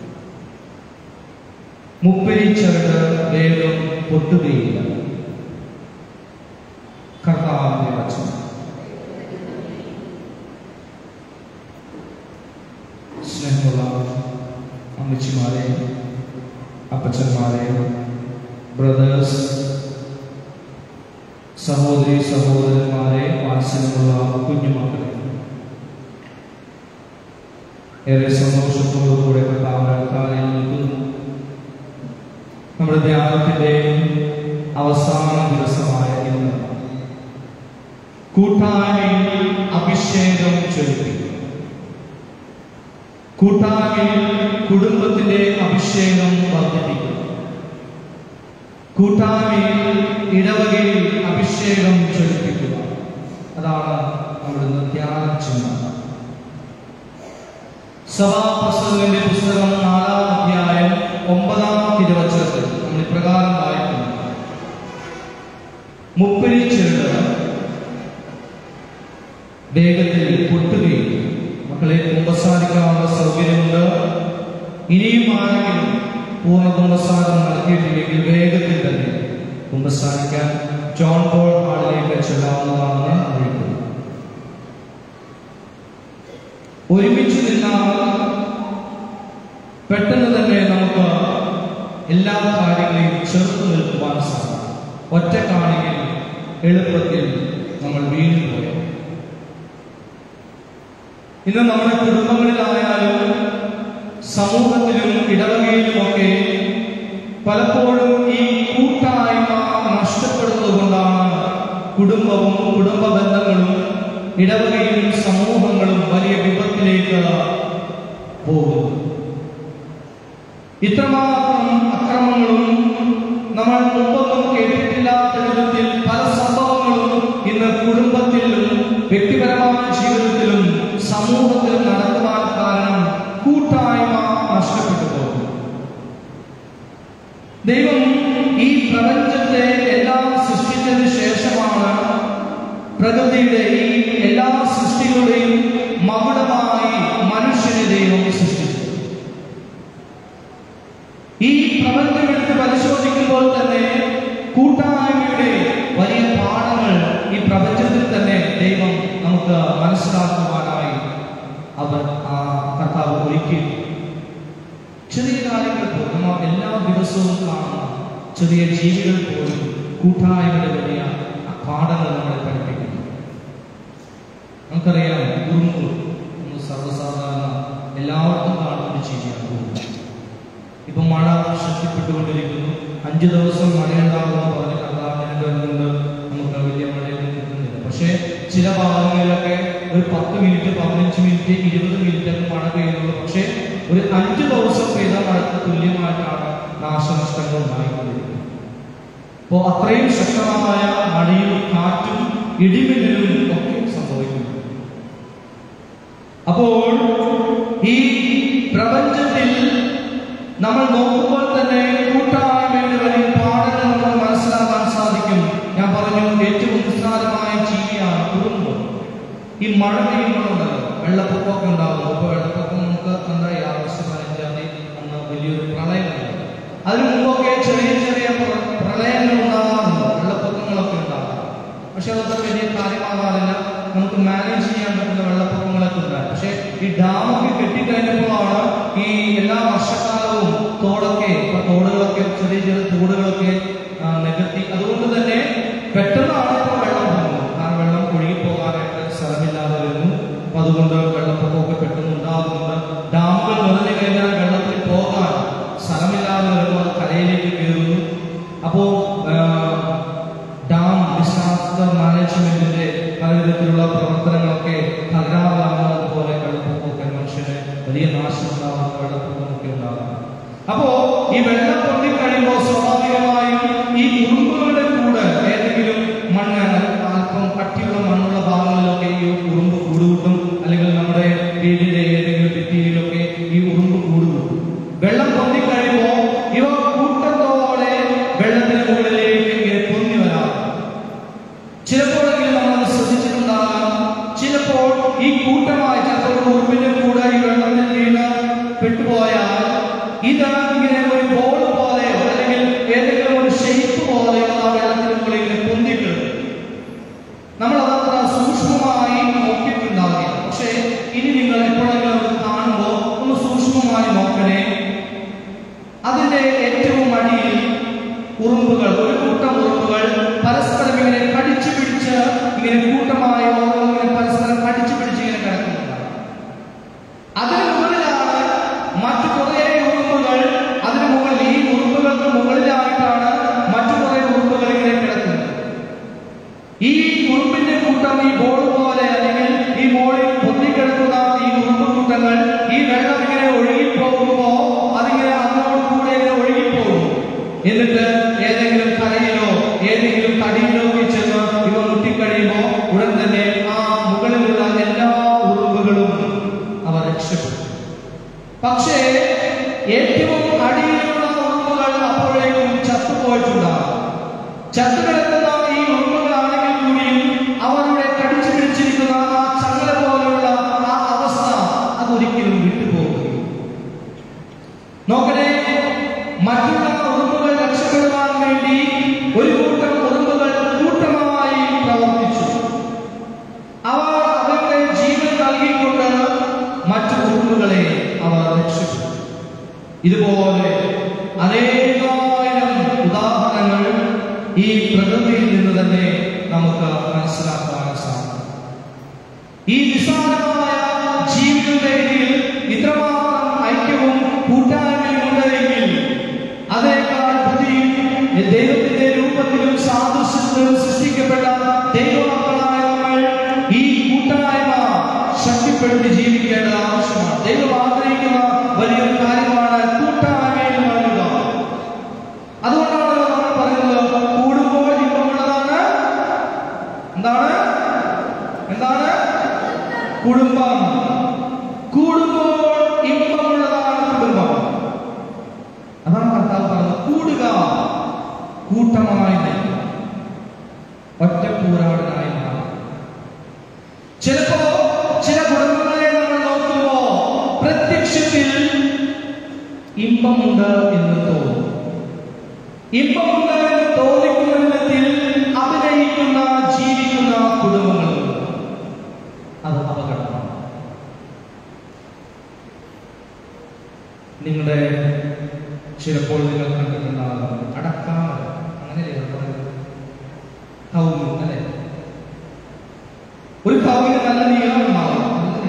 മുപ്പരിച്ചവട് വേഗം പൊട്ടുകയില്ല. കർത്താവിന്റെ വചനം. സ്നേഹമുള്ള അമ്മച്ചിമാരെ, അപ്പച്ചന്മാരെ, ബ്രദേഴ്സ്, സഹോദരി സഹോദരന്മാരെ, വാത്സല്യമുള്ള കുഞ്ഞുമക്കളെ, ഏറെ സന്തോഷത്തോടു കൂടെ കർത്താവിൽ നിൽക്കുന്നു. നമ്മുടെ ധ്യാനത്തിന്റെ അവസാന ദിവസമായ ഇന്ന് കൂട്ടായ്മയിൽ അഭിഷേകം ചൊരിപ്പിക്കും. കൂട്ടായ്മയിൽ കുടുംബത്തിന്റെ അഭിഷേകം വർദ്ധിപ്പിക്കും. കൂട്ടായ്മയിൽ ഇടവകയിൽ അഭിഷേകം ചൊരിപ്പിക്കുക. അതാണ് നമ്മുടെ ധ്യാനം ചെയ്യുന്നത്. സഭാപ്രസംഗത്തിന്റെ പുസ്തകം 4-ാം അധ്യായം 9-ാം തിരുവചനത്തിൽ നമ്മൾ ഇപ്രകാരം വായിക്കുന്നു: മുപ്പരിച്ചെടുത്ത് വേഗത്തിൽ പൊട്ടുകയും. മക്കളെ, കുമ്പസാരിക്കാനുള്ള സൗകര്യമുണ്ട്. ഇനിയും ആരെങ്കിലും പൂർണ്ണ കുമ്പസാരം നടത്തിയിട്ടില്ലെങ്കിൽ വേഗത്തിൽ തന്നെ കുമ്പസാരിക്കാൻ ജോൺ പോൾ ഹാളിലേക്ക് ചെല്ലാവുന്നതാണെന്ന് അറിയിക്കുന്നു. ഒരുമിച്ച് നിന്നാൽ പെട്ടെന്ന് തന്നെ നമുക്ക് എല്ലാ കാര്യങ്ങളെയും ചെറുത്തു നിൽക്കുവാൻ സാധിക്കും. ഒറ്റക്കാണെങ്കിൽ എളുപ്പത്തിൽ നമ്മൾ വീണുപോയി. ഇന്ന് നമ്മുടെ കുടുംബങ്ങളിലായാലും സമൂഹത്തിലും ഇടവകയിലുമൊക്കെ പലപ്പോഴും ഈ കൂട്ടായ്മ നഷ്ടപ്പെടുന്നത് കൊണ്ടാണ് കുടുംബവും കുടുംബ ബന്ധങ്ങളും ഇടവകയും സമൂഹങ്ങളും വലിയ വിപത്തിലേക്ക് പോകുന്നു. ഇത്രമാത്രം അക്രമങ്ങളും നമ്മൾ മുമ്പൊന്നും കേട്ടിട്ടില്ലാത്ത വിധത്തിൽ പല സംഭവങ്ങളും ഇന്ന് കുടുംബത്തിലും വ്യക്തിപരമായ ജീവിതത്തിലും സമൂഹത്തിലും നടക്കുവാൻ കാരണം കൂട്ടായ്മ നഷ്ടപ്പെട്ടു പോകുന്നു. ദൈവം ഈ പ്രപഞ്ചത്തെ എല്ലാം സൃഷ്ടിച്ചതിന് ശേഷമാണ് പ്രകൃതിയുടെ ഈ എല്ലാ സൃഷ്ടികളുടെയും മകുടമായി മനുഷ്യനെ ദൈവം സൃഷ്ടിച്ചത്. ഈ പ്രപഞ്ചം എടുത്ത് പരിശോധിക്കുമ്പോൾ തന്നെ കൂട്ടായ്മയുടെ വലിയ പാഠങ്ങൾ ഈ പ്രപഞ്ചത്തിൽ തന്നെ ദൈവം നമുക്ക് മനസ്സിലാക്കുവാനായി കർത്താവ് ഒരുക്കി. ചെറിയ കാര്യങ്ങൾ പോലും നമ്മൾ എല്ലാ ദിവസവും കാണുന്ന ചെറിയ ജീവികൾ പോലും കൂട്ടായ്മയുടെ വലിയ പാഠങ്ങൾ നമ്മളെ പഠിപ്പിക്കുന്നു. നമുക്കറിയാം, ഉറുമ്പ് സർവ്വസാധാരണ എല്ലാവർക്കും കാണുന്ന ഒരു ജീവിയാണ്. ഇപ്പൊ മഴ ശക്തിപ്പെട്ടുകൊണ്ടിരിക്കുന്നു. 5 ദിവസം മഴയുണ്ടാകുമെന്ന് പറഞ്ഞ് കർത്താവിനെ വരുന്നുണ്ട്. നമുക്ക് വലിയ മഴയൊന്നും കിട്ടുന്നില്ല. പക്ഷേ ചില ഭാഗങ്ങളിലൊക്കെ ഒരു 10 മിനിറ്റ്, 15 മിനിറ്റ്, 20 മിനിറ്റ് ഒക്കെ മഴ പെയ്യുന്നുള്ളൂ. പക്ഷേ ഒരു 5 ദിവസം പെയ്ത മഴക്ക് തുല്യമായിട്ടാണ് നാശനഷ്ടങ്ങൾ ഉണ്ടായിക്കൊണ്ടിരിക്കുന്നത്. അപ്പോൾ അത്രയും ശക്തമായ മഴയും കാറ്റും ഇടിമിന്നലും ഒക്കെ സംഭവിക്കുന്നു. അപ്പോൾ ഈ പ്രപഞ്ചത്തിൽ നമ്മൾ നോക്കുമ്പോൾ തന്നെ കൂട്ടായ്മയുടെ വലിയ പാഠങ്ങൾ നമുക്ക് മനസ്സിലാക്കാൻ സാധിക്കും. ഞാൻ പറഞ്ഞു, ഏറ്റവും നിസ്സാരമായ ജീവിയാണ് കുടുംബം. ഈ മഴ പെയ്യുമ്പോൾ ഉണ്ടാകും. ഇപ്പോൾ വെള്ളപ്പൊക്കം നമുക്ക് എന്തായി ആഗസ്റ്റ് 15-ാം തീയതി അന്ന് വലിയൊരു പ്രളയമുണ്ട്. അതിനു മുമ്പൊക്കെ ചെറിയ ചെറിയ പ്രളയങ്ങൾ ഉണ്ടാകാറുണ്ട്, വെള്ളപ്പൊക്കങ്ങളൊക്കെ ഉണ്ടാകാം. പക്ഷെ അതൊക്കെ വലിയ കാര്യമാകാറില്ല, നമുക്ക് മാനേജ് ചെയ്യാൻ പറ്റുന്ന വെള്ളപ്പൊക്കങ്ങളൊക്കെ ഉണ്ടാകും. പക്ഷെ ഈ ഡാമൊക്കെ കെട്ടിക്കഴിഞ്ഞപ്പോഴാണ് ഈ എല്ലാ വർഷക്കാലവും തോടുകളൊക്കെ ചെറിയ ചെറിയ തോടുകളൊക്കെ നികത്തി. അതുകൊണ്ട് തന്നെ പെട്ടെന്നാണ് ഇപ്പോൾ വെള്ളം പോകുന്നത്. കാരണം വെള്ളം ഒഴുകിപ്പോകാനായിട്ട് സ്ഥലമില്ലാതെ വരുന്നു. അപ്പൊ അതുകൊണ്ട് വെള്ളപ്പൊക്കമൊക്കെ പെട്ടെന്ന് ഉണ്ടാകുന്നുണ്ട്. ഡാമുകൾ നിറഞ്ഞു കഴിഞ്ഞാൽ വെള്ളത്തിൽ പോകാൻ സ്ഥലമില്ലാതെ വരുമ്പോൾ അത് കരയിലേക്ക് കയറുന്നു. അപ്പോ ഡാം ഡിസാസ്റ്റർ മാനേജ്മെന്റിന്റെ പലവിധത്തിലുള്ള പ്രവർത്തനങ്ങളൊക്കെ തകരാറിലാകുന്നതുപോലെ വെള്ളപ്പൊക്കമൊക്കെ മനുഷ്യന് വലിയ നാശം ഉണ്ടാകുന്ന വെള്ളപ്പൊക്കമൊക്കെ ഉണ്ടാകുന്നു. അപ്പോ ഈ വെള്ളം പൊട്ടിക്കഴിയുമ്പോൾ സ്വാഭാവികമായും ഈ ഉറുമ്പുകളുടെ കൂടെ ഏതെങ്കിലും മണ്ണ് അല്പം കട്ടിയുള്ള മണ്ണുള്ള ഭാഗങ്ങളിലൊക്കെ ഈ ഉറുമ്പ് കൂടുകൂട്ടും. അല്ലെങ്കിൽ നമ്മുടെ വീടിന്റെ ഏതെങ്കിലും ഭിത്തിയിലൊക്കെ ഈ ഉറുമ്പ് കൂടുകൂട്ടും. വെള്ളം പൊട്ടിക്കഴിയുമ്പോൾ ഇവ കൂട്ടത്തോടെ വെള്ളത്തിന് മുകളിലേക്ക് ഇങ്ങനെ പൊന്തി വരാം. ചിലപ്പോഴെങ്കിലും നമ്മൾ ശ്രദ്ധിച്ചിട്ടുണ്ടാകാം, ചിലപ്പോൾ ഈ കൂട്ടമായി ചിലപ്പോൾ ഉറുമ്പിന്റെ കൂടെ ഈ വെള്ളത്തിൽ വീണ് പെട്ടുപോയാൽ ഇത് ഇങ്ങനെ ഒരു ബോൾ പോലെയോ അല്ലെങ്കിൽ ഏതെങ്കിലും ഒരു ഷേപ്പ് പോലെയോ ആ വെള്ളത്തിന് മുകളിൽ ഇങ്ങനെ പൊന്തിക്കിടും. നമ്മൾ അതത്ര സൂക്ഷ്മമായി നോക്കിയിട്ടുണ്ടാകില്ല. പക്ഷേ ഇനി നിങ്ങൾ എപ്പോഴെങ്കിലും അത് കാണുമ്പോൾ ഒന്ന് സൂക്ഷ്മമായി നോക്കണേ. അതിന്റെ ഏറ്റവും അടിയിൽ ഉറുമ്പുകൾ, ഒരു കൂട്ടം ഉറുമ്പുകൾ പരസ്പരം ഇങ്ങനെ കടിച്ചു പിടിച്ച് ഇങ്ങനെ കൂട്ടമായി ഓരോന്നിങ്ങനെ പരസ്പരം കടിച്ചു പിടിച്ച് ഇങ്ങനെ കിടക്കുന്നുണ്ട്. അതിന് മുകളിലാണ് മറ്റു കുറെ ഉറുമ്പുകൾ. അതിന് മുകളിൽ ഈ ഉറുമ്പുകൾക്ക് മുകളിലായിട്ടാണ് മറ്റു കുറെ ഉറുമ്പുകൾ ഇങ്ങനെ കിടക്കുന്നത്. ഈ ഉറുമ്പിന്റെ കൂട്ടം ഈ ബോൾ പോലെ അല്ലെങ്കിൽ ഈ ബോളിൽ പൊത്തിക്കിടക്കുന്ന ഈ ഉറുമ്പ് കൂട്ടങ്ങൾ ഈ വെള്ളം ഇങ്ങനെ ഒഴുകിപ്പോകുമ്പോ അതിങ്ങനെ അങ്ങോട്ട് കൂടെ ഇങ്ങനെ ഒഴുകിപ്പോകും. എന്നിട്ട് ഏതെങ്കിലും കരയിലോ ഏതെങ്കിലും കടിയിലോ ചെന്ന് ഇവ മുട്ടിക്കഴിയുമ്പോ ഉടൻ തന്നെ ആ മുകളിലുള്ള എല്ലാ ഉറുമ്പുകളും അവ രക്ഷപ്പെടും. പക്ഷേ ഏറ്റവും അടിയിലുള്ള ഉറുമ്പുകൾ അപ്പോഴേക്കും ചത്തുപോയിട്ടുണ്ടാകും. ചത്തുകിടക്കുന്ന ഈ ഉറുമ്പുകളാണെങ്കിൽ കൂടിയും അവരുടെ കടിച്ചു പിടിച്ചിരിക്കുന്ന ആ ചങ്ങല പോലെയുള്ള ആ അവസ്ഥ അതൊരിക്കലും വിട്ടുപോകും. നോക്കണേ, മറ്റുള്ള ഉറുമ്പുകൾ രക്ഷപ്പെടുവാൻ വേണ്ടി ഒരു കൂട്ടം ഉറുമ്പുകൾ കൂട്ടമായി പ്രവർത്തിച്ചു. അവർ അവരുടെ ജീവൻ നൽകിക്കൊണ്ട് മറ്റു ഉറുമ്പുകളെ അവർ രക്ഷിച്ചു. ഇതുപോലെ അനേകായിരം ഉദാഹരണങ്ങൾ ഈ പ്രകൃതിയിൽ നിന്ന് തന്നെ നമുക്ക് മനസ്സിലാക്കാൻ സാധിക്കും. ഈ നിസ്സാരമായ ജീവിതത്തിൽ ഇത്രമാത്രം ഐക്യവും കൂട്ടായ്മയും ഉണ്ടെങ്കിൽ അതേക്കാൾ ബുദ്ധിയും ദൈവത്തിന്റെ രൂപത്തിലും സാദൃശ്യത്തിലും സൃഷ്ടിക്കപ്പെട്ട ദൈവമക്കളായ നമ്മൾ ഈ കൂട്ടായ്മ ശക്തിപ്പെടുത്തി ജീവിക്കേണ്ടത് ആവശ്യമാണ്. ദൈവം ആഗ്രഹിക്കുന്ന വലിയൊരു കാര്യമാണ് കൂട്ടായ്മയിൽ വളരുക. അതുകൊണ്ടാണല്ലോ നമ്മൾ പറയുന്നത് കൂടുമ്പോൾ ഇമ്പമുള്ളതാണ്. എന്താണ് കുടുംബം. കൂടുമ്പോൾ ഇമ്പമുള്ളതാണ് കുടുംബം. അതാണ് കർത്താവ് പറഞ്ഞത്, കൂടുക, കൂട്ടമായി നിൽക്കുക, ഒറ്റപ്പൂരാടനായി മാറുക. ചിലപ്പോ ചില കുടുംബങ്ങളെ നമ്മൾ നോക്കുമ്പോ പ്രത്യക്ഷത്തിൽ ഇമ്പമുണ്ട് എന്ന് തോന്നും. ഇമ്പമുണ്ട് എന്ന് തോന്നിക്കുന്ന വിധത്തിൽ അഭിനയിക്കുന്ന ജീവിക്കുന്ന കുടുംബങ്ങളുണ്ട്. അത് അപകടമാണ്. നിങ്ങളുടെ ചിലപ്പോൾ നിങ്ങൾ കണ്ടിട്ടുണ്ടാകും അടക്കാമരം, അങ്ങനെയല്ലേ കൗങ്ങ്, അല്ലെ? ഒരു കൗങ്ങിന് നല്ല നീളം ഉണ്ടാവും.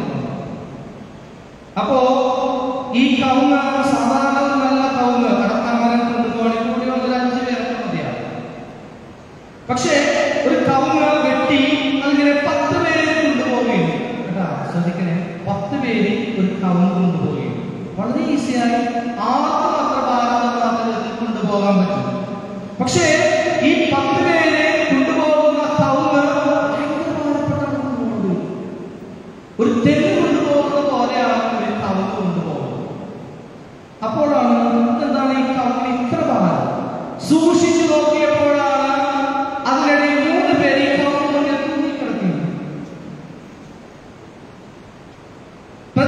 അപ്പോ ഈ കൗങ്ങ് സാധാരണ നല്ല കൗങ്ങ് അടക്കാമരം കൊണ്ടുപോകണമെങ്കിൽ കൂടി 5 പേർക്ക് മതിയാണ്. പക്ഷേ ഒരു കൗങ്ങ് വെട്ടി അതിങ്ങനെ 10 പേരെ കൊണ്ടുപോവുകയും, കേട്ടാ ശ്രദ്ധിക്കണേ, 10 പേര് ഒരു കൗങ്ങ് കൊണ്ടുപോവുകയും വളരെ ഈസിയായി ആർക്കും അത്ര ഭാരതത്തിൽ കൊണ്ടുപോകാൻ പറ്റും. പക്ഷേ ഈ 10 പേരെ കൊണ്ടുപോകുന്ന കൗങ്ങ് ഭയങ്കര ഭാരപ്പെട്ട ഒരു തെങ്ങ് കൊണ്ടുപോകുന്ന പോലെയാണ് ഒരു കൗങ്ങ് കൊണ്ടുപോകുന്നത്. അപ്പോഴാണ് എന്താണ് ഈ കൗങ്ങിന് ഇത്ര ഭാരം? സൂക്ഷിച്ചു നോക്കിയപ്പോഴാണ് അതിനിടയിൽ 3 പേര് ഈ കൗങ്ങിൽ തൂങ്ങിക്കിടക്കുന്നത്.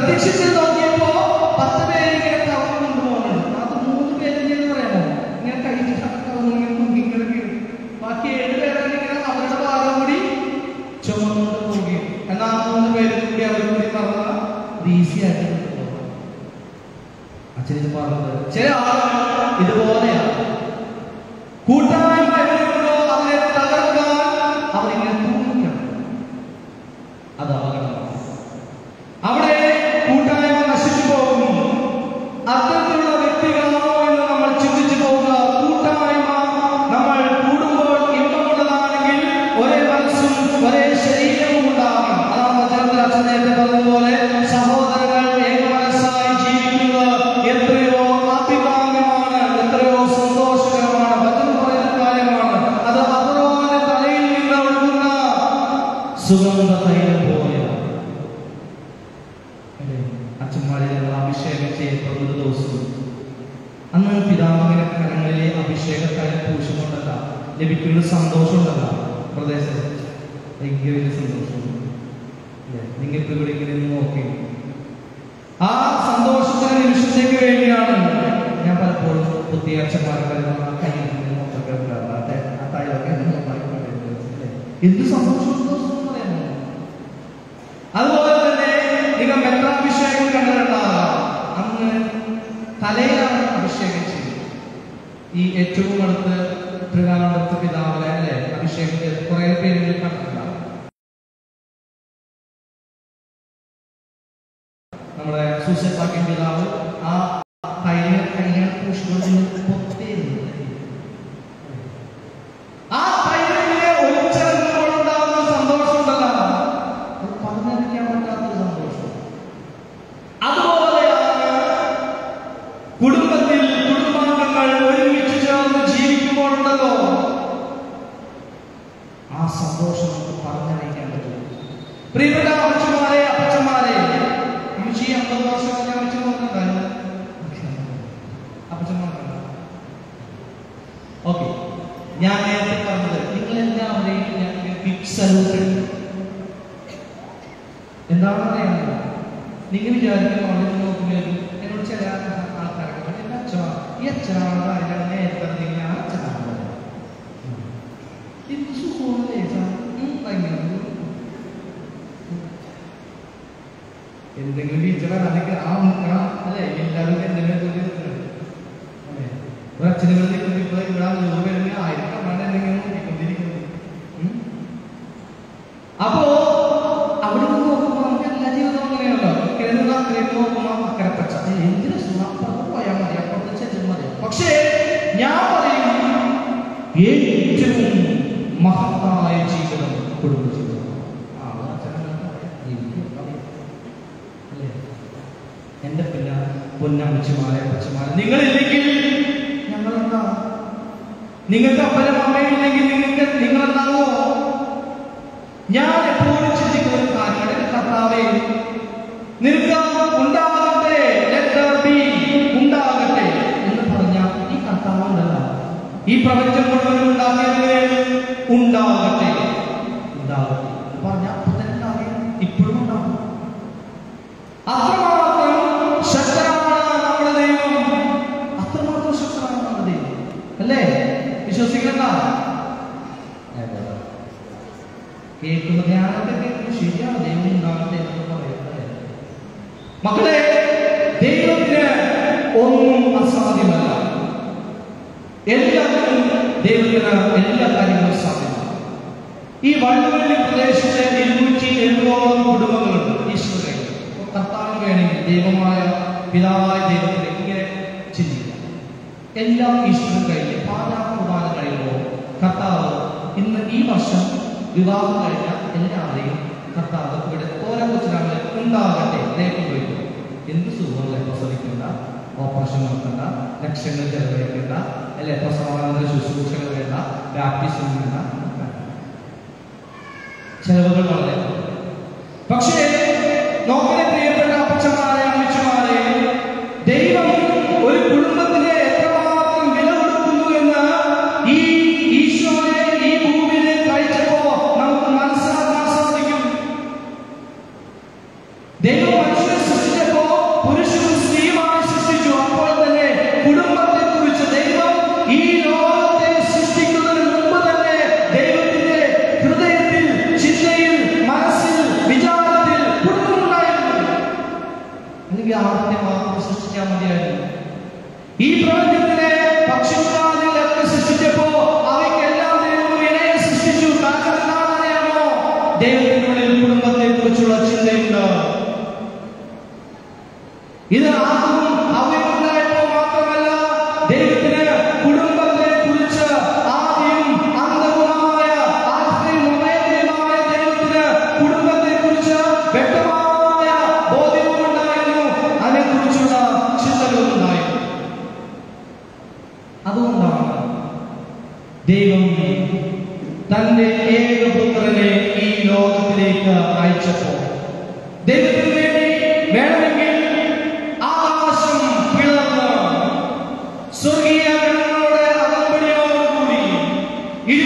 ലഭിക്കുന്ന സന്തോഷമുണ്ടല്ലോ പ്രദേശത്ത്, എനിക്ക് വലിയ സന്തോഷമുണ്ട്. നിങ്ങൾക്ക് ഇവിടെ ഇങ്ങനെ നോക്കി ആ സന്തോഷത്തിന്റെ നിമിഷത്തേക്ക് വേണ്ടിയാണ് ഞാൻ പലപ്പോഴും പുതിയ അച്ഛന്മാരൊക്കെ എന്ത് സന്തോഷം പറയാമോ? അതുപോലെ തന്നെ നിങ്ങൾ മെത്രാഭിഷേകം കണ്ടിട്ടുണ്ടാകാം. അന്ന് തലയിലാണ് അഭിഷേകം ചെയ്തത്. ഈ ഏറ്റവും അടുത്ത് തൃകാലത്ത് പിതാവിനെ അല്ലെ അഭിഷേകം ചെയ്ത് കുറെ പേരുകൾ കണ്ടിട്ടുണ്ടാകും. നമ്മുടെ സൂസപ്പാക്കിയ പിതാവ് ആ കൈകൾ പൂഷിക്കൊണ്ട് പൊത്തേരുന്നു. ആ കൈകളിലെ ഒലിച്ചിറങ്ങുമ്പോഴുണ്ടാകുന്ന സന്തോഷം ഉണ്ടല്ലോ, അത് പറഞ്ഞറിയിക്കാൻ പറ്റാത്തൊരു സന്തോഷം. അതുപോലെയാണ് കുടുംബത്തിൽ കുടുംബാംഗങ്ങൾ ഒരുമിച്ച് ചേർന്ന് ജീവിക്കുമ്പോഴുണ്ടല്ലോ ആ സന്തോഷം നമുക്ക് പറഞ്ഞറിയിക്കാൻ പറ്റും. പ്രിയപ്പെട്ട അമ്മച്ചിമാരെ, അപ്പച്ചന്മാരെ, അമ്മച്ചി 50 വർഷം അമ്മച്ചി നോക്കുന്നുണ്ടായിരുന്നു. ഓക്കെ, ഞാൻ നേരത്തെ പറഞ്ഞത് നിങ്ങളെല്ലാവരെയും ഞാൻ ബിഗ് സല്യൂട്ട്. എന്താണെന്ന് അറിയാമോ? നിങ്ങൾ വിചാരിക്കും അവിടെ നോക്കുമ്പോൾ എന്നോട് ചില ആൾക്കാരൊക്കെ ഈ അച്ഛനാണ് അതിനാണ് നേരത്തെ നിങ്ങൾ അച്ഛനാണ് എന്ത് സുഖമാണ് എന്തെങ്കിലും ടീച്ചറാണ് അതൊക്കെ ആ നിൽക്കണം അല്ലെ? എല്ലാവരും എന്തെങ്കിലും അച്ഛനുകൾ നിൽക്കുന്നത് ഇപ്പോൾ ഇവിടെ 100 പേരെങ്കിൽ 1000 കണ്ടാണ് എന്തെങ്കിലും നോക്കിക്കൊണ്ടിരിക്കുന്നത്. അപ്പോ അവിടെ നിന്ന് നോക്കുമ്പോൾ നമുക്ക് എല്ലാ ജീവിതവും അങ്ങനെയാണല്ലോ. കിഴങ്ങുള്ള അക്കരയ്ക്ക് നോക്കുമ്പോൾ അക്കരപ്പച്ച എന്തിനു അപ്പുറത്ത് പോയാൽ മതി, അപ്പുറത്ത് ചെല്ലും മതി. പക്ഷേ ഞാൻ പറയും ഏറ്റവും മഹത്തായ ജീവിതം കുടുംബ ജീവിതം. എന്റെ പൊന്നമ്മച്ചിമാരെ, അപ്പച്ചമാരെ, നിങ്ങളില്ലെങ്കിൽ ഞങ്ങളെന്താ? നിങ്ങൾക്ക് അപ്പനും അമ്മയില്ലെങ്കിൽ നിങ്ങളെന്താണോ? ഞാൻ എപ്പോഴും ചിന്തിക്കുന്ന ഒരു കാര്യമാണ്, കർത്താവേ നിനക്ക് ഉണ്ടാകട്ടെ, ഉണ്ടാകട്ടെ എന്ന് പറഞ്ഞ ഈ കർത്താവുണ്ടല്ല, ഈ പ്രപഞ്ചം മുഴുവൻ ഉണ്ടാക്കിയതിനെ ഉണ്ടാകട്ടെ ഉണ്ടാകട്ടെ പറഞ്ഞ അപ്പൊ തന്നെ ഉണ്ടാകും, ഇപ്പോഴും ഉണ്ടാകും. അത്രമാത്രം ശക്തനാണ് നമ്മുടെ ദൈവം, അത്രമാത്രം ശക്തനാണ് നമ്മുടെ ദൈവം അല്ലേ? വിശ്വസിക്കണ്ട, കേൾക്കുന്ന ധ്യാനത്തെ കേൾക്കുന്നത് ശരിയാണ്. ദൈവം ഉണ്ടാകട്ടെ എന്ന് പറയുന്നത് മക്കളെ, ദൈവത്തിന് ഒന്നും അസാധ്യമല്ല. എല്ലാത്തിനും ദൈവത്തിന് എല്ലാ കാര്യങ്ങളും സാധ്യമാണ്. ഈ വള്ളുവള്ളി പ്രദേശത്തെ 270ഓളം കുടുംബങ്ങളുണ്ട്. ഈശ്വരൻ കർത്താവിന് വേണമെങ്കിൽ ദൈവമായ പിതാവായ ദൈവത്തിന് ഇങ്ങനെ ചിന്തിക്കാം. എല്ലാം ഈശ്വരൻ കഴിഞ്ഞ് കുർബാന കഴിയുമ്പോൾ കർത്താവ് ഇന്ന് ഈ വർഷം വിവാഹം കഴിഞ്ഞ എല്ലാവരെയും കർത്താവ് ഇവിടെ ഓരോ കൊച്ചിനാളെ ഉണ്ടാകട്ടെ കൊണ്ടുപോയിട്ടു. എന്ത് സുഖമല്ലേ? പ്രസവിക്കേണ്ട, ഓപ്പറേഷൻ നോക്കണ്ട, ലക്ഷങ്ങൾ ചെലവഴിക്കേണ്ട അല്ലെ, പ്രസവാനന്തര ശുശ്രൂഷകൾ വേണ്ട, ബാപ്റ്റിസം വേണ്ട, ചെലവുകൾ വളരെ. പക്ഷേ നോക്കണേ പ്രിയപ്പെട്ട അപ്പച്ചന്മാരെ, അമ്മച്ചമാരെ, ദൈവം ഒരു കുടുംബത്തിനെ എത്രമാത്രം വില കൊടുക്കുന്നു എന്ന് ഈ ഈശോയെ ഈ ഭൂമിയിലേക്ക് അയച്ചപ്പോ നമുക്ക് മനസ്സിലാക്കാൻ സാധിക്കും. ദൈവം മനുഷ്യനെ സൃഷ്ടിച്ചപ്പോ പുരുഷനും സ്ത്രീയുമായി സൃഷ്ടിച്ചു. അപ്പോൾ തന്നെ കുടുംബത്തെ കുറിച്ച് ദൈവം ഈ ലോകത്തെ സൃഷ്ടിക്കുന്നതിന് മുമ്പ് തന്നെ ദൈവത്തിന്റെ ഹൃദയത്തിൽ, ചിന്തയിൽ, മനസ്സിൽ, വിചാരത്തിൽ കുടുംബമുണ്ടായിരുന്നു. അല്ലെങ്കിൽ ആദ്യത്തെ മാത്രം സൃഷ്ടിക്കാൻ മതിയായിരുന്നു. ഈ പ്രപഞ്ചത്തിലെ പക്ഷിമൃഗാദികളൊക്കെ സൃഷ്ടിച്ചപ്പോ അവയ്ക്കെല്ലാം ദൈവം ഒരു ഇണയെ സൃഷ്ടിച്ചു. കാരണം എന്താണെന്നറിയാമോ? ദൈവത്തിനുള്ളിൽ കുടുംബത്തെ കുറിച്ചുള്ള ചിന്തയുണ്ട്. ഇത് ആർക്കും അവയുണ്ടായപ്പോ മാത്രമല്ല, ദൈവത്തിന് കുടുംബത്തെ കുറിച്ച് ആദ്യം അന്തവുമായ ആൽഫയും ഒമേഗയുമായ ദൈവത്തിന് കുടുംബത്തെ കുറിച്ച് വ്യക്തമായ ബോധ്യമുണ്ടായിരുന്നു. അതിനെക്കുറിച്ചുള്ള ചിന്തകളുണ്ടായിരുന്നു. അതുകൊണ്ടാണ് ദൈവം തന്റെ ഏകപുത്രനെ ഈ ലോകത്തിലേക്ക് അയച്ചപ്പോൾ ദൈവത്തിന് വേണ്ടി വേണമെങ്കിൽ ആകാശം പിളർന്ന് സ്വർഗീയ ഗണങ്ങളുടെ അകമ്പടിയോടുകൂടി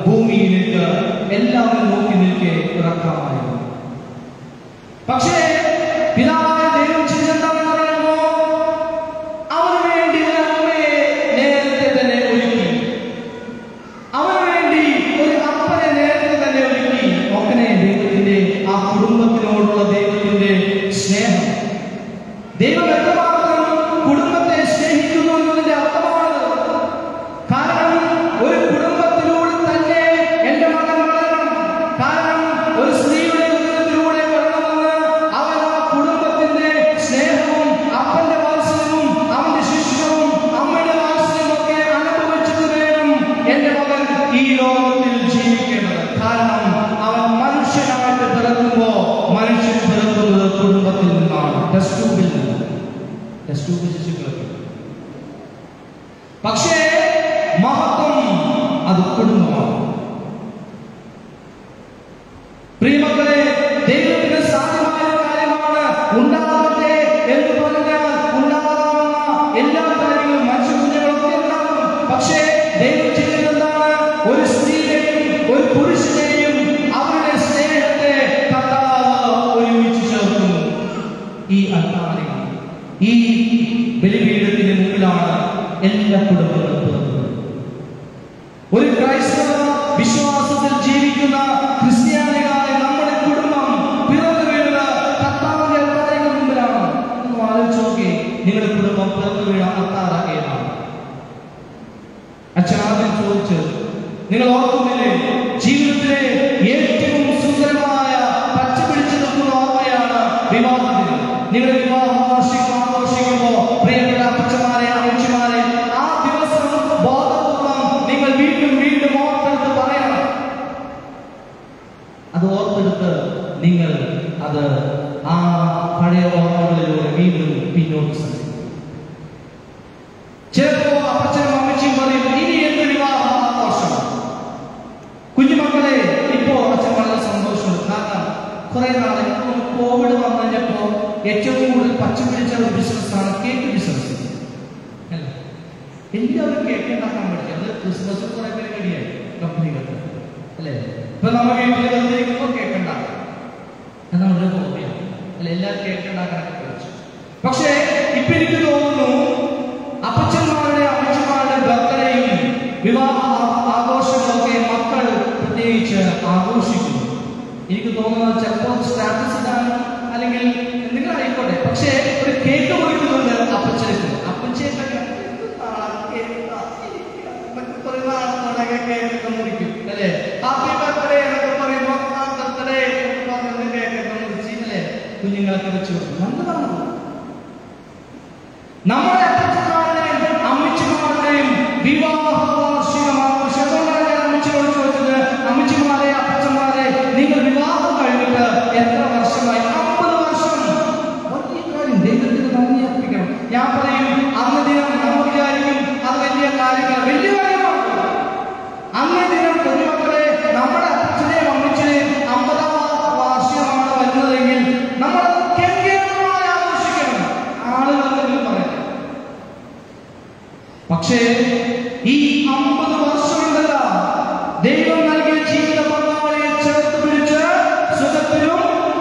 ഭൂമിയിലേക്ക് എല്ലാവരും നോക്കി നിൽക്കെ ഇറക്കാമായിരുന്നു. പക്ഷേ പിതാവായ ദൈവം ചെയ്തെന്താണെന്ന് പറയുമ്പോ അവന് വേണ്ടി ഒരു അമ്മയെ നേരത്തെ തന്നെ ഒരുക്കി, അവന് വേണ്ടി ഒരു അപ്പനെ നേരത്തെ തന്നെ ഒരുക്കി. നോക്കണേ, ദൈവത്തിന്റെ ആ കുടുംബത്തിനോടുള്ള ദൈവത്തിന്റെ സ്നേഹം. ദൈവം എത്രമാത്രം കുടുംബത്തെ സ്നേഹിക്കുന്നു എന്നതിന്റെ അർത്ഥമാണ്. കാരണം ഒരു കുടുംബത്തിലൂടെ തന്നെ എന്റെ മകൻ വളരണം. കാരണം ഒരു സ്ത്രീയുടെ ഉദരത്തിലൂടെ വളരണമെന്ന് അവൻ ആ കുടുംബത്തിന്റെ സ്നേഹവും അപ്പന്റെ വാത്സല്യവും അവന്റെ ശിക്ഷവും അമ്മയുടെ വാത്സല്യവും ഒക്കെ അനുഭവിച്ചിട്ട് വേണം എന്റെ മകൻ ഈ ലോകത്തിൽ ജീവിക്കേണ്ടത്. കാരണം അവൻ മനുഷ്യനായിട്ട് പിറക്കുമ്പോ മനുഷ്യൻ പിറക്കുന്നത് കുടുംബത്തിൽ നിന്നാണ്, ടെസ്റ്റ് ട്യൂബിൽ നിന്ന്. പക്ഷേ മഹത്വം അത് കുടുംബമാണ്. പ്രിയമക്കളെ, ദൈവത്തിന് സാധ്യമായ കാര്യമാണ് ഉണ്ടാകട്ടെ എന്ന് പറഞ്ഞാൽ ഉണ്ടാകാവുന്ന എല്ലാ കാര്യങ്ങളും മനുഷ്യകുഞ്ഞുങ്ങളൊക്കെ ഉണ്ടാകും. പക്ഷേ ദൈവം ചെയ്തതെന്താണ്? ഒരു സ്ത്രീയെയും ഒരു പുരുഷനെയും അവരുടെ സ്നേഹത്തെ കർത്താവ് ഒരുമിച്ച് ചേർക്കുന്നു. ഈ അൽത്താരയിൽ, ഈ ബലിപീഠത്തിന് മുമ്പിലാണ് എല്ലാ കുടുംബങ്ങളും പിറന്നത്. ഒരു ക്രൈസ്തവ വിശ്വാസത്തിൽ ജീവിക്കുന്ന ക്രിസ്ത്യാനികളായ നമ്മുടെ കുടുംബം പിറന്നു വീഴുന്നത് കർത്താവിന്റെ അൽത്താരയ്ക്ക് മുമ്പിലാണ്. ഒന്ന് ആലോചിച്ച് നോക്കി, നിങ്ങളുടെ കുടുംബം പിറന്നു വീഴ അൽത്താര ഏതാണ്? അച്ഛനാദ്യം ചോദിച്ച്, നിങ്ങൾ ഓർക്കുന്നില്ലേ, ജീവിതത്തിലെ ഏറ്റവും സുന്ദരമായ പച്ച പിടിച്ചു നിൽക്കുന്ന ഓർമ്മയാണ് വിവാഹത്തിന്. നിങ്ങളുടെ വിവാഹ വാർഷികം ആഘോഷിക്കുമ്പോ പ്രിയപ്പെട്ട അപ്പച്ചമാരെ, അമ്മച്ചിമാരെ, ആ ദിവസം ബോധപൂർവം നിങ്ങൾ വീണ്ടും വീണ്ടും ഓർത്തെടുത്ത് പറയണം. അത് ഓർത്തെടുത്ത് നിങ്ങൾ അത് ആ പഴയ ഓർമ്മകളിലൂടെ വീണ്ടും പിന്നോട്ട് സഞ്ചരിക്കും. ചിലപ്പോ അപ്പച്ചനും അമ്മച്ചിയും പറയും, ഇനി എന്ത് വിവാഹ ആഘോഷം? കുഞ്ഞുമക്കളെ, ഇപ്പോ അച്ഛൻ വളരെ സന്തോഷമുണ്ട്. കാരണം കുറെ നാളെ കോവിഡ് വന്നപ്പോ ഏറ്റവും കൂടുതൽ പച്ച പിടിച്ച ഒരു ബിസിനസ്സാണ് കേക്ക് ബിസിനസ്. എല്ലാവരും കേക്ക് ഉണ്ടാക്കാൻ പഠിക്കും. അത് ക്രിസ്മസ് കുറെ പേര് കഴിയായി കമ്പനികൾക്ക്, അല്ലേ? ഇപ്പൊ നമ്മൾ വീട്ടിൽ വന്നിരിക്കുമ്പോൾ കേക്ക് ഉണ്ടാക്കാം, അത് നമ്മുടെ ഹോബിയാണ്, അല്ലെ? എല്ലാവരും കേക്ക് ഉണ്ടാക്കാനൊക്കെ പഠിച്ചു. പക്ഷേ ഇപ്പൊ എനിക്ക് തോന്നുന്നു അപ്പച്ചന്മാരുടെ അമ്മച്ചന്മാരുടെ ബർത്ത്ഡേയും വിവാഹ ആഘോഷങ്ങളൊക്കെ മക്കൾ പ്രത്യേകിച്ച് ആഘോഷിക്കുന്നു. എനിക്ക് തോന്നുന്നത് ചിലപ്പോൾ സ്റ്റാറ്റസ് ഇടാനും അല്ലെങ്കിൽ എന്തെങ്കിലും ആയിക്കോട്ടെ, പക്ഷേ ഒരു കേക്ക് മുറിക്കുന്നുണ്ട് അപ്പച്ചനക്ക്. അപ്പച്ചയൊക്കെ കേക്കൊക്കെ മുറിക്കും, അല്ലേ? ഹാപ്പി ബർത്ത്ഡേ എന്നൊക്കെ പറയുമ്പോൾ ആ ബർത്ത്ഡേ കേക്കൊക്കെ മുറിച്ച്, അല്ലേ, കുഞ്ഞുങ്ങളൊക്കെ വെച്ച് കൊടുക്കും. നല്ലതാണ്. നമ്മുടെ അപ്പച്ചന്മാരുടെയും അമ്മച്ചിമാരുടെയും വിവാഹ വാർഷികം ആഘോഷം. അതുകൊണ്ടാണ് ഞാൻ അമ്മച്ചിയോട് ചോദിച്ചത്, അമ്മച്ചിമാരെ, അപ്പച്ചന്മാരെ, നിങ്ങൾ വിവാഹം കഴിഞ്ഞിട്ട് എത്ര വർഷമായി? 50 വർഷം. വലിയ കാര്യം, ദൈവത്തിന് നന്ദി അർപ്പിക്കണം. ഞാൻ പറയും, അന്ന് ദിനം നമ്മൾ വിചാരിക്കും അത് വലിയ കാര്യങ്ങൾ, വലിയ കാര്യമാണ്. അന്നേ ദിനം കുഞ്ഞുമക്കളെ, നമ്മുടെ അച്ഛനെയും അമ്മച്ചിനെയും 50ാം വാർഷികമാണ് വരുന്നതെങ്കിൽ നമ്മൾ ഗംഭീരമായി ആഘോഷിക്കണം. ആളുകളെങ്കിലും പറയട്ടെ. പക്ഷേ ഈ 50 വർഷമുണ്ടല്ല, ദൈവം നൽകിയ ജീവിത പങ്കാളിയെ ചേർത്ത് പിടിച്ച് സുഖത്തിലും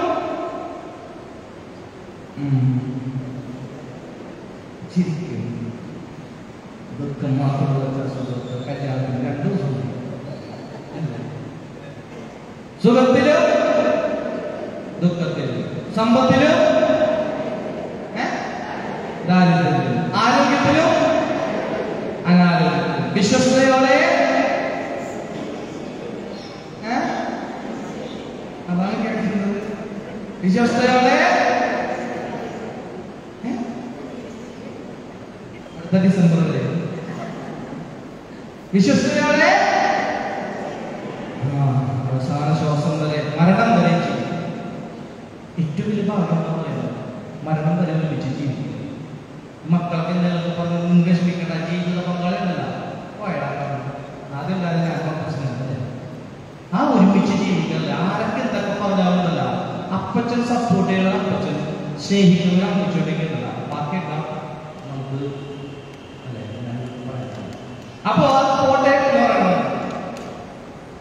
ചിരിക്കും, ദുഃഖം മാത്രമുള്ള സുഖത്ത് കല്യാണത്തിന് 2 ദിവസം, സുഖത്തിലും ദുഃഖത്തിലും, സമ്പത്തിലും ദാരിദ്ര്യത്തിലും, ആരോഗ്യത്തിലും അനാരോഗ്യത്തിലും, വിശ്വസ്തയോടെ, അതാണ് കേൾക്കുന്നത്, വിശ്വസ്തയോടെ. അടുത്ത ഡിസംബറിലെ വിശ്വസ്തയോടെ അവസാന ശ്വാസം വരെ, മരണം വരെ ചെയ്യും. ഏറ്റവും വലിയ ഭാഗ്യമാണ് മരണം വരെ ഒരുമിച്ച് ജീവിക്കും. മക്കൾക്ക് എന്തെങ്കിലും പറഞ്ഞ് മുൻകേ ശ്രമിക്കേണ്ട, ജീവിത പങ്കാളി ഉണ്ടല്ല ആദ്യം പ്രശ്നമല്ലേ, ആ ഒരുമിച്ച് ജീവിക്കണല്ല. ആരൊക്കെ എന്തൊക്കെ പറഞ്ഞാലുണ്ടല്ല, അപ്പച്ചൻ സപ്പോർട്ട് ചെയ്യണം, അപ്പച്ചൻ സ്നേഹിക്കുന്ന അമ്മച്ചോണ്ടിരിക്കുന്നില്ല, ബാക്കിയൊക്കെ നമുക്ക് അല്ലേ പറയാം. അപ്പൊ അത് പോട്ടെ എന്ന് പറയണം.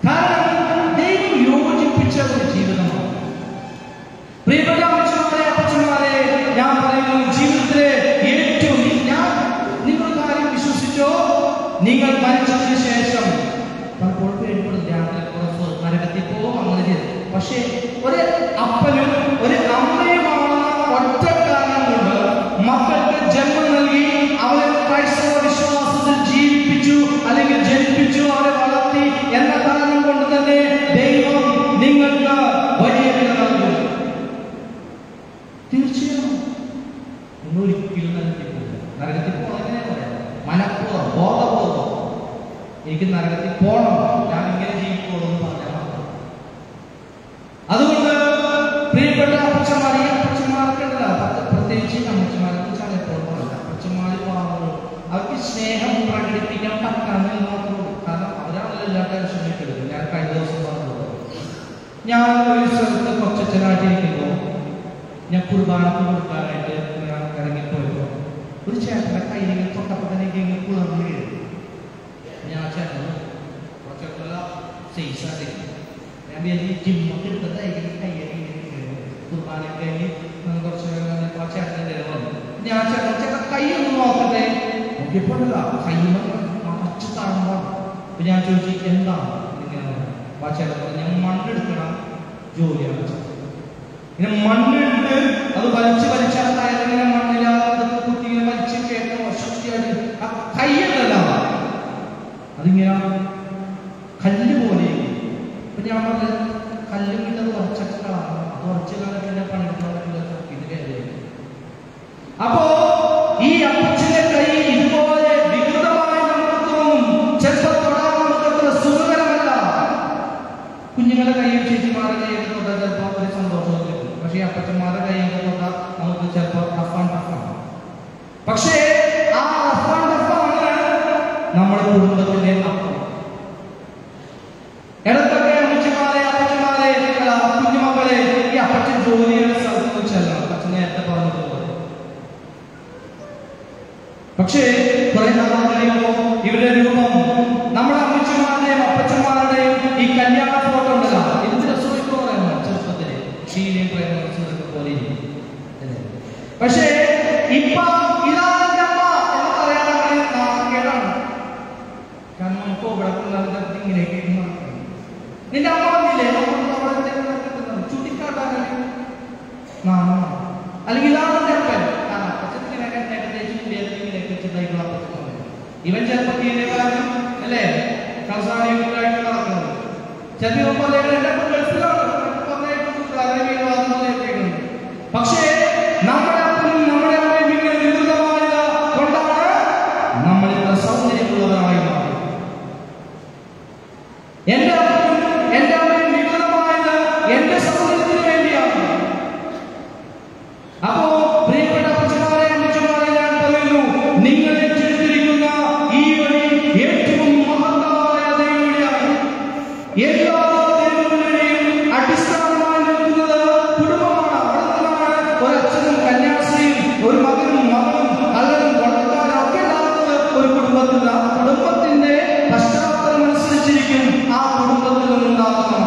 പ്രിയപ്പെട്ട അപ്പച്ചന്മാർ, ഈ അപ്പച്ചന്മാർക്ക് പ്രത്യേകിച്ച് അമ്മച്ചന്മാരെ കുറിച്ചാണ് എപ്പോഴും പറയുന്നത്. അപ്പച്ചന്മാർ പാവങ്ങളും അവർക്ക് സ്നേഹം പ്രകടിപ്പിക്കാൻ പറ്റാമെന്ന് മാത്രമേ. കാരണം അവരാണല്ലോ എല്ലാ ടെൻഷനും എടുക്കുന്നത്. ഞാൻ കഴിഞ്ഞ ദിവസം പറഞ്ഞത്, ഞാൻ ഒരു സ്ഥലത്ത് കൊച്ചനായിട്ടിരിക്കുമ്പോൾ ഞാൻ കുർബാനക്ക് കൊടുക്കാനായിട്ട് ഞാൻ ഇറങ്ങിപ്പോയപ്പോൾ ഒരു ചേട്ടൻ്റെ കയ്യിൽ തൊട്ടപ്പത്തനേക്ക് ഇങ്ങനെ കുളർന്നു വീഴും. ഞാൻ ചേട്ടന് കുറച്ചൊക്കെയുള്ള സൈസാണ്. ഞാൻ വലിയ ജിമ്മൊക്കെ എടുത്തതായിരിക്കും കയ്യിൽ കുർബാനക്ക് കഴിഞ്ഞ് കുറച്ച് ആ ചേട്ടൻ്റെ വന്നു. ഞാൻ ചേട്ടൻ കൈ ഒന്ന് നോക്കട്ടെ, നോക്കിയപ്പോഴല്ല കയ്യിലൊക്കെ മറച്ച് താഴുമ്പോൾ. അപ്പൊ ഞാൻ ചോദിച്ചു എന്താണ് ഇങ്ങനെ? ആ ചേട്ടൻ പറഞ്ഞു ഞാൻ മണ്ണെടുക്കണം ജോലിയാണ്. ഇങ്ങനെ മണ്ണിട്ട് അത് വലിച്ചാൽ ഇങ്ങനെ മണ്ണിലാതെ കുത്തി ഇങ്ങനെ വലിച്ച് കേട്ടോ ശക്തിയായിട്ട് ആ കൈയല്ല അതിങ്ങനെ കല്ല് പോലെ. അപ്പൊ ഞാൻ പറഞ്ഞത് കല്ല് കിട്ടത് ഉറച്ചിട്ടാണ്, അത് ഉറച്ചില്ലാതെ പണിയെടുക്കാൻ ഇതിന്റെ. അപ്പോ ഈ അപ്പച്ചന്റെ കൈ ഇതുപോലെ വികൃതമായി നമുക്ക് തോന്നും. ചിലപ്പോൾ തൊടാൻ നമുക്കത്ര സുഖകരമല്ല. കുഞ്ഞുങ്ങളുടെ കൈയും ചേച്ചിമാരുടെ കൈയൊക്കെ തൊട്ടാൽ ചിലപ്പോൾ ഒരു സന്തോഷം കിട്ടും. പക്ഷെ ഈ അപ്പച്ചന്മാരുടെ കൈയൊക്കെ തൊട്ടാൽ നമുക്ക് ചിലപ്പോൾ ടഫാണ്. പക്ഷേ ആ ടഫാണ് നമ്മുടെ കുടുംബത്തിന്റെ അപ്പം. ഇടത്തൊക്കെ അമ്മച്ചമാരെ അപ്പച്ചന്മാരെ കുഞ്ഞുമക്കളെ ഈ അപ്പച്ചൻ ജോലിയുടെ സ്ഥലത്ത് ചെല്ലണം. അപ്പച്ചൻ നേരത്തെ പറഞ്ഞതുപോലെ. പക്ഷേ കുറെ നാൾ കഴിയുമ്പോൾ ഇവരുടെ രൂപം നമ്മുടെ അമ്മച്ചമാരുടെയും അപ്പച്ചന്മാരുടെയും ഈ കല്യാണ ഫോട്ടോ ഉണ്ടല്ലോ, എന്ത് രസമൊക്കെ പറയുന്നു ചെറുപ്പത്തില് ശീലയും പ്രേമൊക്കെ പോലെ. പക്ഷേ ഇപ്പൊ ഇതാണ് അമ്മ എന്ന് പറയാനാണ് കേടാണ്. കാരണം നമുക്ക് ഇവിടെ ഇങ്ങനെയൊക്കെ നിന്റെ അമ്മ വന്നില്ലേ ചുട്ടിക്കാട്ടാണ് അല്ലെങ്കിൽ ഇതാണ് അപ്പൻ. ഇവൻ ചിലപ്പോ അല്ലേ കൗസാനികളായിട്ട് നടക്കുന്നത്. ചിലപ്പോ പക്ഷേ നമ്മുടെ അപ്പനും നമ്മുടെ അമ്മയും ഇങ്ങനെ വികൃതമായത് കൊണ്ടാണ് നമ്മളിത്ര സൗന്ദര്യമുള്ളവരായി മാറി. എന്റെ അപ്പനും എന്റെ അമ്മയും വികൃതമായത് എന്റെ സൗന്ദര്യത്തിന് വേണ്ടിയാണ്. അപ്പോ പ്രിയപ്പെട്ട അപ്പച്ചന്മാരെ അമ്മച്ചന്മാരെ ഞാൻ പറയുന്നു, നിങ്ങൾ ഏറ്റെടുത്തിരിക്കുന്ന ഈ വഴി ഏറ്റവും മഹത്തായ ദൈവവിളിയാണ്. എല്ലാ ദൈവവിളിയുടെയും അടിസ്ഥാനമായി നിൽക്കുന്നത് കുടുംബമാണ്. അവിടുന്നാണ് ഒരച്ഛനും കന്യാസ്ത്രീയും ഒരു മകനും കള്ളനും കൊള്ളക്കാരും ഒക്കെ ഉണ്ടാകുന്നത് ഒരു കുടുംബത്തിൽ. ആ കുടുംബത്തിന്റെ പശ്ചാത്തലം അനുസരിച്ചിരിക്കും ആ കുടുംബത്തിൽ നിന്നുണ്ടാകുന്ന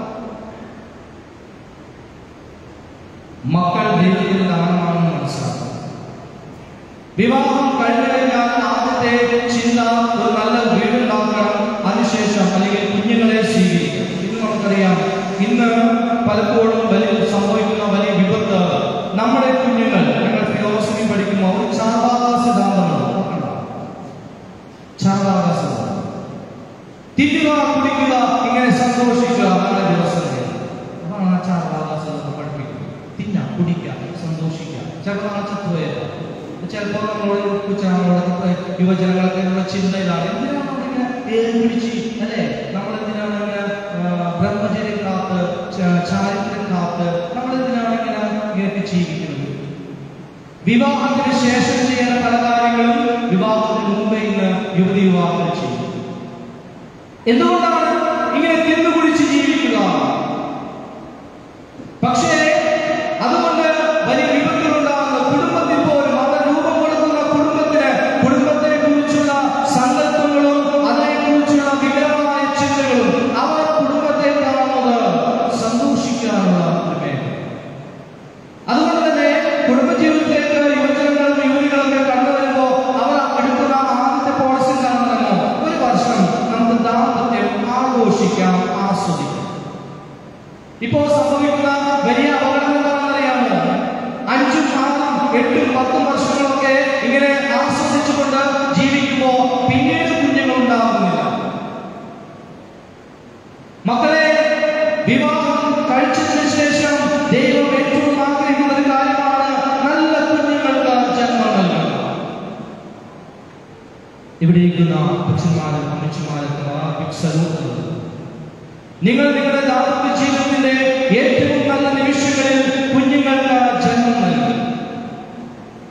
മക്കൾ ദൈവത്തിന്റെ ദാനമാണെന്ന് മനസ്സിലാക്കണം. വിവാഹം കഴിഞ്ഞു കഴിഞ്ഞാൽ ആദ്യത്തെ ചിന്ത ഒരു നല്ല വീടുണ്ടാക്കണം, അതിനുശേഷം അല്ലെങ്കിൽ കുഞ്ഞുങ്ങളെ സ്വീകരിക്കണം. ഇത് നമുക്കറിയാം. ഇന്ന് പലപ്പോഴും സംഭവിക്കുന്ന വലിയ വിപത്ത് നമ്മുടെ കുഞ്ഞുങ്ങൾ, ഞങ്ങൾ ഫിലോസഫി പഠിക്കുമ്പോൾ ഒരു ചാർവാക സിദ്ധാന്തമാണ്. ചാർവാക സിദ്ധാന്തം തിന്നുക കുടിക്കുക ഇങ്ങനെ സന്തോഷിക്കുക നല്ല ദിവസങ്ങൾ. അതാണ് ചാർവാക സിദ്ധാന്തം പഠിപ്പിക്കുന്നത്. തിന്ന കുടിക്കുക സന്തോഷിക്കുക. ചിലപ്പോൾ ചത്തുപോയത് ചിലപ്പോൾ നമ്മളോട് കൊച്ചാളോടൊക്കെ യുവജനങ്ങളൊക്കെ ഉള്ള ചിന്തയിലാണ് എന്തിനാണ് നമ്മളിങ്ങനെ പിടിച്ച് അല്ലെ, നമ്മളെന്തിനാണ് ഇങ്ങനെ ബ്രഹ്മചര്യം കാത്ത് ചാരിത്രം കാത്ത് നമ്മളെന്തിനാണ് ഇങ്ങനെയൊക്കെ ജീവിക്കുന്നത്. വിവാഹത്തിന് ശേഷം ചെയ്യുന്ന പല കാര്യങ്ങളും വിവാഹത്തിന് മുമ്പേ ഇന്ന് യുവതി വിവാഹം ചെയ്യും. എന്തുകൊണ്ടാണ് ഇങ്ങനെ തിന്നു കുടിച്ച് ജീവിക്കുക? പക്ഷേ അതുകൊണ്ട് വലിയ വിപത്തുകളുണ്ടാകുന്ന കുടുംബത്തിൽ പോലും അവർ രൂപം കൊടുക്കുന്ന കുടുംബത്തിനെ കുറിച്ചുള്ള സങ്കല്പങ്ങളും അതിനെക്കുറിച്ചുള്ള വികലമായ ചിന്തകളും അവർ കുടുംബത്തെ കാണുന്നത് സന്തോഷിക്കാനുള്ള അതുകൊണ്ട് തന്നെ കുടുംബജീവിതത്തിലേക്ക് യുവജനങ്ങളും യുവതികളൊക്കെ കണ്ടുവരുമ്പോൾ അവർ എടുക്കുന്ന ആദ്യത്തെ പോളിസി കാണുന്നല്ലോ, ഒരു വർഷം നമുക്ക് ദാമ്പത്യം ആഘോഷിക്കാം, ആസ്വദിക്കാം. ഇപ്പോൾ സംഭവിക്കുന്ന വലിയ അപകടം എന്താണെന്നറിയാമോ? 5, 6, 8, 10 വർഷങ്ങളൊക്കെ ഇങ്ങനെ ആസ്വദിച്ചുകൊണ്ട് ജീവിക്കുമ്പോ പിന്നീട് കുഞ്ഞുങ്ങൾ ഉണ്ടാകുന്നില്ല. മക്കളെ വിവാഹം കഴിച്ചതിന് ശേഷം ദൈവം ഏറ്റവും ആഗ്രഹിക്കുന്ന ഒരു കാര്യമാണ് നല്ല കുഞ്ഞുങ്ങൾക്ക് ജന്മം നൽകുക. ഇവിടെ ഇരിക്കുന്ന അപ്പച്ചന്മാരും അമ്മച്ചിമാരൊക്കെ നിങ്ങൾ നിങ്ങളുടെ ദാമ്പത്യ ജീവിതത്തിന്റെ ഏറ്റവും നല്ല നിമിഷങ്ങളിൽ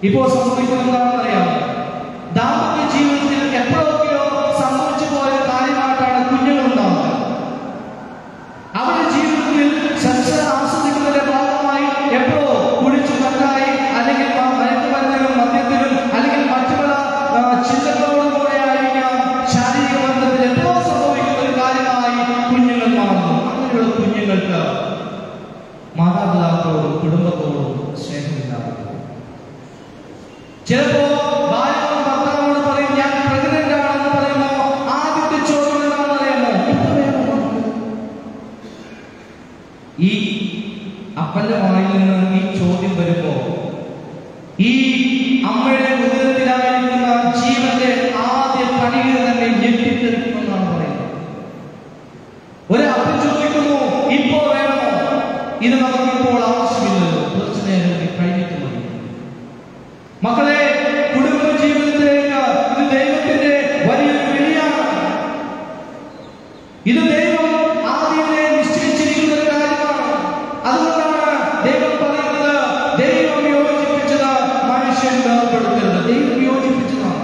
ഇപ്പോൾ സംഭവിക്കുന്നത് എന്താണെന്ന് അറിയാം. ദാമ്പത്യ ജീവിതത്തിൽ എപ്പോഴൊക്കെയോ സംഭവിച്ചു പോയ കാര്യമായിട്ടാണ് കുഞ്ഞുങ്ങളുണ്ടാവുക. അവരുടെ ജീവിതത്തിൽ സെക്സ് ആസ്വദിക്കുന്നതിന്റെ ഭാഗമായി എപ്പോഴോ കുടിച്ചു കണ്ടായി, അല്ലെങ്കിൽ മയക്കുമരുന്നിലും മദ്യത്തിലും അല്ലെങ്കിൽ മറ്റു പല ചിന്തകളോടും കൂടെ ആയിരിക്കാം ശാരീരിക ബന്ധത്തിൽ എപ്പോഴോ സംഭവിക്കുന്ന ഒരു കാര്യമായി കുഞ്ഞുങ്ങൾ മാറുന്നു. അങ്ങനെയുള്ള കുഞ്ഞുങ്ങൾക്ക് മാതാപിതാക്കളോടും കുടുംബത്തോടും സ്നേഹമില്ലാതെ ചിലപ്പോ ഭാര്യയോട് ഭർത്താവോട് പറയും ഞാൻ പ്രഗ്നന്റ് ആണെന്ന് പറയുമ്പോ ആദ്യത്തെ ചോദ്യം എന്താണെന്ന് അറിയാമോ? ഈ അപ്പന്റെ വായിൽ നിന്ന് ഈ ചോദ്യം വരുമ്പോ ഈ അമ്മയുടെ ഉദരത്തിലായിരിക്കുന്ന ജീവന്റെ ആദ്യ കണികൾ തന്നെ ഞെട്ടിത്തെറിക്കുമെന്നാണ് പറയുന്നത്. ഒരു അപ്പൻ ചോദിക്കുന്നു ഇപ്പോ വേണമോ? ഇത് നമുക്കിപ്പോൾ ആവശ്യമില്ലല്ലോ, കുറച്ചു നേരം കഴിഞ്ഞിട്ട് മതി. മക്കളെ, കുടുംബ ജീവിതത്തിലേക്ക് ഇത് ദൈവത്തിന്റെ വലിയൊരു വിളിയാണ്. ഇത് ദൈവം ആദ്യമേ നിശ്ചയിച്ചിരിക്കുന്ന ഒരു കാര്യമാണ്. അതുകൊണ്ടാണ് ദൈവം പറയുന്നത് ദൈവം യോജിപ്പിച്ചത് മനുഷ്യൻ വേർപെടുത്തരുത്. ദൈവം യോജിപ്പിച്ചതാണ്.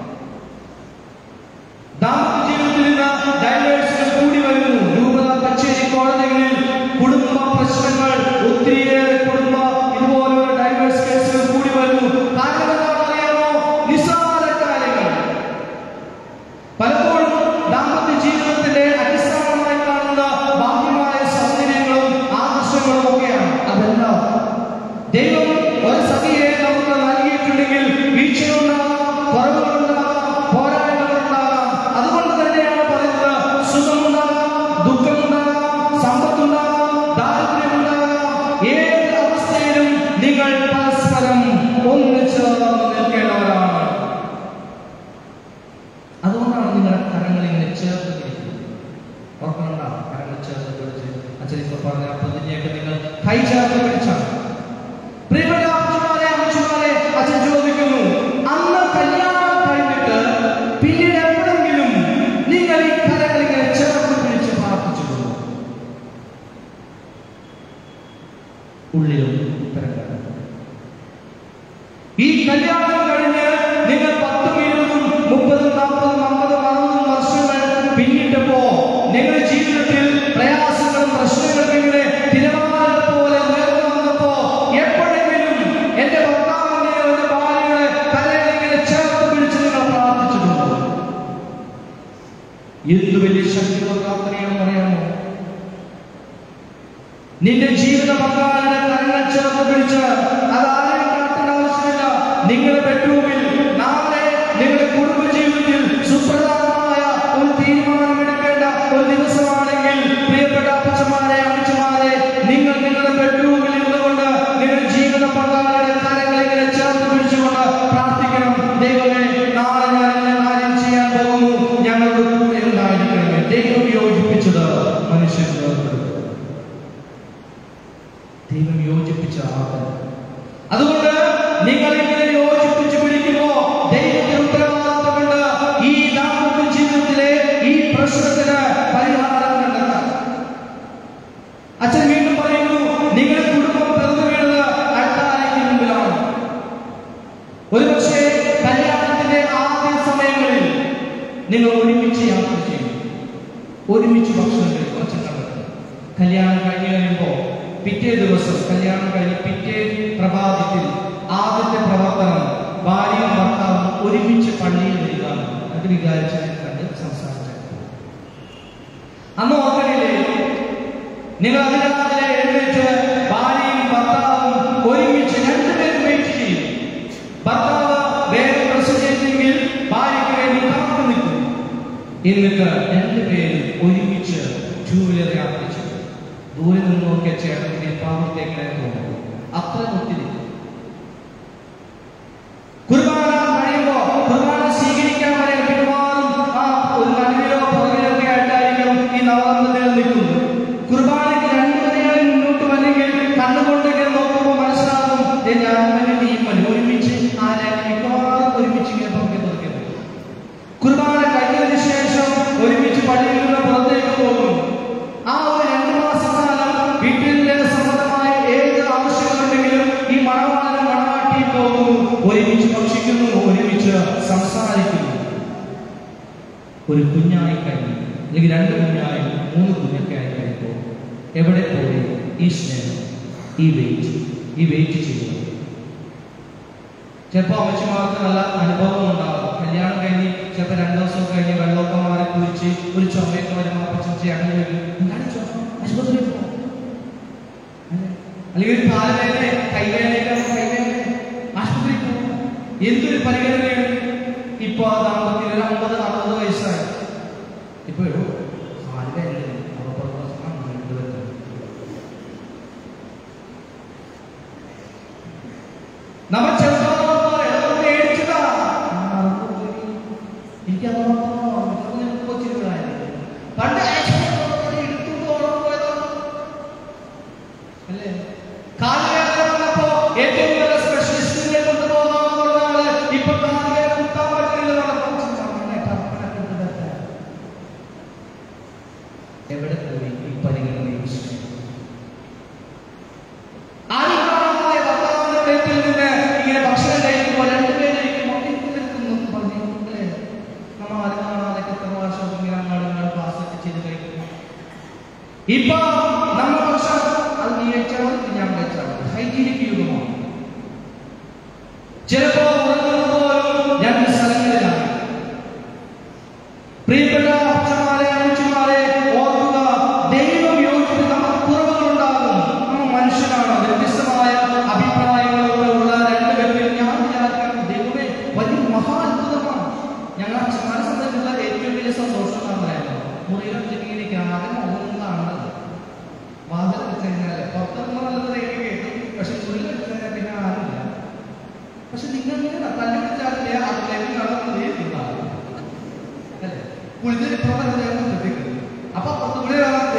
ദാമ്പത്യ ജീവിതത്തിൽ നിന്ന് ഡൈവേഴ്സുകൾ കൂടി വരുന്നു. രൂപത കച്ചേരി കോടതികളിൽ കുടുംബ പ്രശ്നങ്ങൾ ഒത്തിരിയേറെ ഇതുപോലുള്ള ഡൈവേഴ്സ് കേസുകൾ കൂടി വരുന്നു. കാരണം എന്താണെന്ന് അറിയാമോ? നിസ്സാര കാര്യങ്ങൾ. പലപ്പോഴും ദാമ്പത്യ ജീവിതത്തിന്റെ അടിസ്ഥാനമായി കാണുന്ന ബാഹ്യമായ സൗന്ദര്യങ്ങളും ആകർഷങ്ങളും ഒക്കെയാണ്. അതല്ല, ദൈവം ഒരു സഖിയെ നമുക്ക് നൽകിയിട്ടുണ്ടെങ്കിൽ വീഴ്ചയുണ്ടാകാം, കുറവുകളുണ്ടാകാം, പോരായ്മകളുണ്ടാകാം. അതുകൊണ്ട് തന്നെയാണ് പറയുന്നത് സുഖമുണ്ടാകാം, ദുഃഖമുണ്ടാകാം, സമ്പത്തുണ്ടാകാം, ദാരിദ്ര്യമുണ്ടാകാം. ഏത് അവസ്ഥയിലും നിങ്ങൾ പരസ്പരം ഒന്നിച്ച് നിൽക്കേണ്ടവരാണ്. അതുകൊണ്ടാണ് നിങ്ങളുടെ കരങ്ങൾ ഇങ്ങനെ ചേർത്ത് പിടിക്കുന്നത്. ഓർക്കണ്ടാണ്, കരങ്ങൾ ചേർത്ത് പിടിച്ച് അച്ഛൻ ഇപ്പൊ പറഞ്ഞ പ്രതിജ്ഞയൊക്കെ നിങ്ങൾ കൈ ചേർത്ത് പിടിച്ചാണ്. പ്രിയപ്പെട്ട അച്ഛന്മാരെ, അമ്മച്ചിമാരെ, അച്ഛൻ ചോദിക്കുന്നു, അന്ന് കല്യാണം കഴിഞ്ഞിട്ട് പിന്നീട് എപ്പോഴെങ്കിലും നിങ്ങൾ ഈ കരങ്ങൾ ഇങ്ങനെ ചേർത്ത് പിടിച്ച് പ്രാർത്ഥിച്ചിട്ടുണ്ടോ? ഉള്ളിലും ഈ കല്യാണം കഴിഞ്ഞ് നിങ്ങൾ 10, 20, 30, 40, 50, 60 വർഷങ്ങൾ പിന്നിട്ടപ്പോ നിങ്ങളുടെ ജീവിതത്തിൽ പ്രയാസങ്ങളും പ്രശ്നങ്ങളും ഇങ്ങനെ തിരമാല പോലെ ഉയർന്നു വന്നപ്പോ എപ്പോഴെങ്കിലും എന്റെ ഭർത്താവിന്റെയോ എന്റെ ഭാര്യയുടെ കരയിൽ ഇങ്ങനെ ചേർത്ത് പിടിച്ച് നിങ്ങൾ പ്രാർത്ഥിച്ചിട്ടുണ്ടോ? എന്ത് വലിയ ശക്തിയുള്ള പ്രാർത്ഥനയാണെന്ന് അറിയാമോ? നിന്റെ ജീവിത പങ്കാളിയുടെ കരങ്ങൾ ചേർത്ത് പിടിച്ച് അതാരും കാട്ടേണ്ട ആവശ്യമില്ല. നിങ്ങളുടെ ബെഡ്റൂമിൽ നാളെ നിങ്ങളുടെ കുടുംബ ജീവിതത്തിൽ സുപ്രധാനമായ ഒരു തീരുമാനമെടുക്കേണ്ട ഒരു ദിവസമാണെങ്കിൽ പ്രിയപ്പെട്ട അപ്പച്ചമാരെ, അമ്മച്ചമാരെ, നിങ്ങൾ നിങ്ങളുടെ ബെഡ്റൂമിൽ ഇരുന്നുകൊണ്ട് നിങ്ങളുടെ ജീവിത പങ്കാളിയുടെ കരങ്ങൾ ഇങ്ങനെ ചേർത്ത് പിടിച്ചുകൊണ്ട് പ്രാർത്ഥിക്കണം. ദൈവമേ, നാളെ ഞാൻ എന്ന കാര്യം ചെയ്യാൻ പോകുന്നു, ഞങ്ങളുടെ കൂടെ ഉണ്ടായിരിക്കണമേ. ദൈവം യോജിപ്പിച്ചത് മനുഷ്യൻ വേർപെടുത്തും. ദൈവം യോജിപ്പിച്ച ആത്മ. അതുകൊണ്ട് നിങ്ങൾ ഇങ്ങനെ യോജിപ്പിച്ച് പിടിക്കുമ്പോ ദൈവത്തിന് ഉത്തരവാദിത്തമുണ്ട് ഈ ദാമ്പത്യ ജീവിതത്തിലെ ഈ പ്രശ്നത്തിന് പരിഹാരം കണ്ടെത്താൻ. അച്ഛൻ വീണ്ടും പറയുന്നു, നിങ്ങളുടെ കുടുംബം പിറന്നു വീണത് അൾത്താരയ്ക്ക് മുമ്പിലാണ്. ഒരുപക്ഷെ കല്യാണത്തിന്റെ ആദ്യ സമയങ്ങളിൽ നിങ്ങൾ ഒരുമിച്ച് യാത്ര ചെയ്യും, ഒരുമിച്ച് ഭക്ഷണം കഴിക്കും. അച്ഛൻ കണ്ടെത്തും. കല്യാണം കഴിഞ്ഞു കഴിയുമ്പോ പിറ്റേ ദിവസം, കല്യാണം കഴിഞ്ഞ് പിറ്റേ പ്രഭാതത്തിൽ ആദ്യത്തെ പ്രവർത്തനം ഭാര്യയും ഭർത്താവും ഒരുമിച്ച് പള്ളിയിൽ വരിക. അത് വികാരിച്ച് കണ്ട് സംസാരിച്ചു. അന്ന് ഓർമ്മയില്ലേ, നിങ്ങൾ അതിരാവിലെ എഴുന്നേറ്റ് ഭാര്യയും ഭർത്താവും ഒരുമിച്ച് രണ്ടുപേരും വെയിറ്റ് ചെയ്യും. ഭർത്താവ് വേഗം പ്രസവിച്ചെങ്കിൽ ഭാര്യയ്ക്ക് വേണ്ടി കാത്തു നിൽക്കും. എന്നിട്ട് രണ്ടുപേരും ഒരുമിച്ച് 2 വീലർ യാത്ര ചെയ്യും. ദൂരെ നിന്ന് നോക്കിയ ചേട്ടന്റെ പാവത്തേക്ക് തോന്നും. അത്ര ഒത്തിരി കുർബാന കഴിയുമ്പോ കുർബാന സ്വീകരിക്കാൻ വരെ മിക്കവാറും ഒരു നടുവിലോ പുറകിലൊക്കെ ആയിട്ടായിരിക്കും ഈ നവദമ്പതികൾ നിൽക്കുന്നത്. കുർബാനയ്ക്ക് 2 വരെകളിൽ മുന്നോട്ട് വന്നെങ്കിൽ കണ്ണുകൊണ്ട് ഇങ്ങനെ നോക്കുമ്പോൾ മനസ്സിലാകും ഒരുമിച്ച് മിക്കവാറും ഒരുമിച്ച് കുർബാന കഴിഞ്ഞതിന് ശേഷം ഒരുമിച്ച് പള്ളിയിൽ നിന്ന് പുറത്തേക്ക് പോകും. ആ ഒരു 2 മാസക്കാലം വീട്ടിലെ സംബന്ധമായ ഏത് ആവശ്യങ്ങളുണ്ടെങ്കിലും ഈ മഴ കുഞ്ഞായി കഴിഞ്ഞു, അല്ലെങ്കിൽ 2 കുഞ്ഞായി 3 കുഞ്ഞൊക്കെ ആയി കഴിയുമ്പോൾ എവിടെ പോയി ഈ സ്നേഹം, ഈ വെയിറ്റ് ചെയ്യുന്നത്? ചിലപ്പോൾ അമ്മച്ചിമാർക്ക് നല്ല അനുഭവം ഉണ്ടാകും. കല്യാണം കഴിഞ്ഞ് ചിലപ്പോൾ 2 ദിവസം കഴിഞ്ഞ് വെള്ളമൊക്കെ മാറി കുറിച്ച് ഒരു ചുമയൊക്കെ വരുമ്പോൾ അപ്പച്ചി അങ്ങനെ വരും, ആശുപത്രി പോകും. അല്ലെങ്കിൽ ഒരു കാലുവേദന, കൈവേദന ആശുപത്രി പോകും. എന്തൊരു പരിഗണനയാണ്! ഇപ്പൊ ദാമ്പത്യത്തിൽ 50-60 വയസ്സായി, ഇപ്പൊ കാലുവേദന നമ്മൾ എവിടെ പോയി ഈ പരിഗണന? ഇങ്ങനെ ഭക്ഷണം കഴിക്കുമ്പോൾ 2 പേരായിരിക്കും നമ്മൾ ആരും കാണാതെ എത്ര വർഷം ഇങ്ങനെ അങ്ങാടുകൾ പാസ്സൊക്കെ ചെയ്ത് കഴിക്കുന്നു. ഇപ്പൊ നമ്മൾ ഭക്ഷണം അത് നീ കഴിച്ചാൽ ഞാൻ കഴിച്ചാൽ ഹൈജീനിക് യുഗമാണ്. ചിലപ്പോ പോലും 2 സ്ഥലങ്ങളിലാണ്. പ്രിയപ്പെട്ട അച്ഛന്മാരെ, അമ്മച്ചിമാരെ ഓർക്കുക, ദൈവം യോജിച്ച് നമുക്ക് കുറവുകളുണ്ടാകും. നമ്മൾ മനുഷ്യനാണ്, വ്യത്യസ്തമായ അഭിപ്രായങ്ങളൊക്കെ ഉള്ള 2 വ്യക്തികൾ. ഞാൻ വിചാരിക്കണം ദൈവമേ വലിയ മഹാ അത്ഭുതമാണ്. ഞങ്ങൾ അച്ഛന്മാരെ സംബന്ധിച്ചുള്ള ഏറ്റവും വലിയ സന്തോഷം എന്ന് പറയാമോ, മുറിയിലൊക്കെ ആദ്യം ഒന്നും കാണുന്നത് വാതിൽ വെച്ച് കഴിഞ്ഞാൽ പുറത്തൊന്നും നല്ലത് കേട്ടു, പക്ഷെ മുറിയിൽ വെച്ച് കഴിഞ്ഞാൽ പിന്നെ ആരുമില്ല. പക്ഷെ നിങ്ങൾ തല്ലി വിളിച്ചാലില്ലേ അതിലേക്ക് നടന്നത് ഉണ്ടാകും അല്ലേ? കുളിച്ചൊരു പ്രവർത്തനം ശ്രദ്ധിക്കുന്നു. അപ്പൊ പുറത്തുകൂടെ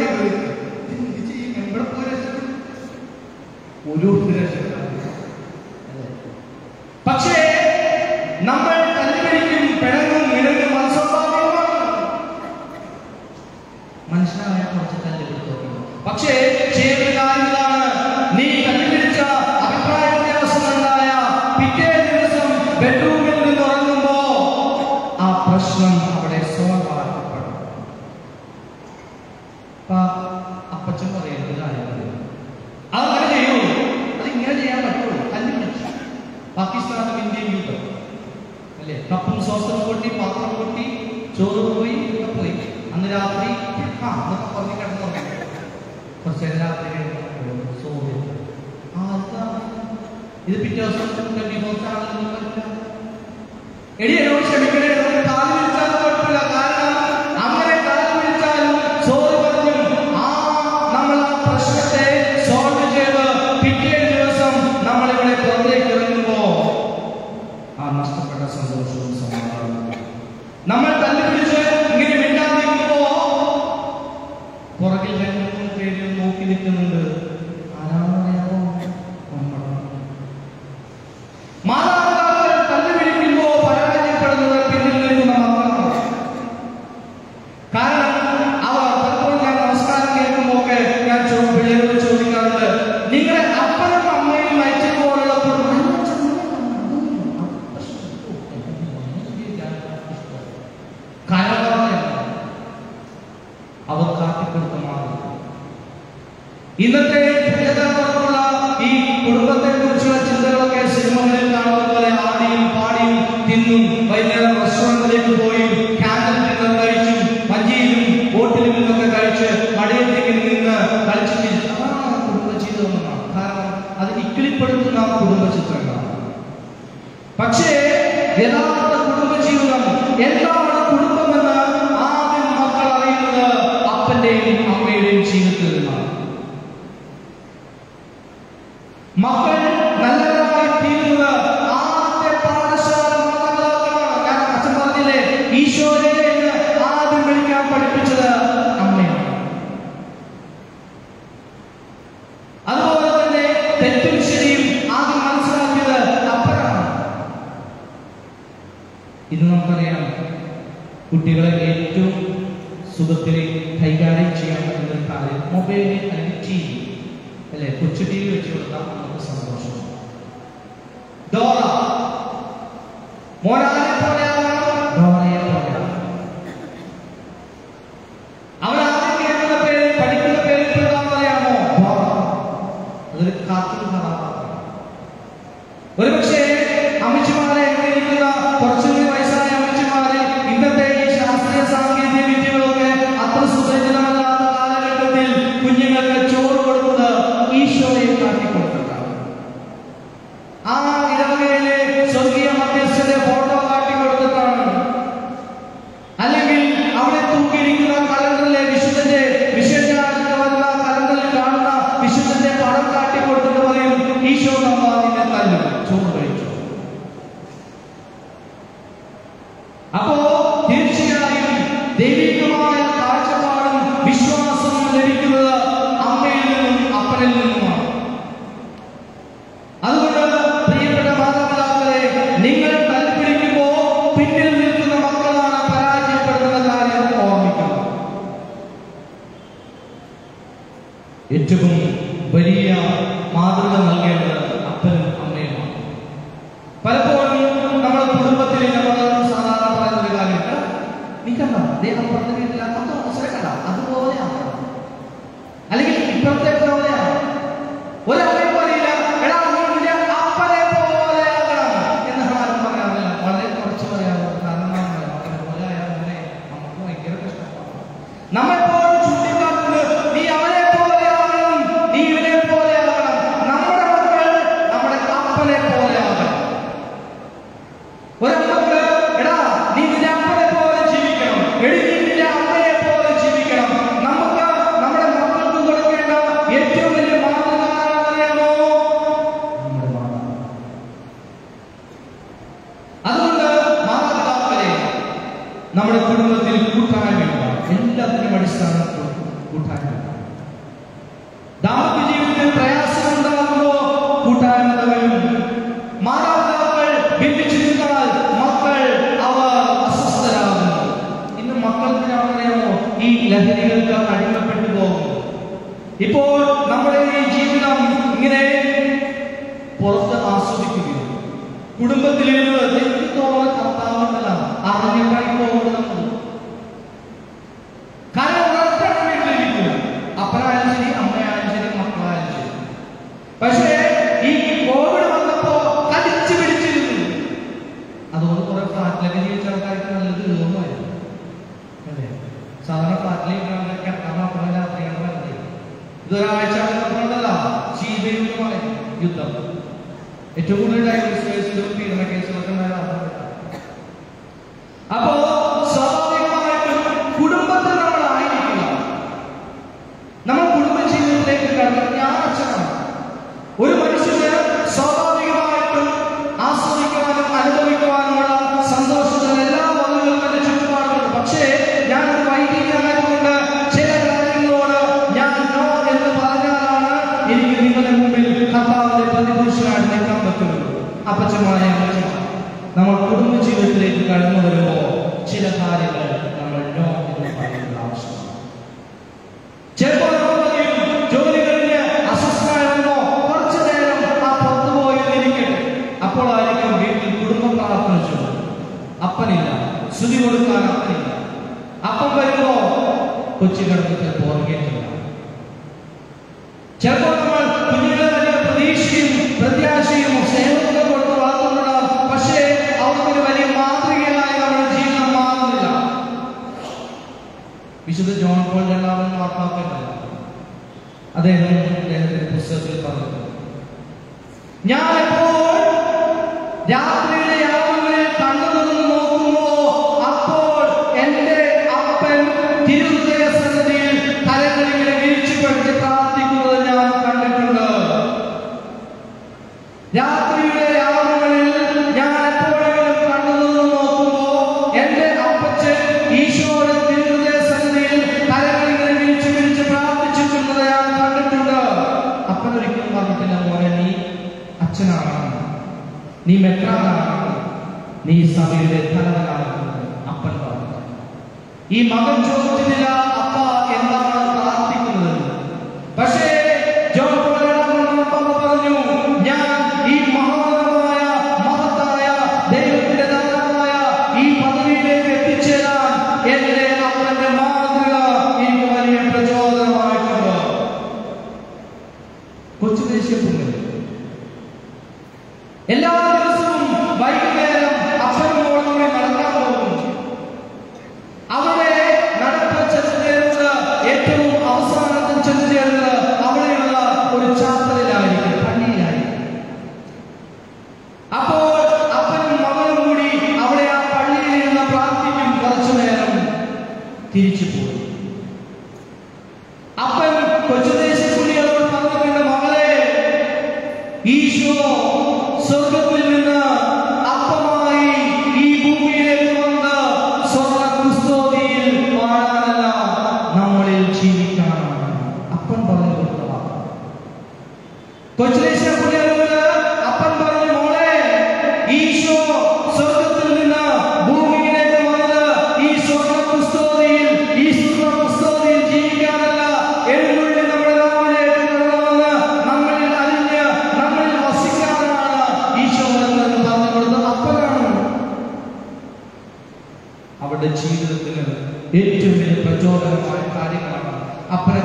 എവിടെ പോയി രക്ഷപ്പെടും? ഒരു രക്ഷപ്പെടാം. പക്ഷേ നമ്മൾ തല്ലിപിടിക്കും, പിഴങ്ങും, ഇഴങ്ങും, മനസ്സോഭാവമാണ്. മനുഷ്യനായ കുറച്ച് തല്ലിപിടുത്തം. പക്ഷേ ചെയ്തൊരു കാര്യം ഇതാണ്, നീ തല്ലിപിടിച്ച അഭിപ്രായ വ്യത്യാസമുണ്ടായ പിറ്റേ ദിവസം ബെഡ്റൂമിൽ നിന്ന് ഉറങ്ങുമ്പോ ആ പ്രശ്നം അവിടെ സ്വാഭാവികപ്പെടും. അപ്പച്ചൻ പറയുന്നത് കാര്യം അതങ്ങനെ ചെയ്യൂ, അത് ഇങ്ങനെ ചെയ്യാൻ പറ്റുള്ളൂ. തല്ലിപിടിച്ചു. പാകിസ്ഥാനും ഇന്ത്യയും യുദ്ധം അല്ലേ? കപ്പും സോസും പൊട്ടി, പാത്രം പൊട്ടി, ചോറ് പോയി, ഒക്കെ പോയി. അന്ന് രാത്രി അന്നൊക്കെ പറഞ്ഞ് കിടന്നു കുറച്ച് രാത്രി സോവിയറ്റ് ഇത് പിറ്റേ ദിവസം എടി എന്നോട് ക്ഷമിക്കണേ, കാല് വിളിച്ചാൽ കുഴപ്പമില്ല. കാരണം അങ്ങനെ കാല് വിളിച്ചാലും സോറി പറഞ്ഞും നമ്മൾ ആ പ്രശ്നത്തെ സോൾവ് ചെയ്ത് പിറ്റേ ദിവസം നമ്മളിവിടെ പുറത്തേക്ക് ഇറങ്ങുമ്പോ ആ നഷ്ടപ്പെട്ട സന്തോഷവും സമാധാനവും നമ്മൾ തല്ലിപ്പിടിച്ച് ഇങ്ങനെ മിണ്ടാതിരിക്കുമ്പോ പുറകിൽ 2-3 പേര് നോക്കി നിൽക്കുന്നുണ്ട്. ആരാണെന്ന് അറിയാമോ? മാതാപിതാക്കൾ തല്ലിപിടിക്കുമ്പോ പരാജയപ്പെടുന്നത് പിന്നിൽ നിൽക്കുന്ന മക്കളാണ്. കാരണം അവർ പലപ്പോഴും ഞാൻ നമസ്കാരം കേൾക്കുമ്പോഴൊക്കെ ഞാൻ പിള്ളേരോട് ചോദിക്കാറുണ്ട്, നിങ്ങളെ അപ്പനും അമ്മയും അയച്ചപ്പോഴുള്ള അവർ കാട്ടിക്കൊടുത്തമാണ്. ഇന്നത്തെ പുതിയതലമുറക്കുള്ള ഈ കുടുംബത്തെ കുറിച്ചുള്ള ചിന്തകളൊക്കെ സിനിമകളിൽ കാണുന്ന പോലെ ആടിയും പാടിയും തിന്നും വൈകുന്നേരം റെസ്റ്റോറന്റിലേക്ക് പോയി ക്യാൻഡിൽ ഡിന്നർ കഴിച്ചും മഞ്ചിയിലും ബോട്ടിലും നിന്നൊക്കെ കഴിച്ച് മടയിലേക്ക് നിന്ന് കളിച്ച് കുടുംബജീവിതമാണ്. കാരണം അത് ഇക്കിളിപ്പെടുത്തുന്ന കുടുംബചിത്രങ്ങളാണ്. പക്ഷേ യഥാർത്ഥ കുടുംബജീവിതം എന്താണ് കുടുംബമെന്ന് ആദ്യം മക്കൾ അറിയുന്നത് അപ്പന്റെയും അമ്മയുടെയും ജീവിതത്തിൽ നിന്നാണ്. മക്കൾ നല്ലവരായി തീരുന്നത് ആദ്യ പാഠശാല മാതാപിതാക്കളാണ്. ഞാൻ അച്ഛൻ പറഞ്ഞില്ലേ, ഈശോയെ ആദ്യം വിളിക്കാൻ പഠിപ്പിച്ചത് അമ്മയാണ്. അതുപോലെ തന്നെ തെറ്റും ശരിയും ആദ്യം മനസ്സിലാക്കിയത് അപ്പനാണ്. ഇത് നമുക്കറിയാം, കുട്ടികളെ ഏറ്റവും സുഖത്തിൽ കൈകാര്യം ചെയ്യാൻ പറ്റുന്ന കാര്യം മൊബൈൽ അല്ലെങ്കിൽ ടി വി അല്ലെ? കൊച്ചു ടി വി വെച്ച് കൊടുത്താൽ നമുക്ക് സന്തോഷം. ഡോറ മോനാലെ പോലെയാണ്, ഡോറയെ പോലെയാണ്. ഏറ്റവും വലിയ മാതൃക നൽകേണ്ടത് അപ്പനും അമ്മയുമാണ്. പലപ്പോഴും നമ്മുടെ കുടുംബത്തിൽ നമ്മൾ സാധാരണ പറയുന്ന ഒരു കാര്യമുണ്ട്, നീ കണ്ട അദ്ദേഹം പറഞ്ഞ വീട്ടിൽ അപ്പത്തെ അവസരം കണ്ട അതുപോലെയാണ്, അല്ലെങ്കിൽ ഇപ്പോഴത്തെ പോലെയാണ്. ഒരമ്മയും പറയില്ല എടാ നീ അപ്പനെ പോലെയാകണം എന്ന് ആരും പറയാറില്ല. വളരെ കുറച്ച് പറയാറുണ്ട്. കാരണം അപ്പനെ പോലെ ആയാൽ നമുക്ക് ഭയങ്കര കഷ്ടമാണ്. നമ്മളെപ്പോഴും ചൂണ്ടിക്കാട്ടുന്നത് നീ അവനെ പോലെയാകണം, നീ ഇവനെ പോലെയാകണം. നമ്മുടെ മക്കൾ നമ്മുടെ അപ്പനെ പോലെയാകണം. ഒരമ്മക്ക് എടാ നീ നിന്റെ അപ്പനെ പോലെ ജീവിക്കണം, എടി നീ നിന്റെ അമ്മയെ പോലെ ജീവിക്കണം. നമുക്ക് നമ്മുടെ മക്കൾക്ക് കൊടുക്കേണ്ട ഏറ്റവും വലിയ മാതൃക അറിയാമോ? നമ്മുടെ മാതാപിതാക്കൾ. അതുകൊണ്ട് മാതാപിതാക്കളെ നമ്മുടെ കുടുംബത്തിൽ കൂട്ടായ്മയുണ്ട്. എല്ലാത്തിനും അടിസ്ഥാനത്തിൽ കൂട്ടായ്മ. ദാമ്പത്യ ജീവിതത്തിൽ പ്രയാസമുണ്ടാകുമ്പോ കൂട്ടായ്മ വരും. മാതാപിതാക്കൾ ഭിന്നിച്ചു നിന്നാൽ മക്കൾ അവർ അസ്വസ്ഥരാകുന്നു. ഇന്ന് മക്കൾക്കിനാണെന്നറിയാമോ ഈ ലഹരികൾക്ക് അടിമപ്പെട്ടു പോകുന്നു. ഇപ്പോൾ നമ്മുടെ ഈ ജീവിതം ഇങ്ങനെ പുറത്ത് ആസ്വദിക്കുകയും കുടുംബത്തിലിരുന്ന് കർത്താവെന്നല്ല അറിഞ്ഞിട്ടായി പോകുന്നത്. കാരണം ഉറപ്പാണ് വീട്ടിലിരിക്കുക, അപ്പനായാലും ശരി അമ്മയായാലും ശരി മക്കളായാലും ശരി. പക്ഷേ ഈ കോവിഡ് വന്നപ്പോ കടിച്ചു പിടിച്ചിരുന്നു. അതുകൊണ്ട് കുറെ ഫ്ലാറ്റിലൊക്കെ ജീവിച്ച ആൾക്കാർക്ക് നല്ലത് തോന്നുമായിരുന്നു അല്ലേ? സാധാരണ ഫ്ലാറ്റിലേക്ക് കിടക്കാൻ മാത്രമല്ല രാത്രിയാണ് വരുന്നത്. ഇതൊരാഴ്ച പറഞ്ഞതല്ല, ശീതയുദ്ധമായ യുദ്ധം. ഏറ്റവും കൂടുതൽ ഡൈവേഴ്സ് കേസുകളും പീഡന കേസുകളൊക്കെ ഉണ്ടായത്. അപ്പോ സ്വാഭാവികമായിട്ടും കുടുംബത്തിൽ നമ്മളായിരിക്കുക. നമ്മൾ കുടുംബ ജീവിതത്തിലേക്ക് കടന്നു. ഞാൻ അച്ഛനാണ്. ഒരു മനുഷ്യന് സ്വാഭാവികമായിട്ടും ആസ്വദിക്കുവാനും അനുഭവിക്കുവാനുമുള്ള സന്തോഷത്തിന് എല്ലാ വകകളും എന്റെ ചുറ്റുപാടുണ്ട്. പക്ഷേ ഞാൻ ഒരു വൈദികനായതുകൊണ്ട് ചില കാര്യങ്ങളോട് ഞാൻ നോ എന്ന് പറഞ്ഞാലാണ് എനിക്ക് നിങ്ങളുടെ മുമ്പിൽ കർത്താവിന്റെ പ്രതിപുരുഷനായിട്ട് നിൽക്കാൻ പറ്റുന്നത്. അപ്പച്ചന്മാരെ നമ്മൾ കുടുംബ ജീവിതത്തിലേക്ക് കടന്നു വരുമ്പോൾ ചില കാര്യങ്ങൾ നമ്മൾ നോ എന്ന് പറയുന്നത് ആവശ്യമാണ്. ചിലപ്പോൾ ജോലി കഴിഞ്ഞ് അസ്വസ്ഥനായിരുന്നോ കുറച്ചു നേരം ആ പുറത്തു പോയി ഇരിക്കട്ടെ. അപ്പോഴായിരിക്കും വീട്ടിൽ കുടുംബ പ്രാർത്ഥന ചൊല്ലും. അപ്പനില്ല, സ്തുതി കൊടുക്കാൻ അപ്പനില്ല. അപ്പം വരുമ്പോ കൊച്ചു കിടന്നിട്ട് പോർഗേറ്റില്ല. ചിലപ്പോൾ നമ്മൾ കുഞ്ഞുങ്ങളെ വലിയ പ്രതീക്ഷയും പ്രത്യാശയും സ്നേഹമൊക്കെ കൊടുത്ത് വളർത്തുന്നുണ്ടാകും. പക്ഷേ അവർക്കൊരു വലിയ മാതൃകയായി നമ്മുടെ ജീവിതം മാറുന്നില്ല. വിശുദ്ധ ജോൺ പോൾ രണ്ടാമൻ മാർപ്പാപ്പയല്ല, അദ്ദേഹത്തിന്റെ പുസ്തകത്തിൽ പറഞ്ഞു, ഞാൻ എപ്പോൾ രാത്രിയിലെ യാമങ്ങളിൽ കണ്ണു തുറന്ന് നോക്കുമ്പോ അപ്പോൾ എന്റെ അപ്പൻ തിരുഹൃദയ സന്നിധിയിൽ കരങ്ങളിങ്ങനെ വീഴ്ചപ്പെടുത്തി പ്രാർത്ഥിക്കുന്നത് ഞാൻ കണ്ടിട്ടുണ്ട്. രാത്രിയുടെ യാമങ്ങളിൽ ഞാൻ എപ്പോഴെങ്കിലും കണ്ണു തുറന്ന് നോക്കുമ്പോ എന്റെ അപ്പച്ചൻ ഈശോയുടെ തിരുഹൃദയ സന്നിധിയിൽ കരങ്ങളിങ്ങനെ വീഴ്ച പിടിച്ച് പ്രാർത്ഥിച്ചിട്ടുള്ളത് ഞാൻ കണ്ടിട്ടുണ്ട്. അപ്പനൊരിക്കലും പറഞ്ഞിട്ടില്ല മോനെ നീ അച്ഛനാണ്, നീ മെത്രാനാണ്, നീ സഭയുടെ തലവനാണ്. അപ്പൻ പറഞ്ഞു. ഈ മകൻ ചോദിച്ചില്ല അപ്പ എന്താണ് പ്രാർത്ഥിക്കുന്നത്. പക്ഷേ ജോൺ പോൾ പറഞ്ഞു, ഞാൻ ഈ മഹാനമായ മഹത്തായ ദൈവത്തിന്റെ ദാനമായ ഈ പദവിയിലേക്ക് എത്തിച്ചേരാൻ എന്റെ അപ്പന്റെ മാതൃക എനിക്ക് വലിയ പ്രചോദനമായിട്ടുണ്ട്. കൊച്ചു ദേശീയ എല്ലാ ദിവസവും വൈകുന്നേരം അപ്പനും മോളും കൂടി നടക്കാൻ പോകും. അവരെ നടപ്പച്ചേരുന്നത് ഏറ്റവും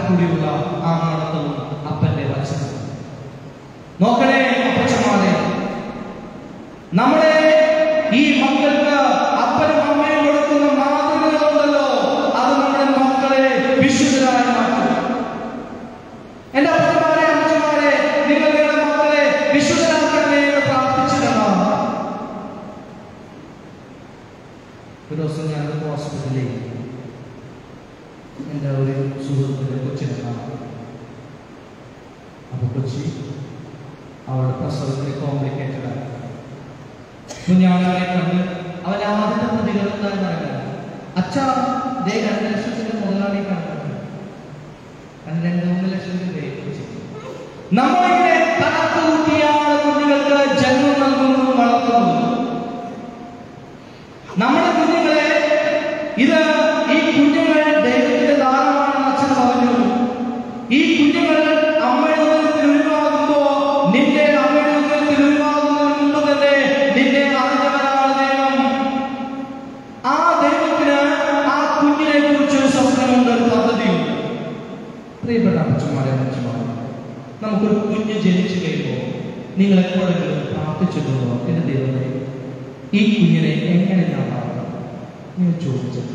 കൂടിയുള്ള ആ നടത്തവും അപ്പന്റെ വചനം. നോക്കണേ അപ്പച്ചന്മാരെ, നമ്മുടെ ഈ മക്കൾക്ക് അപ്പനും അമ്മയും കൊടുക്കുന്ന മാതൃകകളുണ്ടല്ലോ, അത് നമ്മുടെ മക്കളെ വിശുദ്ധരായി മാറ്റും. എന്റെ അപ്പന്മാരെ, അമ്മച്ചമാരെ, നിങ്ങളുടെ മക്കളെ വിശുദ്ധരാക്കണമേ എന്ന് പ്രാർത്ഥിച്ചിട്ടാണ്. ഒരു ദിവസം ഞാൻ ഹോസ്പിറ്റലിൽ എൻ്റെ ഒരു സുഹൃത്തിൻ്റെ കൊച്ചിനെ കാണാം. അപ്പോൾ കൊച്ചി അവളുടെ പ്രസവത്തിന് കോംപ്ലിക്കേറ്റഡ് ആയി. കുഞ്ഞാളെ കണ്ട് അവൻ ആദ്യത്തെ പ്രതികരണം എന്താണെന്ന് അറിയാം. അച്ഛാ, 2 ലക്ഷത്തിന്റെ മുതലാളി കണ്ടത്, 2-3 ലക്ഷത്തിന്റെ നമ്മളിങ്ങനെ കണക്ക് കൂട്ടിയാണ് കുഞ്ഞുങ്ങൾക്ക് ജന്മം നൽകുന്നതും വളർത്തുന്നതും. നമ്മുടെ കുഞ്ഞുങ്ങളെ ഈ കുഞ്ഞുങ്ങൾ ദൈവത്തിന്റെ ദാനമാണെന്ന് അച്ഛൻ പറഞ്ഞു. ഈ കുഞ്ഞുങ്ങൾ അമ്മയുടെ ഉദരത്തിൽ ഉരുവാകുമ്പോ നിന്റെ അമ്മയുടെ ഉദരത്തിൽ ഉരുവാകുന്നതിന് മുമ്പ് തന്നെ നിന്നെ അറിഞ്ഞവനാണ് ദൈവം. ആ ദൈവത്തിന് ആ കുഞ്ഞിനെ കുറിച്ച് ഒരു സ്വപ്നമുണ്ട്, ഒരു പദ്ധതിയുണ്ട്. പ്രിയപ്പെട്ട അച്ഛന്മാരെ, അമ്മച്ചമാരെ, നമുക്കൊരു കുഞ്ഞ് ജനിച്ചു കഴിയുമ്പോൾ നിങ്ങൾ എപ്പോഴെങ്കിലും പ്രാർത്ഥിച്ചിട്ടുണ്ടോ? എന്റെ ദൈവമേ, ഈ കുഞ്ഞിനെ എങ്ങനെ ഞാൻ വളർത്താം? നിങ്ങൾ ചോദിച്ചത്.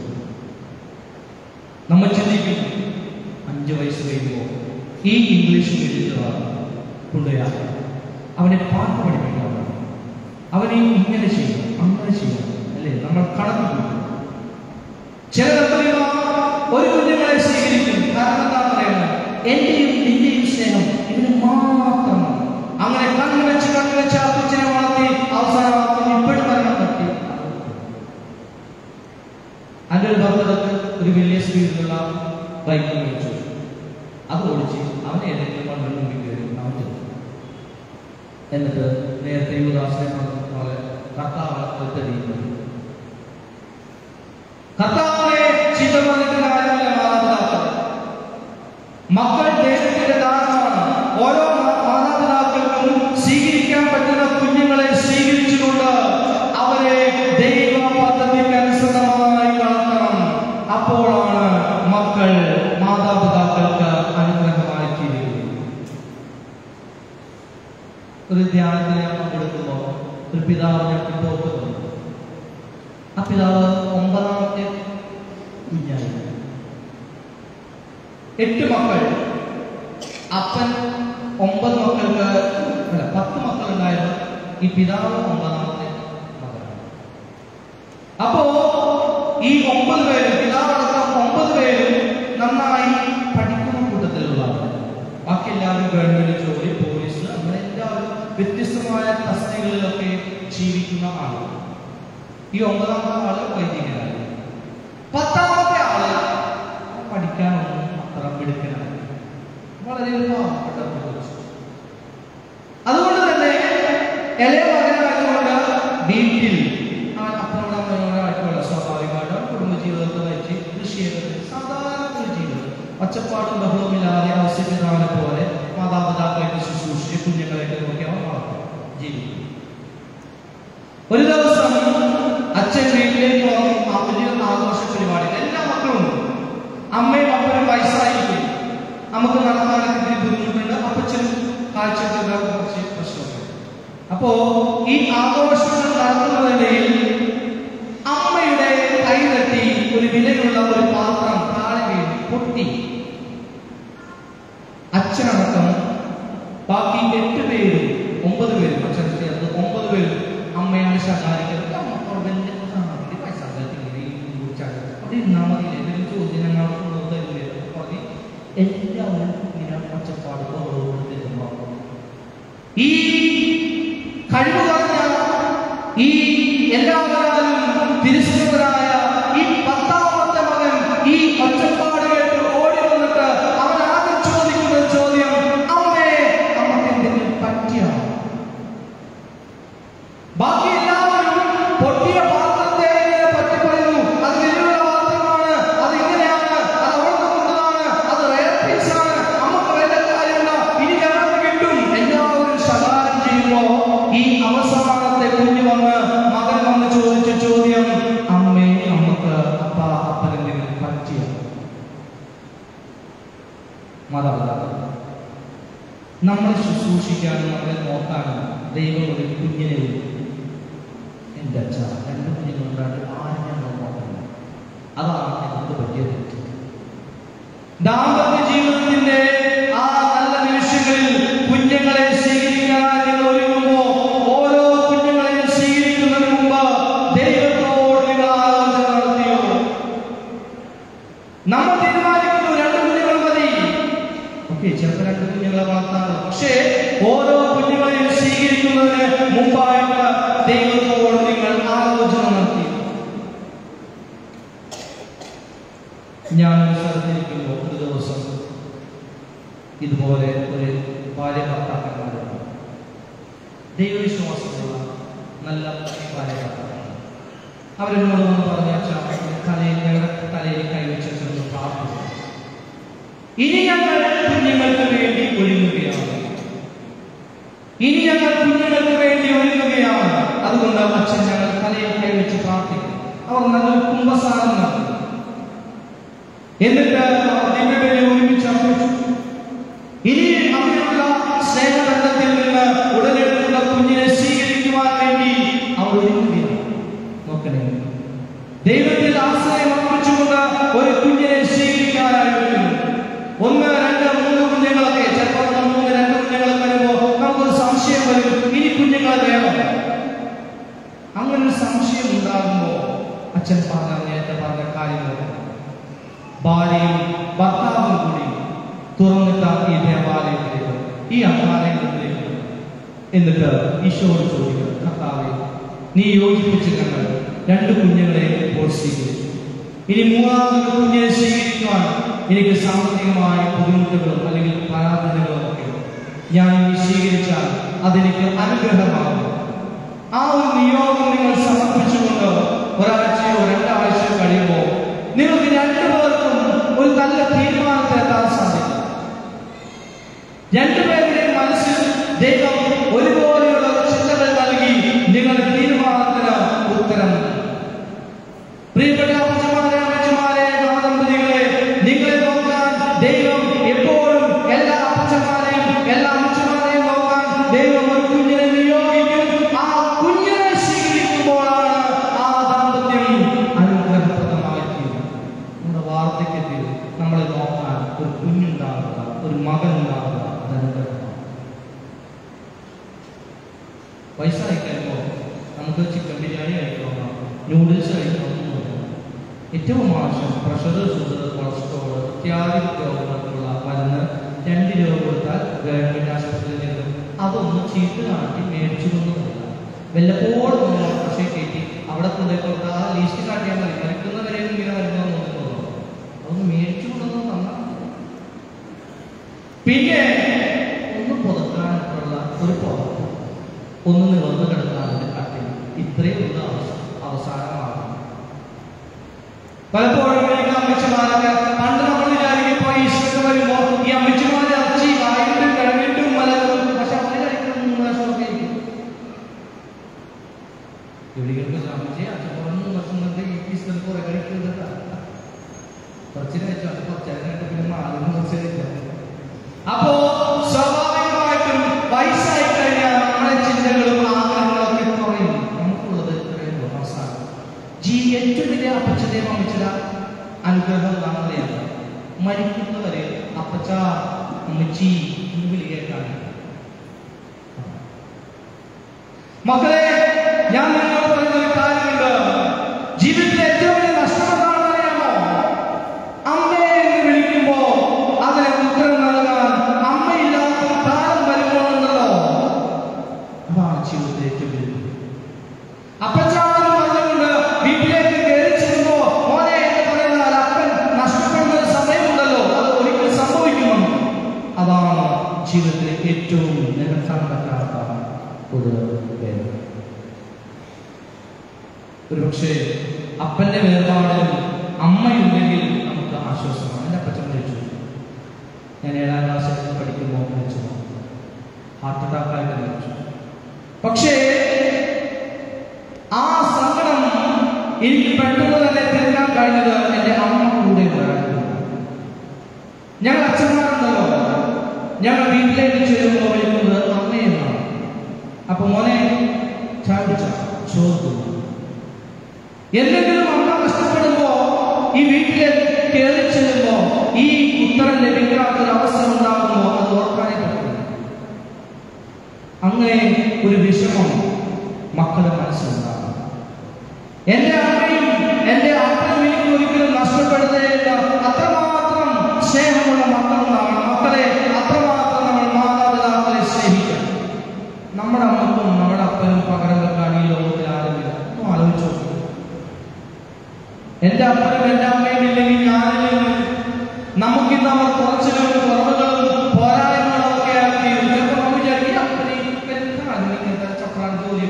നമ്മൾ ചിന്തിക്കും 5 വയസ്സ് കഴിയുമ്പോൾ ഈ ഇംഗ്ലീഷ് മീഡിയത്തിൽ കൊണ്ടുപോയാൽ അവനെ പാട്ട് പഠിപ്പിക്കാൻ, അവനെ ഇങ്ങനെ ചെയ്യണം, അങ്ങനെ ചെയ്യണം, അല്ലേ? നമ്മൾ കടന്നു പോകും. ചില ഒരു കുഞ്ഞുങ്ങളെ സ്വീകരിക്കും. കാരണം എന്താണെന്ന് പറയുന്നത്, എന്റെയും നിന്റെയും സ്നേഹം ഇതിന് മാത്രമാണ്. അങ്ങനെ കണ്ണുവെച്ച് ആ കൊച്ചിനെ വളർത്തി അവസാനം ആ കുഞ്ഞ് ഇപ്പോഴും മരണം പറ്റി. അതിൻ്റെ ഒരു ഭക്തർക്ക് ഒരു വലിയ സ്പീഡിലുള്ള ബൈക്ക് മേടിച്ചു. അത് ഓടിച്ച് അവൻ ഏതെങ്കിലും മണ്ണിന് മുമ്പിൽ കയറി അവൻ ചെന്നു. എന്നിട്ട് നേരത്തെ ഉദാസനെ പോലെ കർത്താവ് തെളിയുന്നത്. കർത്താവിനെ ചീത്ത പറഞ്ഞിട്ട് കാര്യമില്ല. മാതാപിതാക്കൾ, മക്കൾ ദൈവത്തിന്റെ ദാനമാണ്. ഓരോ മാതാപിതാക്കൾക്കും സ്വീകരിക്കാൻ പറ്റുന്ന കുഞ്ഞുങ്ങളെ സ്വീകരിച്ചുകൊണ്ട് അവരെ ദൈവ പദ്ധതിക്ക് അനുസൃതമായി വളർത്തണം. അപ്പോഴാണ് മക്കൾ മാതാപിതാക്കൾക്ക് അനുഗ്രഹമായി തീരുന്നത്. ഒരു ധ്യാനത്തിൽ ഞാൻ പങ്കെടുക്കുമ്പോൾ ഒരു പിതാവ് ഞാൻ പിന്തോക്കുന്നു. ആ പിതാവ് 9ാമത്തെ കുഞ്ഞായി. 8 മക്കൾ. അപ്പൻ 9 മക്കൾക്ക് 10 മക്കളുണ്ടായിരുന്നു. ഈ പിതാവ് 9ാമത്തെ മകനാണ്. അപ്പോ ഈ 9 പേരും, പിതാവടക്കം 9 പേരും നന്നായി പഠിക്കുന്ന കൂട്ടത്തിലുള്ളതാണ്. ബാക്കി എല്ലാവരും ഗവൺമെന്റ് ജോലി, പോലീസ്, അങ്ങനെ എല്ലാവരും വ്യത്യസ്തമായ തസ്തികകളിലൊക്കെ ജീവിക്കുന്ന ആളുകൾ. ഈ 9ാമത്തെ ആള് വൈദികനായി. 10ാമത്തെ ആള് പഠിക്കാനൊന്നും അത്ര മിടുക്കനായി. വളരെ പാവപ്പെട്ട. അതുകൊണ്ട് തന്നെ ഇളയ മകനായതുകൊണ്ട് വീട്ടിൽ അപ്പനോടമ്മയോടായിട്ടുള്ള സ്വാഭാവികമായിട്ട് കുടുംബജീവിതത്തെ നയിച്ച് കൃഷിയൊക്കെ സാധാരണ ഒരു ജീവിതം, ഒച്ചപ്പാടും ബഹളവുമില്ലാതെ ആവശ്യമില്ലാതെ പോലെ മാതാപിതാക്കളായിട്ട് ശുശ്രൂഷിച്ച് കുഞ്ഞുങ്ങളായിട്ട് നോക്കി അവൻ വളർത്തും, ജീവിക്കും. ഒരു ദിവസം അച്ഛൻ വീട്ടിലേക്ക് വന്നു. അവന് ആഘോഷ പരിപാടി, എല്ലാ മക്കളും ഉണ്ട്. അമ്മയും അപ്പനും വയസ്സായിരിക്കും. നമുക്ക് നടക്കാനൊക്കെ ബുദ്ധിമുട്ടുണ്ട്. അപ്പച്ചനും കാഴ്ചയൊക്കെ കുറച്ച് പ്രശ്നമൊക്കെ. അപ്പോ ഈ ആഘോഷങ്ങൾ നടത്തുന്നതിനിടയിൽ അമ്മയുടെ കൈ തട്ടി ഒരു വിലയുള്ള ഒരു പാത്രം താഴെ വീണ് പൊട്ടി. അച്ഛനടക്കം ബാക്കി 8 പേരും 9 പേരും അച്ഛൻ ചേർത്ത് 9 പേരും അമ്മയാണ് ശകാരിക്കുന്നത്. എല്ലാവരും ഇങ്ങനെ പച്ചപ്പാട് ഈ കഴിവ് പറഞ്ഞ ഈ എല്ലാവരും തിരുസഭരായ ഈ 10ാമത്തെ മകൻ ഈ ഒച്ചപ്പാട് കേട്ട് ഓടി വന്നിട്ട് അവൻ ആദ്യം ചോദിക്കുന്ന ചോദ്യം, അമ്മേ, അമ്മക്ക് എന്തെങ്കിലും പറ്റിയാണ്? ബാക്കി എല്ലാവരും പൊട്ടിയ പാത്രത്തെ പറ്റി പറയുന്നു. അത് വലിയുള്ള പാത്രമാണ്, അത് ഇങ്ങനെയാണ്, അത് അവിടുന്ന് കൊണ്ടതാണ്, അത് റയർ പീസ് ആണ്, നമുക്ക് വേണ്ട കാര്യമില്ല, ഇനി ഞങ്ങൾക്ക് കിട്ടും. എല്ലാവരും ശകാരം ചെയ്യുമ്പോ ഈ അവസാന മാതാപിതാക്കൾ. നമ്മളെ ശുശ്രൂഷിക്കാനും നമ്മളെ നോക്കാനും ദൈവം ഒരു കുഞ്ഞിനെ എൻ്റെ അച്ഛ 2 കുഞ്ഞുങ്ങളുണ്ടായിട്ട് ആരും ഞങ്ങൾ നോക്കണം. അതാണ് ഞങ്ങൾക്ക് പറ്റിയ തെറ്റ്. ദാമ്പത്യ ജീവിതത്തിന്റെ ആ നല്ല നിമിഷങ്ങളിൽ കുഞ്ഞുങ്ങളെ സ്വീകരിക്കാൻ നിങ്ങൾ ഒരുങ്ങുമ്പോൾ ഓരോ കുഞ്ഞുങ്ങളെയും സ്വീകരിക്കുന്നതിന് മുമ്പ് ദൈവത്തോട് നിങ്ങൾ ആലോചന നടത്തിയോ? നമ്മൾ തീരുമാനിക്കുന്നു 2 കുഞ്ഞുങ്ങൾ മതി. ഓക്കെ, ചിലപ്പോൾ 2 കുഞ്ഞുങ്ങളെ വളർത്താറ്. പക്ഷേ ഓരോ കുഞ്ഞുങ്ങളെയും സ്വീകരിക്കുന്നതിന് മുമ്പായിട്ട് ദൈവത്തോട് നിങ്ങൾ ആലോചന നടത്തി. ഞാൻ ശ്രദ്ധിക്കുന്നു, ഒരു ദിവസം ഇതുപോലെ ഒരു ഭാര്യ ഭർത്താക്കന്മാരുണ്ട്. ദൈവവിശ്വാസമുള്ള നല്ല ഭാര്യ ഭർത്താക്കളാണ്. അവരെന്നോട് വന്ന് പറഞ്ഞ ഞങ്ങളുടെ തലയിൽ കൈവച്ചു പ്രാർത്ഥിച്ചു. ഇനി ഞങ്ങൾ കുഞ്ഞുങ്ങൾക്ക് വേണ്ടി ഒരുങ്ങുകയാണ്. അതുകൊണ്ട് അച്ഛൻ ഞങ്ങൾ തലയിൽ കൈവച്ച് പ്രാർത്ഥിക്കും. അവർ നല്ലൊരു കുംഭസാരം നടത്തി. എന്നിട്ട് ദിവ്യബലി ഒരുമിച്ച് അർപ്പിച്ചു. ഇനി അവരുടെ സ്നേഹബന്ധത്തിൽ നിന്ന് ഉടലെടുക്കുന്ന കുഞ്ഞിനെ സ്വീകരിക്കുവാൻ വേണ്ടി അവർ ഒരുങ്ങുകയാണ്. നോക്കണേ, ദൈവത്തിൽ ആശ്രയം അർപ്പിച്ചുകൊണ്ട് ഒരു കുഞ്ഞിനെ സ്വീകരിക്കാനായി ഒരുങ്ങുന്നു. 1, 2, 3 കുഞ്ഞുങ്ങളൊക്കെ ചിലപ്പോൾ 3, 2 കുഞ്ഞുങ്ങളൊക്കെ വരുമ്പോൾ നമുക്കൊരു സംശയം വരും, ഇനി കുഞ്ഞുങ്ങളെ വേണം. അങ്ങനെ ഒരു സംശയം ഉണ്ടാകുമ്പോൾ അച്ഛൻ നേരത്തെ പറഞ്ഞ കാര്യങ്ങൾ ഭാര്യയും ഭർത്താവും കൂടി തുറന്നിട്ട ഈ ദേവാലയത്തിലേക്ക്, ഈ അത്താലയത്തിലേക്ക്, എന്നിട്ട് ഈശോയോട് ചോദിക്കും, കർത്താവേ, നീ യോജിപ്പിച്ച് ഞങ്ങൾ 2 കുഞ്ഞുങ്ങളെ ഇപ്പോൾ സ്വീകരിച്ചു. ഇനി 3ാമതൊരു കുഞ്ഞിനെ സ്വീകരിക്കുവാൻ എനിക്ക് സാമ്പത്തികമായ ബുദ്ധിമുട്ടുകളും അല്ലെങ്കിൽ പരാധീനങ്ങളും ഒക്കെ ഞാൻ ഇനി സ്വീകരിച്ചാൽ അതെനിക്ക് അനുഗ്രഹമാകും. ആ ഒരു നിയോഗം നിങ്ങൾ സമർപ്പിച്ചുകൊണ്ട് ഒരാഴ്ചയോ 2 ആഴ്ചയോ കഴിയുമ്പോൾ നിങ്ങൾക്ക് 2 പേർക്കും ഒരു നല്ല തീരുമാനത്തിലെത്താൻ സാധിക്കും. 2 പേരുടെയും മനസ്സിൽ ദൈവം ഒരുപോലെയുള്ള ചിന്തകൾ നൽകി നിങ്ങളുടെ തീരുമാനത്തിന് ഉത്തരം. പ്രിയപ്പെട്ട അപ്പച്ചമാരെ, അമ്മച്ചമാരെ, ദമ്പതികളെ, നിങ്ങളെ നോക്കാൻ ദൈവം എപ്പോഴും എല്ലാ അപ്പച്ചമാരെയും എല്ലാ അമ്മച്ചമാരെയും നോക്കാൻ ദൈവം ഒരു കുഞ്ഞിനെ നിയോഗിക്കും. ആ കുഞ്ഞിനെ സ്വീകരിക്കുമ്പോഴാണ് ആ ദാമ്പത്യം അനുഗ്രഹപ്രദമായി തീരുന്നത്. നമ്മുടെ വാർദ്ധക്യത്തിൽ നമ്മളെ നോക്കാൻ ഒരു കുഞ്ഞുണ്ടാകുക, ഒരു മകൻ ഉണ്ടാകുക, അതനുഗ്രഹമാണ്. വയസ്സായി കഴിയുമ്പോൾ നമുക്ക് ചിക്കൻ ബിരിയാണി കഴിക്കണോ, നൂഡിൽസ് കഴിക്കണമെന്ന് ഏറ്റവും മോശം പ്രഷർ, ഷുഗർ, കൊളസ്ട്രോൾ ഇത്യാദി രോഗങ്ങൾക്കുള്ള മരുന്ന് 2 രൂപ കൊടുത്താൽ ഗവൺമെന്റ് ആശുപത്രിയിൽ നിന്നും അതൊന്ന് ചീട്ട് കാട്ടി മേടിച്ചു കൊണ്ടുപോകില്ല. വല്ലപ്പോഴും നമ്മൾ പക്ഷേ കയറ്റി അവിടെ കൊണ്ടുപോയി കൊടുത്താൽ ആ ലീസ്റ്റ് കാട്ടിയാൽ മതി. മരിക്കുന്നവരെയും ഇങ്ങനെ വരുന്നതെന്ന് തോന്നുന്നു. അതൊന്ന് മേടിച്ചു കൊണ്ടൊന്നും തന്നാൽ പിന്നെ ഒന്ന് പുതക്കാനുള്ള ഒരു പുറത്ത്, ഒന്ന് നിവർന്ന് കിടക്കാനുള്ള കട്ടിൽ, ഇത്രയും ഉള്ള അവസാനമാണ്. പലപ്പോഴും എനിക്ക് അമ്മച്ചമാരൊക്കെ പണ്ട് നമ്മൾ വിചാരിക്കുമ്പോൾ ഈശ്വരന് വരുമ്പോ ഈ അമ്മച്ചമാരെ ഇറച്ചി വായിട്ടും കിഴങ്ങിട്ടും മലക്കും, പക്ഷെ അവര് കഴിക്കുന്ന 3 വർഷമൊക്കെ ഇരിക്കും. എവിടെയൊക്കെ അമ്മച്ചി അച്ഛൻ 3 വർഷം കൊണ്ട് ഈ സ്ഥലത്ത് കുറെ കഴിക്കുന്നില്ല. കുറച്ച് കഴിച്ചു, അത് കുറച്ചേരനായിട്ട് പിന്നെ 4 വർഷം കഴിക്കാം. അപ്പോ സ്വാഭാവികമായിട്ടും വയസ്സായി കഴിഞ്ഞാൽ നമ്മുടെ ചിന്തകളും ആഗ്രഹങ്ങളൊക്കെ കുറയും. നമുക്കുള്ളത് ഇത്രയും അവസാനം ഏറ്റവും വലിയ അപ്പച്ചന്റെയും അമ്മച്ചിയുടെ അനുഗ്രഹം കാണുകയാണ്. മരിക്കുന്നവരെ അപ്പച്ച, അമ്മച്ചി എന്ന് വിളി കേൾക്കാൻ. മക്കളെ, ഞാൻ നിങ്ങളോട് പറയുന്ന ഒരു കാര്യമുണ്ട്. ജീവിതത്തിലെ ഏറ്റവും വലിയ നഷ്ടം എന്താണെന്ന് അറിയാമോ? അമ്മയെ എന്ന് വിളിക്കുമ്പോ അതിന് ഉത്തരം നൽകാൻ അമ്മയില്ലാത്ത കാലം വരുമ്പോഴുണ്ടല്ലോ, അതാണ് ജീവിതത്തിലെ ഏറ്റവും വലിയ. അപ്പച്ചാന്ന് പറഞ്ഞുകൊണ്ട് വീട്ടിലേക്ക് കയറി ചെല്ലുമ്പോ മോനെ എന്ന് പറയുന്ന അപ്പൻ നഷ്ടപ്പെടുന്ന ഒരു സമയമുണ്ടല്ലോ, അത് ഒരിക്കൽ സംഭവിക്കുന്നു. അതാണ് ജീവിതത്തിലെ ഏറ്റവും നികത്താൻ പറ്റാത്ത ഒരു വേദന. ഒരുപക്ഷെ അപ്പന്റെ വേർപാടിൽ അമ്മയുണ്ടെങ്കിൽ നമുക്ക് ആശ്വാസമാണ്. എൻ്റെ അപ്പച്ചൻ മരിച്ചു. ഞാൻ 7ാം ക്ലാസ്സിൽ പഠിക്കുമ്പോൾ മരിച്ചു, ഹാർട്ട് അറ്റാക്കായിട്ട് മരിച്ചു. പക്ഷേ ആ സങ്കടം എനിക്ക് പെട്ടെന്ന് തന്നെ തീർക്കാൻ കഴിഞ്ഞത് എൻ്റെ അമ്മ കൂടെ ഉണ്ടായിരുന്നു. ഞങ്ങൾ അച്ഛന്മാരുണ്ടല്ലോ, വീട്ടിലേക്ക് ചെല്ലുമ്പോൾ വിളിക്കുന്നത് അമ്മയെന്നാണ്. അപ്പൊ മോനെ ചാടിച്ച ചോദിച്ചു. എന്തെങ്കിലും അമ്മ കഷ്ടപ്പെടുമ്പോ ഈ വീട്ടിലേക്ക് കയറി ചെല്ലുമ്പോ ഈ ഉത്തരം ലഭിക്കാത്തൊരു അവസ്ഥ ഉണ്ടാകുമ്പോ അത് ഓർക്കാനേ പറ്റില്ല. അങ്ങനെ ഒരു വിഷമം മക്കളുടെ മനസ്സിലുണ്ടാകും. എന്റെ അമ്മയും എന്റെ അപ്പനും എനിക്ക് ഒരിക്കലും നഷ്ടപ്പെടുകയില്ല. അത്രമാത്രം സ്നേഹമുള്ള മക്കളെന്നാണ്. മക്കളെ അത്രമാത്രം നമ്മൾ മാതാപിതാക്കളെ സ്നേഹിക്കണം. നമ്മുടെ അമ്മക്കും നമ്മുടെ അപ്പനും പകരം വെക്കാൻ ഈ ലോകത്തിൽ ആരുമില്ല. ഒന്നും ആലോചിച്ചു. എന്റെ അപ്പനും എന്റെ അമ്മയും ഇല്ലെങ്കിൽ ഞാനില്ലെങ്കിൽ നമുക്കിന്ന് അവർ കുറച്ചിലും കുറവുകളും പോരായ്മകളൊക്കെ ആക്കി ചിലപ്പോൾ നമ്മൾ വിചാരിക്കും അപ്പനെ ഇങ്ങനത്തെ ചക്രാൻ ജോലി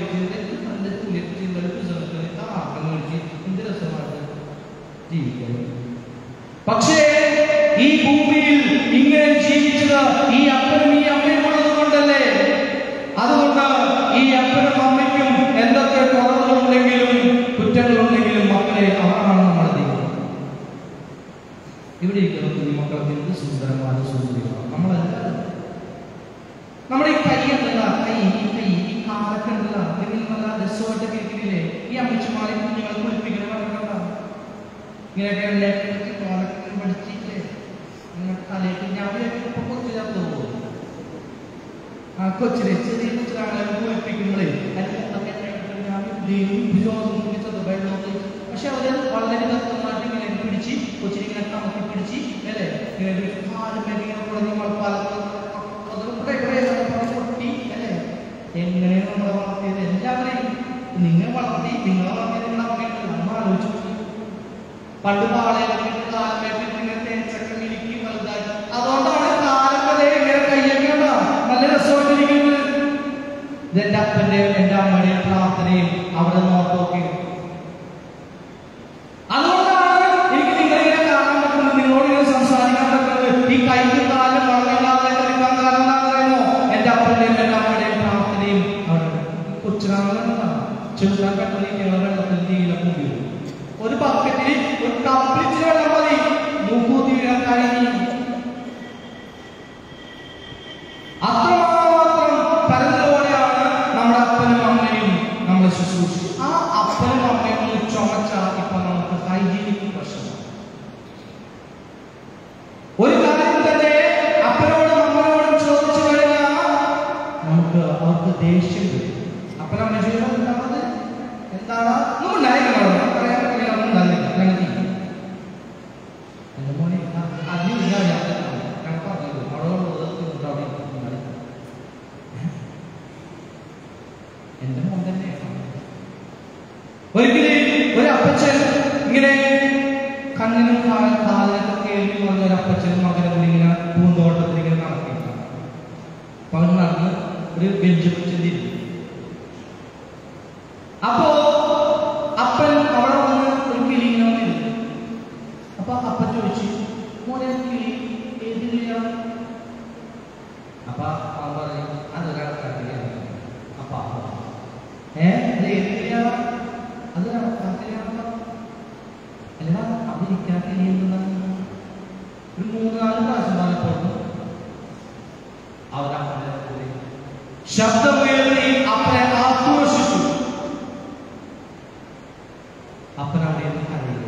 പക്ഷേ ഈ ഭൂമിയിൽ ഇങ്ങനെ ജീവിച്ചത് ഈ അപ്പനും ഈ അമ്മയും ഉള്ളത് കൊണ്ടല്ലേ. അതുകൊണ്ട് ഈ അപ്പനും അമ്മയ്ക്കും എന്തൊക്കെ കുറവുകളുണ്ടെങ്കിലും കുറ്റങ്ങളുണ്ടെങ്കിലും മക്കളെ അവരാണ് നമ്മുടെ ദൈവം. ഇവിടെ ഇരിക്കുന്ന മക്കൾക്ക് എന്ത് സുന്ദരമാണ് സുന്ദരികളാണ് നമ്മളെല്ലാവരും. നമ്മുടെ ഈ കൈ ഉണ്ടല്ല, ഈ കാലൊക്കെ ഉണ്ടല്ല, എന്തെങ്കിലും നല്ല രസമായിട്ടൊക്കെ ഇരിക്കുന്നില്ലേ ഈ അമ്മച്ചിമാരെ കുഞ്ഞുങ്ങളെ കുളിപ്പിക്കണം പറഞ്ഞിട്ടുണ്ടോ? ഇങ്ങനെയൊക്കെ കാലൊക്കെ പഠിച്ചില്ലേ തലേക്ക് ഞാൻ കൊച്ചു ചേർത്ത് പോകും. ആ കൊച്ചിലെ ചെറിയ കൊച്ചിലാളെ കുളിപ്പിക്കുമ്പോഴേ പക്ഷെ അവര് വളരെ തത്വമായിട്ട് ഇങ്ങനെ പിടിച്ച് കൊച്ചിനെ കമക്കി പിടിച്ച് അല്ലേ പൊട്ടി അല്ലേ എങ്ങനെ നമ്മളെ വളർത്തിയത് എല്ലാവരെയും നിങ്ങൾ വളർത്തി നിങ്ങളെ വളർത്തിയത് നിങ്ങളെ അമ്മയുണ്ട്. നമ്മൾ ആലോചിച്ചു പണ്ട് പാളയിലൊക്കെ കാലമേറ്റ് ഇങ്ങനെ തേച്ചൊക്കെ മിലുക്കി വലുതായി. അതുകൊണ്ടാണ് കാലൊക്കെ ഇങ്ങനെ കയ്യൊക്കെ ഉണ്ടോ നല്ല രസമായിട്ടിരിക്കുന്നത്. ഇതെന്റെ അപ്പന്റെയും എന്റെ അമ്മയുടെയും പ്രാർത്ഥനയും അവിടെ നോട്ടമൊക്കെ. അതുകൊണ്ടാണ് എനിക്ക് നിങ്ങളിങ്ങനെ കാണാൻ പറ്റുന്നത്, നിങ്ങളോട് ഇങ്ങനെ സംസാരിക്കാൻ പറ്റുന്നത്. ഈ കൈക്ക് കാലം വളമില്ലാതെ കളിക്കാൻ കാലം എന്താണെന്ന് പറയുമോ? എന്റെ അപ്പന്റെയും എന്റെ അമ്മയുടെയും പ്രാർത്ഥനയും അവിടെ. കൊച്ചുകാലം ചെറുതാൻ പെട്ടെന്ന് വെള്ളത്തിൽ നീലൊക്കെ വീഴും. ഒരു ബക്കറ്റിൽ ഒരു കപ്പിളിച്ച് വെള്ളം മതി മൂക്കൂത്തി വീഴാൻ കഴിഞ്ഞു. അത്രമാത്രം കരുതലോടെയാണ് നമ്മുടെ അപ്പനും അമ്മയും നമ്മളെ ശുശ്രൂഷിച്ചു. ആ അപ്പനും അമ്മയും ഒന്ന് ചുമച്ചാൽ ഇപ്പൊ നമുക്ക് ഹൈജീനിക് പ്രശ്നമാണ്. ഒരു കാര്യം തന്നെ അപ്പനോടും അമ്മയോടും ചോദിച്ചു കഴിഞ്ഞാൽ നമുക്ക് അവർക്ക് ദേഷ്യം വരും. അപ്പനമ്മ ജീവിതം ഉണ്ടാവുന്നത് എന്താണ്? ഒരിക്കലും ഒരു അപ്പച്ചൻ ഇങ്ങനെ കണ്ണിനും കാലിനൊക്കെ കേൾവി വന്ന ഒരു അപ്പച്ചനും മകനും ഇങ്ങനെ പൂന്തോട്ടത്തിൽ ഇങ്ങനെ നടക്കില്ല. അപ്പൊ അവർ നടന്ന് ഒരു ബെഞ്ച് ചെന്നിരുന്നു. അപ്പോ അപ്പൻ അവിടെ വന്ന് ഒരു കിളി ഇങ്ങനെ വന്നിരുന്നു. അപ്പൊ അപ്പൻ ചോദിച്ചു, മോനെ കിളി ഏത് കിളിയാണ്? അപ്പൊ അവൻ പറഞ്ഞു അതൊരാൾക്കാരിയാണ്. അപ്പൊ അത് ഏത് കിളിയാണ്? അത് നടക്കാത്തിലാണോ? അല്ല അതിരിക്കാത്തില്ല. ഒരു 3-4 പ്രാവശ്യം പറഞ്ഞപ്പോൾ അവരപ്പനെ ശബ്ദമുയർത്തി അപ്പനെ ആക്രോശിച്ചു. അപ്പനവിടെ അറിയില്ല.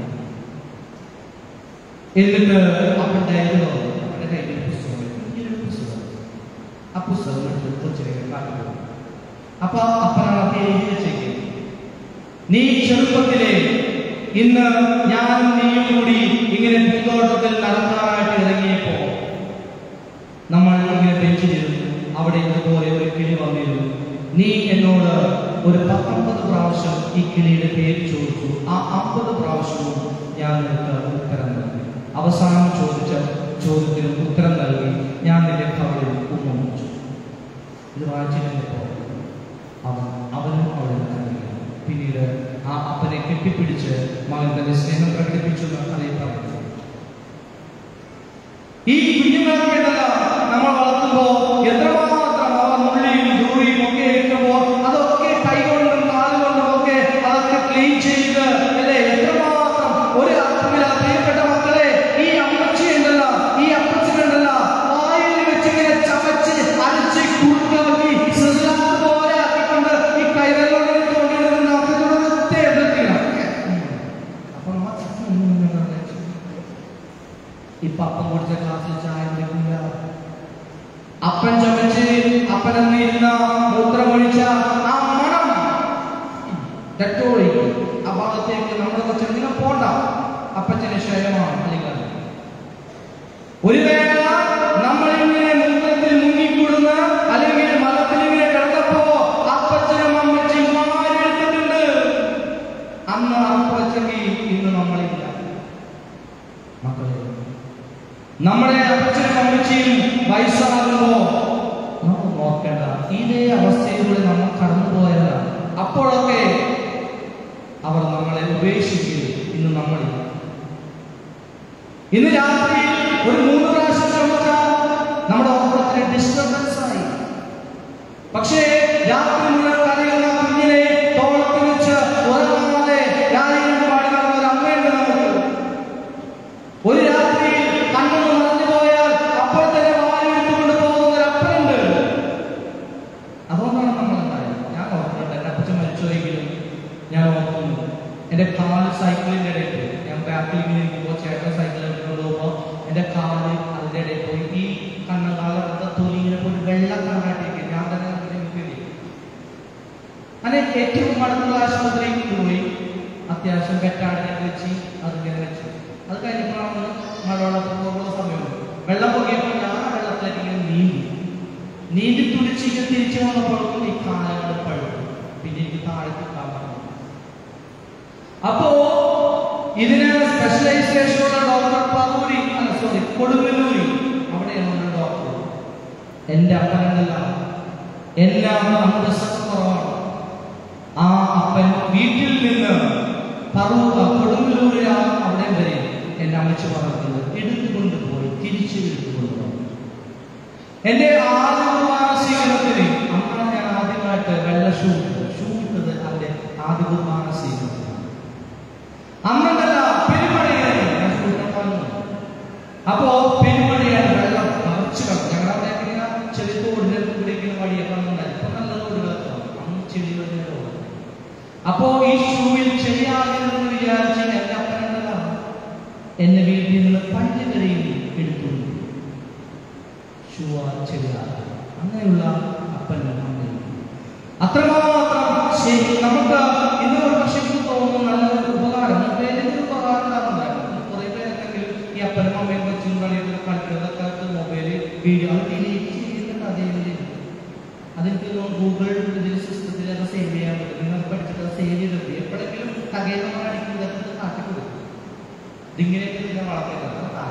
എന്നിട്ട് അപ്പൻ്റെ അവന്റെ കയ്യിൽ പുസ്തകം ആ പുസ്തകം എടുത്ത് കൊച്ചിനെ കാട്ടുക. അപ്പൊ അപ്പനാണ് എഴുതി വെച്ചേക്കുന്നത്, നീ ചെറുപ്പത്തിലെ ഇന്ന് ഞാനും നീയും കൂടി ഇങ്ങനെ പൂന്തോട്ടത്തിൽ നടക്കാനായിട്ട് ഇറങ്ങിയപ്പോ നമ്മൾ ഇങ്ങനെ ബെഞ്ചിലിരുന്നു. അവിടെ ഇതുപോലെ ഒരു കിളി വന്നിരുന്നു. നീ എന്നോട് ഒരു 19 പ്രാവശ്യം ഈ കിളിയുടെ പേര് ചോദിച്ചു. ആ 50 പ്രാവശ്യവും ഞാൻ നിനക്ക് ഉത്തരം നൽകി. അവസാനം ചോദിച്ച ചോദ്യത്തിന് ഉത്തരം നൽകി ഞാൻ നിന്റെ കവളിൽ ഉമ്മച്ചു. ഇത് വായിച്ചിരുന്നപ്പോ അവനും അവിടെ കണ്ടില്ല. പിന്നീട് ആ അപ്പനെ കെട്ടിപ്പിടിച്ച് മകൻ തന്റെ സ്നേഹം പ്രകടിപ്പിച്ചു അറിയപ്പെടുന്നു. ഈ കുഞ്ഞുങ്ങളൊക്കെ നമ്മൾ വളർത്തുമ്പോ എത്രമാത്രം അവർ മുള്ളിയും ധൂളിയും ഒക്കെ ഇരിക്കുമ്പോ അതൊക്കെ കൈകൊണ്ടും കാലുകൊണ്ടും ഒക്കെ അതൊക്കെ ക്ലീൻ ചെയ്ത് അല്ലേ എത്രമാത്രം ഒരു അർത്ഥമില്ല. പ്രിയപ്പെട്ട മക്കളെ, ഈ അമ്മച്ചി ഉണ്ടല്ല, ഈ അപ്പച്ചനുണ്ടല്ല, വായിൽ വെച്ചിങ്ങനെ ചവച്ച് അപ്പം കുടിച്ച ക്ലാസ്സിൽ ചായ കുടിക്കില്ല. അപ്പൻ ചമച്ച് അപ്പനെന്നിരുന്ന മൂത്രമൊഴിച്ച ആ മണം ഡെറ്റോളി ആ ഭാഗത്തേക്ക് നമ്മളൊക്കെ ചെന്നിങ്ങനെ പോണ്ട. അപ്പച്ചന് ക്ഷയമാണ് അല്ലെങ്കിൽ ഒരു വേള നമ്മളിങ്ങനെ മൂത്രത്തിൽ മുങ്ങിക്കൂടുന്ന അല്ലെങ്കിൽ മതത്തിൽ ഇങ്ങനെ കിടന്നപ്പോ അപ്പച്ചനും അമ്മച്ചും മാറിയെടുത്തിട്ടുണ്ട്. അന്ന് അപ്പച്ചെങ്കിൽ ഇന്ന് നമ്മളില്ല. മക്കളെ, നമ്മുടെ അപ്പച്ചനും അമ്മച്ചിയും വയസ്സാകുമ്പോ നമ്മൾ നോക്കേണ്ട ഇതേ അവസ്ഥയിലൂടെ നമ്മൾ കടന്നുപോയതാണ്. അപ്പോഴൊക്കെ അവർ നമ്മളെ ഉപേക്ഷിക്കുകയും ഇന്ന് നമ്മളില്ല. ഇന്ന് രാത്രി ഒരു 3 പ്രാവശ്യം ചുമച്ച നമ്മുടെ ഓർമ്മത്തിന് ഡിസ്റ്റർബൻസ് ആയി. പക്ഷേ രാത്രി മുഴുവൻ കരയുന്ന കുഞ്ഞിനെ തോളത്ത് വെച്ച് ഉറങ്ങാതെ രാത്രി പാടി നടന്ന ഒരു അമ്മയുണ്ട് നമുക്ക്. ഒരു രാത്രി കണ്ണൊന്ന് നിറഞ്ഞു പോയാൽ അപ്പോൾ തന്നെ വാരി എടുത്തുകൊണ്ട് പോകുന്ന ഒരു അപ്പനുണ്ട്. അതുകൊണ്ടാണ് നമ്മൾ ഉണ്ടായത്. ഞാൻ ഓർക്കുന്നുണ്ട്, എൻ്റെ അപ്പച്ചൻ മരിച്ചോയെങ്കിലും ഞാൻ ഓർക്കുന്നു, എൻ്റെ കാല് സൈക്കിളിൻ്റെ ഇടയിൽ ഞാൻ ബാക്കിൽ ഇങ്ങനെ ഇരിക്കുമ്പോൾ ചേട്ടൻ സൈക്കിൾ എടുത്തുകൊണ്ട് പോകുമ്പോൾ എൻ്റെ കാല് അതിൻ്റെ ഇടയിൽ പോയി ഈ കണ്ണുകാലത്തെ തൊലി ഇങ്ങനെ പോയി വെള്ള കളറായിട്ടേക്ക് ഞാൻ തന്നെ അങ്ങനെ ഏറ്റവും അടുത്തുള്ള ആശുപത്രിയിൽ പോയി അത്യാവശ്യം കെട്ടാടിനൊക്കെ വെച്ച് അതിങ്ങനെ വെച്ചു. അത് കഴിഞ്ഞപ്പോഴാണ് മഴവെള്ളത്തിൽ പോകുന്ന സമയം വെള്ളം പൊങ്ങിയപ്പോൾ ഞാൻ ആ വെള്ളത്തിലേക്ക് ഇങ്ങനെ നീന്തി തുടിച്ചിട്ട് തിരിച്ചു വന്നപ്പോഴും ഈ കാലങ്ങൾ പഴുത്തു. പിന്നെ എനിക്ക് താഴെ കിട്ടാൻ പറഞ്ഞു. അപ്പോ ഇതിന് സ്പെഷ്യലൈസേഷനുള്ള ഡോക്ടർ കൊടുങ്ങല്ലൂരി അവിടെയാണ് ഡോക്ടർ. എന്റെ അപ്പനല്ല, എല്ലാം അന്തസ്സക്കുറവാണ്. ആ അപ്പൻ വീട്ടിൽ നിന്ന് കൊടുങ്ങല്ലൂരിലാണ് അവിടെ വരെ എന്റെ അമ്മച്ചു പറഞ്ഞത് എടുത്തുകൊണ്ട് പോയി തിരിച്ചു എടുത്തുകൊണ്ടുപോയി. എന്റെ ആദ്യ കുർബാന സ്വീകരണത്തിന് അമ്മ ഞാൻ ആദ്യമായിട്ട് വെള്ള ഷൂ ഇട്ടത് അവിടെ ആദ്യ കുർബാന സ്വീകരണത്തിനാണ്. അന്നല്ല പെരുമഴയാണ് ഞാൻ ഷൂട്ടം പറഞ്ഞു. അപ്പോ പെരുമഴയാണ്, വെള്ളം നിറച്ചു കളഞ്ഞു. ഞങ്ങളുടെ അവിടെ ചെറിയ തോടിന്റെ കൂടിയിരിക്കുന്ന വഴിയൊക്കെ ഉണ്ടായി. ഇപ്പൊ നല്ല തോടുകളൊക്കെ അന്ന് ചെടി വരുന്ന. അപ്പോ ഈ ഷൂവിൽ ശരിയാകണമെന്ന് വിചാരിച്ച് എന്റെ അപ്പനല്ല എന്നെ വീട്ടിൽ നിന്ന് പല്ല് വരെയും എടുത്തുകൊണ്ട് അങ്ങനെയുള്ള അപ്പൻ്റെ അമ്മയും അത്രമാത്രം ശരി. നമുക്ക് ഇന്ന് ഒരു പക്ഷേ തോന്നുന്നു നല്ലൊരു ഉപകാരം, പേരിന് ഉപകാരം ഉണ്ടാകും. കുറെ പേരെങ്കിലും ഈ അപ്പനും അമ്മയും കൊച്ചും കളിയൊക്കെ കളിക്കുന്നതൊക്കെ മൊബൈല് വീഡിയോ ഡിലീറ്റ് ചെയ്യുന്നുണ്ട്. അതെനിക്ക് ഗൂഗിൾ ഇതിൽ സിസ്റ്റത്തിലൊക്കെ സേവ് ചെയ്യാൻ പറ്റും. നിങ്ങൾ പഠിച്ചിട്ട് സേവ് ചെയ്തിട്ട് എപ്പോഴെങ്കിലും കകേതമാണ് അടിക്കുന്നതൊക്കെ കാട്ടിക്കൊടുക്കും. ഇതിങ്ങനെയൊക്കെ ഇതിനെ വളർത്തുന്നത്.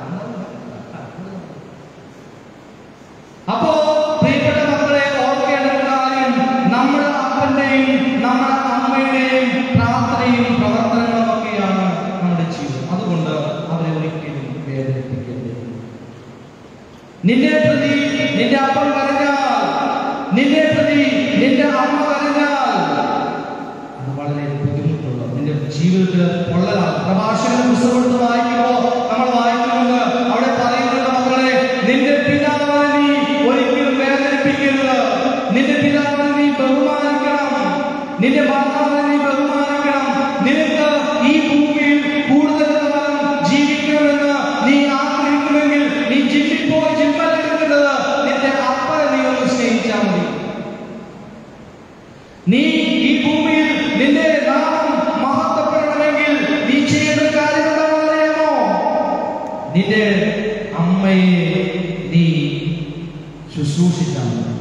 അപ്പോ പ്രിയപ്പെട്ട മക്കളെ, ഓർക്കേണ്ട കാര്യം നമ്മുടെ അപ്പന്റെയും നമ്മുടെ അമ്മയുടെയും പ്രാർത്ഥനയും പ്രവർത്തനങ്ങളും ഒക്കെയാണ് നമ്മുടെ ജീവിതം. അതുകൊണ്ട് അവരെ ഒരിക്കലും വേദനിപ്പിക്കരുത്. നിന്നെ പ്രതി നിന്റെ അപ്പൻ കരഞ്ഞാൽ, നിന്നെ പ്രതി നിന്റെ അമ്മ കരഞ്ഞാൽ അത് വളരെ ബുദ്ധിമുട്ടുള്ള നിന്റെ ജീവിതത്തിൽ പൊള്ളലാണ്. പ്രഭാഷകന്റെ പുസ്തകം എടുത്ത് വായിക്കുമ്പോൾ നമ്മൾ വായിക്കുന്നത് അവിടെ പറയുന്നുണ്ട്, മക്കളെ നിന്റെ പിതാവിനെ നീ ഒരിക്കലും വേദനിപ്പിക്കരുത്. നിന്റെ പിതാവിനെ നീ ബഹുമാനിക്കണം, നിന്റെ മാതാവിനെ നീ ബഹുമാനിക്കണം. നിനക്ക് ഈ ഭൂമിയിൽ കൂടുതൽ കാലം ജീവിക്കണമെന്ന് നീ ആഗ്രഹിക്കുമെങ്കിൽ നീ ജിമ്മിപ്പോയി ജിമ്മലെടുക്കേണ്ടത് നിന്റെ അപ്പനെ നീ ഒന്ന് സ്നേഹിച്ചാൽ മതി. നീ ഈ ഭൂമിയിൽ നിന്റെ നാമം മഹത്വപ്പെടണമെങ്കിൽ നീ ചെയ്യേണ്ട കാര്യം എന്താണെന്ന് അറിയാമോ? നിന്റെ അമ്മയെ നീ ശുശ്രൂഷിച്ചാൽ മതി.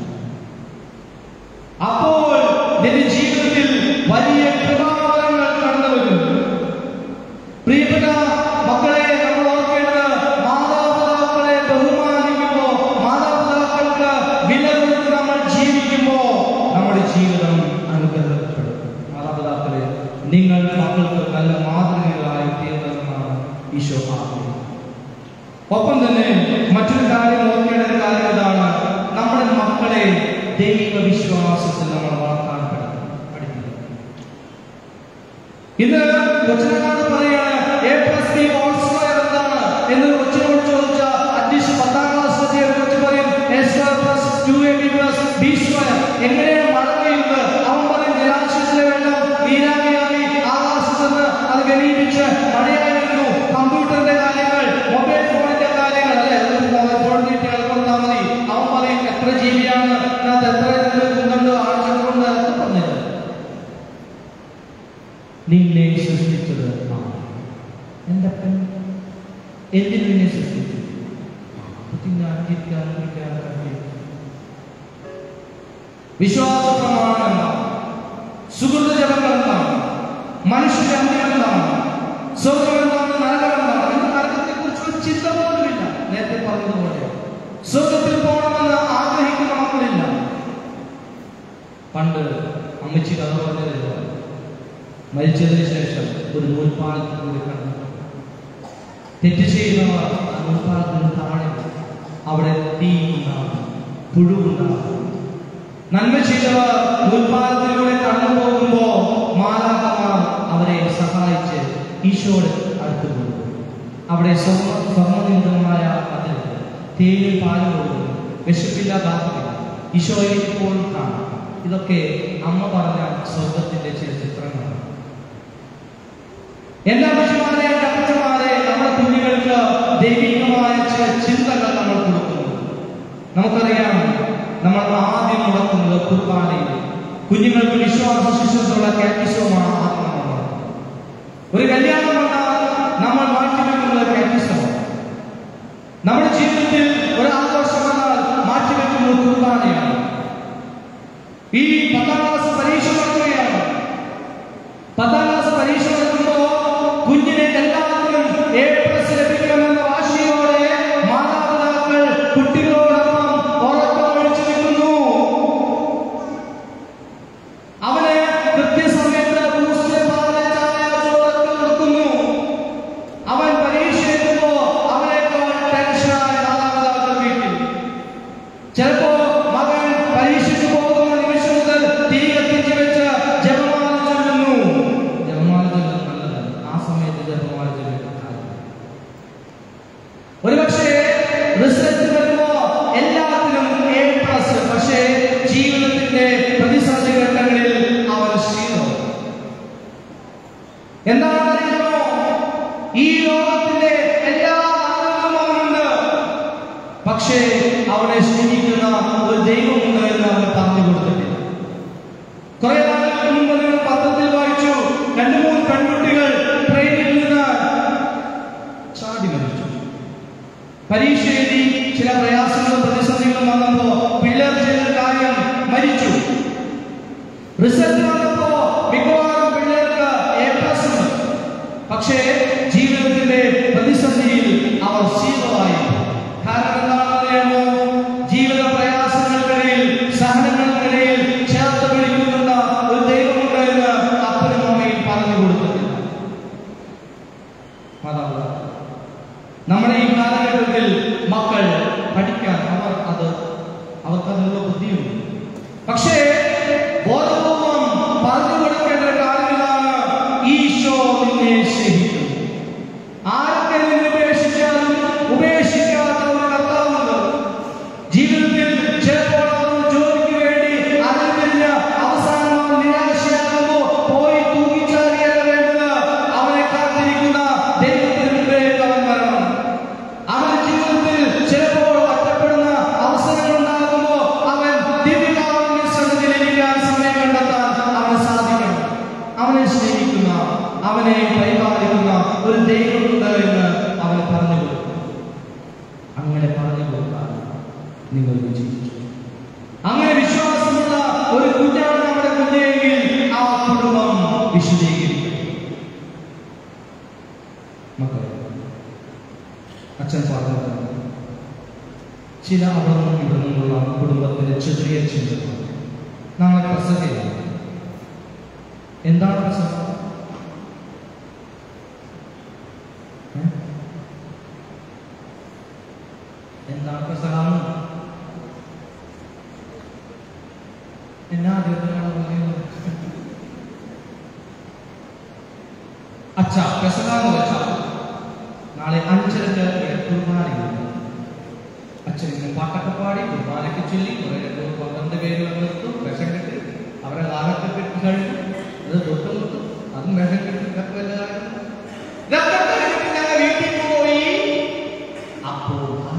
അപ്പോൾ നിന്റെ ജീവിതത്തിൽ വലിയ കൃപാവരങ്ങൾ കടന്നു വരും. പ്രിയപ്പെട്ട മക്കളെ, നമ്മൾ ഓർക്കേണ്ടത് മാതാപിതാക്കളെ ബഹുമാനിക്കുമ്പോ, മാതാപിതാക്കൾക്ക് വില കൊടുത്ത് നമ്മൾ ജീവിക്കുമ്പോ നമ്മുടെ ജീവിതം അനുഗ്രഹിക്കപ്പെടും. മാതാപിതാക്കളെ, നിങ്ങൾ മക്കൾക്ക് നല്ല മാതൃകകളായി തീർന്നതെന്നാണ് ഈശോ ആഗ്രഹിക്കുന്നത്. ഒപ്പം തന്നെ മറ്റൊരു കാര്യം ഓർക്കേണ്ട ഒരു കാര്യം ഇതാണ്, നമ്മുടെ മക്കളെ ദൈവവിശ്വാസത്തിൽ നമ്മൾ വിശ്വാസ പ്രമാണം എന്താണ്? സുഹൃത ജപങ്ങൾ എന്താണ്? മനുഷ്യന്റെ അന്ത്യം എന്താണ്? സ്വർഗം എന്താണ്? നരകം എന്താണ്? ഇന്ന് നരകത്തെ കുറിച്ചുള്ള ചിന്ത പോലുമില്ല. നേരത്തെ പറഞ്ഞതുപോലെ സ്വർഗത്തിൽ പോകണമെന്ന് ആഗ്രഹിക്കുന്ന മക്കളില്ല. പണ്ട് അമ്മച്ചി കഥ പറഞ്ഞത് മരിച്ചതിന് ശേഷം ഒരു നൂൽപ്പാലത്തിലൂടെ കണ്ടു. തെറ്റ് ചെയ്യുന്നവർ ആ നൂൽപ്പാലത്തിന് താഴെ അവിടെ തീ ഉണ്ടാകും, പുഴുവുണ്ടാകും. നന്മ ചെയ്തവർ നൂൽപ്പാലത്തിലൂടെ കടന്നു പോകുമ്പോ മാലാഖമാർ അവരെ സഹായിച്ച് ഈശോയുടെ അടുത്ത് പോകും. അവിടെ സ്വർണ്ണനിമിതമായ അതിൽ തേനും പാലും കൊടുക്കും. വിശപ്പില്ല, ദാഹമില്ല. ഈശോയെ ഇപ്പോൾ കാണാം. ഇതൊക്കെ അമ്മ പറഞ്ഞ സ്വർഗത്തിന്റെ ചില ചിത്രങ്ങളാണ്. എന്റെ അമ്മച്ചിമാരെ, എന്റെ അപ്പച്ചമാരെ, നമ്മുടെ കുഞ്ഞുങ്ങൾക്ക് ദൈവികമായ ചില ചിന്തകൾ നമ്മൾ കൊടുക്കുന്നു. നമുക്കറിയാം, നമ്മൾ ആദ്യം മുടക്കുന്നത് കുർബാനയിൽ കുഞ്ഞുങ്ങൾക്ക് വിശ്വാസ ശിശുക്കളുള്ള കാറ്റഗിസവുമാണ് ആദ്യം. ഒരു കല്യാണം വന്നാൽ നമ്മൾ മാറ്റിവെക്കുന്നത് കാറ്റഗിസമാണ്. നമ്മുടെ ജീവിതത്തിൽ ഒരു ആഘോഷം വന്നാൽ മാറ്റിവെക്കുന്നത് കുർബാനയാണ്. ഈ 10ാം ക്ലാസ് പരീക്ഷ നടക്കുകയാണ്. 10ാം ക്ലാസ് പരീക്ഷ നടക്കുമ്പോൾ കുഞ്ഞിനെ എല്ലാത്തിനും A+ ലഭിക്കണമെന്ന വാശിയോടെ മാതാപിതാക്കൾ കുട്ടികളോടൊപ്പം ഉറക്കം ഒഴിച്ചു നിൽക്കുന്നു. അവനെ കൃത്യസമയത്ത് നിർത്തുന്നു. അവൻ പരീക്ഷ എഴുതുമ്പോ അവനേക്കാൾ ടെൻഷനായ മാതാപിതാക്കൾ വീട്ടിൽ. ചിലപ്പോ മകൻ പരീക്ഷയ്ക്ക് പോകുന്ന നിമിഷം മുതൽ തീ കത്തിച്ച് വെച്ച് ജപമാല ചൊല്ലുന്നു. ജപമാല ചൊല്ലുന്നത് നല്ലതാണ്. ആ സമയത്ത് ജപമാല ചൊല്ലുന്നത് ഒരുപക്ഷെ റിസൾട്ട് വരുമ്പോ എല്ലാത്തിനും A+. പക്ഷേ ജീവിതത്തിന്റെ പ്രതിസന്ധി ഘട്ടങ്ങളിൽ അവൻ ക്ഷീണം. എന്താണ് അറിയുമോ? ഈ ലോകത്തിന്റെ എല്ലാ അറിവും അവനുണ്ട്. പക്ഷേ അവനെ സ്നേഹിക്കുന്ന ഒരു ദൈവമുണ്ട് എന്ന് അവന് പറഞ്ഞു കൊടുത്തിട്ടില്ല. കുറെ നാളുകൾക്ക് മുമ്പ് നിങ്ങൾ പത്രത്തിൽ വായിച്ചു, 2-3 പെൺകുട്ടികൾ ട്രെയിനിൽ നിന്ന് ചാടി മരിച്ചു. പരീക്ഷ എഴുതി ചില പ്രയാസങ്ങളും പ്രതിസന്ധികളും വന്നപ്പോ പിള്ളേർ ചെയ്ത കാര്യം മരിച്ചു. റിസൾട്ട് വന്നപ്പോ മിക്കവാറും പിള്ളേർക്ക് A+ ഉണ്ട്. പക്ഷേ ജീവിതത്തിന്റെ പ്രതിസന്ധിയിൽ അവർ 0 ആയി. കാരണം എന്താണെന്ന് അറിയാമോ? ജീവിത പ്രയാസങ്ങൾക്കിടയിൽ, സഹനങ്ങൾക്കിടയിൽ ചേർത്ത് പിടിക്കുന്ന ഒരു ദൈവമുണ്ട് എന്ന് അപ്പനും അമ്മയും പറഞ്ഞു കൊടുത്തിട്ടില്ല. മാതാപിതാക്കൾ, നമ്മുടെ ഈ കാലഘട്ടത്തിൽ മക്കൾ പഠിക്കാൻ അവർക്കതിനുള്ള ബുദ്ധിയുണ്ട്. പക്ഷേ ബോധപൂർവം പറഞ്ഞു കൊടുക്കേണ്ട ഒരു കാര്യം ഇതാണ്: ഈശോ നിന്നെ സ്നേഹിക്കുന്നു. ആരൊക്കെ നിന്നെ ഉപേക്ഷിച്ചാലും ഉപേക്ഷിക്കാത്ത ഒരു കർത്താവുണ്ട്. ജീവിതത്തിൽ ചിലപ്പോൾ ജോലിക്ക് വേണ്ടി അറിഞ്ഞില്ല, അവസാനം നിരാശയാകുമ്പോ പോയി തൂങ്ങിച്ചാടിയല്ല വേണ്ടത്. അവനെ കാത്തിരിക്കുന്ന ദൈവത്തിന് മുമ്പിലേക്ക് അവൻ വരണം. അവന്റെ ജീവിതത്തിൽ ചിലപ്പോൾ ഒറ്റപ്പെടുന്ന അവസരങ്ങൾ ഉണ്ടാകുമ്പോ അവൻ ദിവ്യകാരുണ്യ സന്നിധിയിലിരിക്കാൻ സമയം കണ്ടെത്താൻ അവന് സാധിക്കണം. അവനെ സ്നേഹിക്കുന്ന, അവനെ പരിപാലിക്കുന്ന ഒരു ദൈവമുണ്ട് എന്ന് അവന് പറഞ്ഞു കൊടുക്കും. അങ്ങനെ പറഞ്ഞു കൊടുക്കാൻ നിങ്ങൾ വിജയിച്ചു. അങ്ങനെ വിശ്വാസമുള്ള ഒരു കുഞ്ഞാണ് നമ്മുടെ കുഞ്ഞെങ്കിൽ ആ കുടുംബം വിശദീകരിക്കും. മക്കളെ, അച്ഛൻ പറഞ്ഞത് ചില അവിടെ നിന്നും ഇവിടെ നിന്നുള്ള കുടുംബത്തിന്റെ ചെറിയ ചിന്തകൾ നാളെ പ്രസംഗില്ല. എന്താണ് പ്രസംഗം? എന്താണ് പ്രസംഗം? എന്നാ അച്ഛാ പ്രസംഗം വെച്ചാൽ നാളെ 5:30 കുർബാനയുണ്ട്. അച്ഛൻ പാട്ടൊക്കെ പാടി കുർബാനയ്ക്ക് ചൊല്ലി 12 പേര് വന്നെത്തും. വിഷം കെട്ടി അവരെ ദാഹത്തെ കെട്ടി കഴിഞ്ഞു. അത് തൊട്ട് നിർത്തും. അതും വിഷം കെട്ടി വീട്ടിൽ പോയി. അപ്പോൾ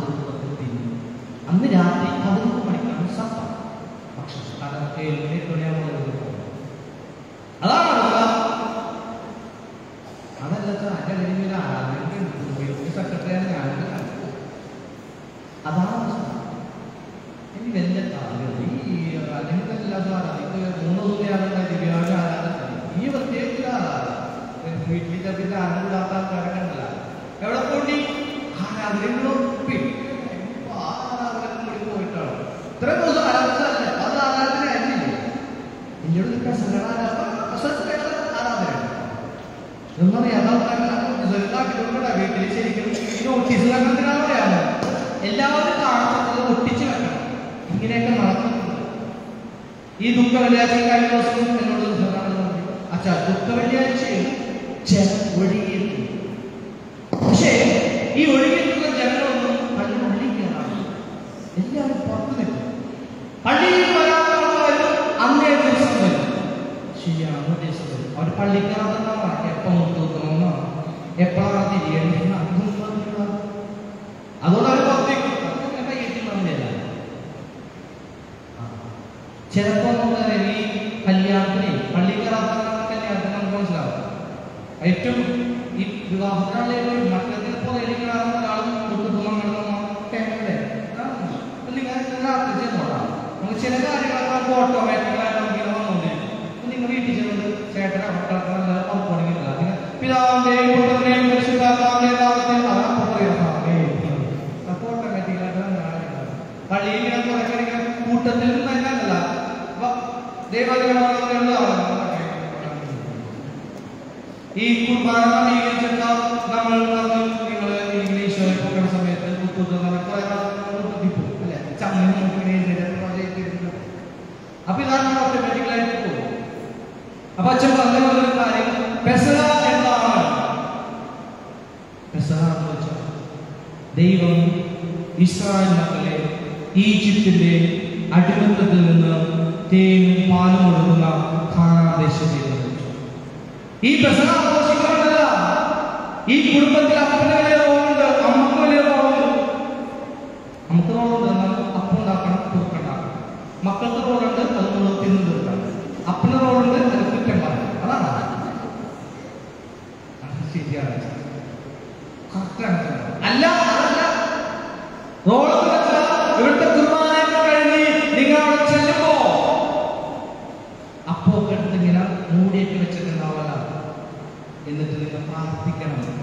അന്ന് രാത്രി 11 മണിക്കാണ് സത്യം. പക്ഷെ അതൊക്കെ 7 മണിയാവുന്നത് അതാണ്. അതല്ല എന്റെ കഴിഞ്ഞ സെക്രട്ടറിയാണ് ഞാൻ. അതാണ് ഇനി വലിയ കാര്യം. ഈ നിങ്ങൾക്കെല്ലാം സാധാരണ 3 ദിവസമാണ് ദിവ്യാഴ്ച ആരാധന. ഈ പ്രത്യേകിച്ച് വീട്ടിലെ പിന്നെ ആരാധിക്കാത്ത ആൾക്കാരൊക്കെ ഉണ്ടല്ല. എവിടെ പോയി ആരാധനകളോ ആരാധന കൂടി പോയിട്ടാണ് ഇത്രയും ദിവസം ആരാധനല്ലേ. അത് ആരാധന ആയിരുന്നില്ലേ? എന്നോട് ആരാധന എന്നറിയാം. വീട്ടിൽ ശരിക്കും നോട്ടീസ് വെക്കുന്നതിനാണ് പറയാമോ? എല്ലാവരും കാണുന്നത് ഒട്ടിച്ച് വെക്കണം. ഇങ്ങനെയൊക്കെ നടക്കുന്നുണ്ട്. ഈ ദുഃഖ വെള്ളിയാഴ്ച കഴിഞ്ഞ ദിവസം എന്നോട് അച്ഛാ ദുഃഖ വെള്ളിയാഴ്ചയിൽ ജനം ഒഴുകിയിരുന്നു. പക്ഷേ ഈ ഒഴുകിയിട്ടുള്ള ജനങ്ങളൊന്നും പള്ളി ഒഴുകിയാണ്. എല്ലാവരും പുറത്തു നിൽക്കും. പള്ളിയിൽ വരാത്ത ആൾക്കാരും അന്നേ ദിവസം വരും. ശരിയാണ്, അന്നേ ദിവസം വരും. അവർ പള്ളിക്കാരെന്നാണ് എപ്പം നോക്കണമെന്നാണ്, എപ്പോഴാണ് തിരികെ അതുകൊണ്ട് അവർ പുറത്തേക്കും ചിലപ്പോ ഈ കല്യാണത്തിന് പള്ളിക്കാരാത്ത കല്യാണത്തിന് നമുക്ക് മനസ്സിലാവും. ഏറ്റവും ഈ വിവാഹത്തിനുള്ള മറ്റത്തിൽ പോലെ ഒരാളും നമുക്ക് ചില കാര്യങ്ങളൊക്കെ ഓട്ടോമാറ്റിക്കായിട്ട് നമുക്ക് വന്നുകൊണ്ടിരിക്കും. നിങ്ങൾ വീട്ടിൽ ചെന്നത് ചേട്ടനെ മക്കളൊക്കെ ഉറപ്പുണ്ടെങ്കില്ല പിതാവിന്റെയും പുത്രന്റെയും പരിശുദ്ധാത്മാവിന്റെയും നാമത്തിൽ പള്ളിയിൽ കൂട്ടത്തിൽ തന്നെയല്ല ഈ കുർബാന സമീകരിച്ചിട്ട് നമ്മൾ നിങ്ങൾ ഇംഗ്ലീഷ് പോകുന്ന സമയത്ത് അല്ലെ ചമ്മി അപ്പൊ ഇതാണ് ഓട്ടോമാറ്റിക്കലായിട്ട് പോകും. അപ്പൊ അച്ഛൻ പറഞ്ഞൊരു കാര്യം പെസഹ എന്താണ്? പെസഹ എന്ന് വെച്ചാൽ ദൈവം ഇസ്രായേൽ മക്കളെ ഈജിപ്തിന്റെ അടിമത്തത്തിൽ നിന്ന് തേനും പാലും കൊടുക്കുന്ന കാനാൻ ദേശത്തേക്ക് നയിച്ചു. ഈ പെസഹ ആഘോഷിക്കാനല്ല, ഈ കുടുംബത്തിൽ അപ്പന് വലിയ റോളുണ്ട്, അമ്മക്ക് വലിയ റോളുണ്ട്. നമുക്ക് റോളുണ്ട്, അപ്പം ഉണ്ടാക്കണം, കുറുക്കുണ്ടാക്കണം. മക്കൾക്ക് റോളുണ്ട്, അത് നമ്മൾ തിന്നു തീർക്കണം. അപ്പന് റോളുണ്ട്, അത് കുറ്റം പറയണം. അതാണ് ശരിയാണ്. അല്ല അതല്ല റോള് ഇവിടുത്തെ കുർബാനയൊക്കെ കഴിഞ്ഞ് നിങ്ങൾ അവിടെ ചെല്ലുമ്പോ അപ്പോ എടുത്ത് ഇങ്ങനെ മൂടിയൊക്കെ വെച്ചിട്ടുണ്ടാവല്ല. എന്നിട്ട് നിങ്ങൾ പ്രാർത്ഥിക്കണം.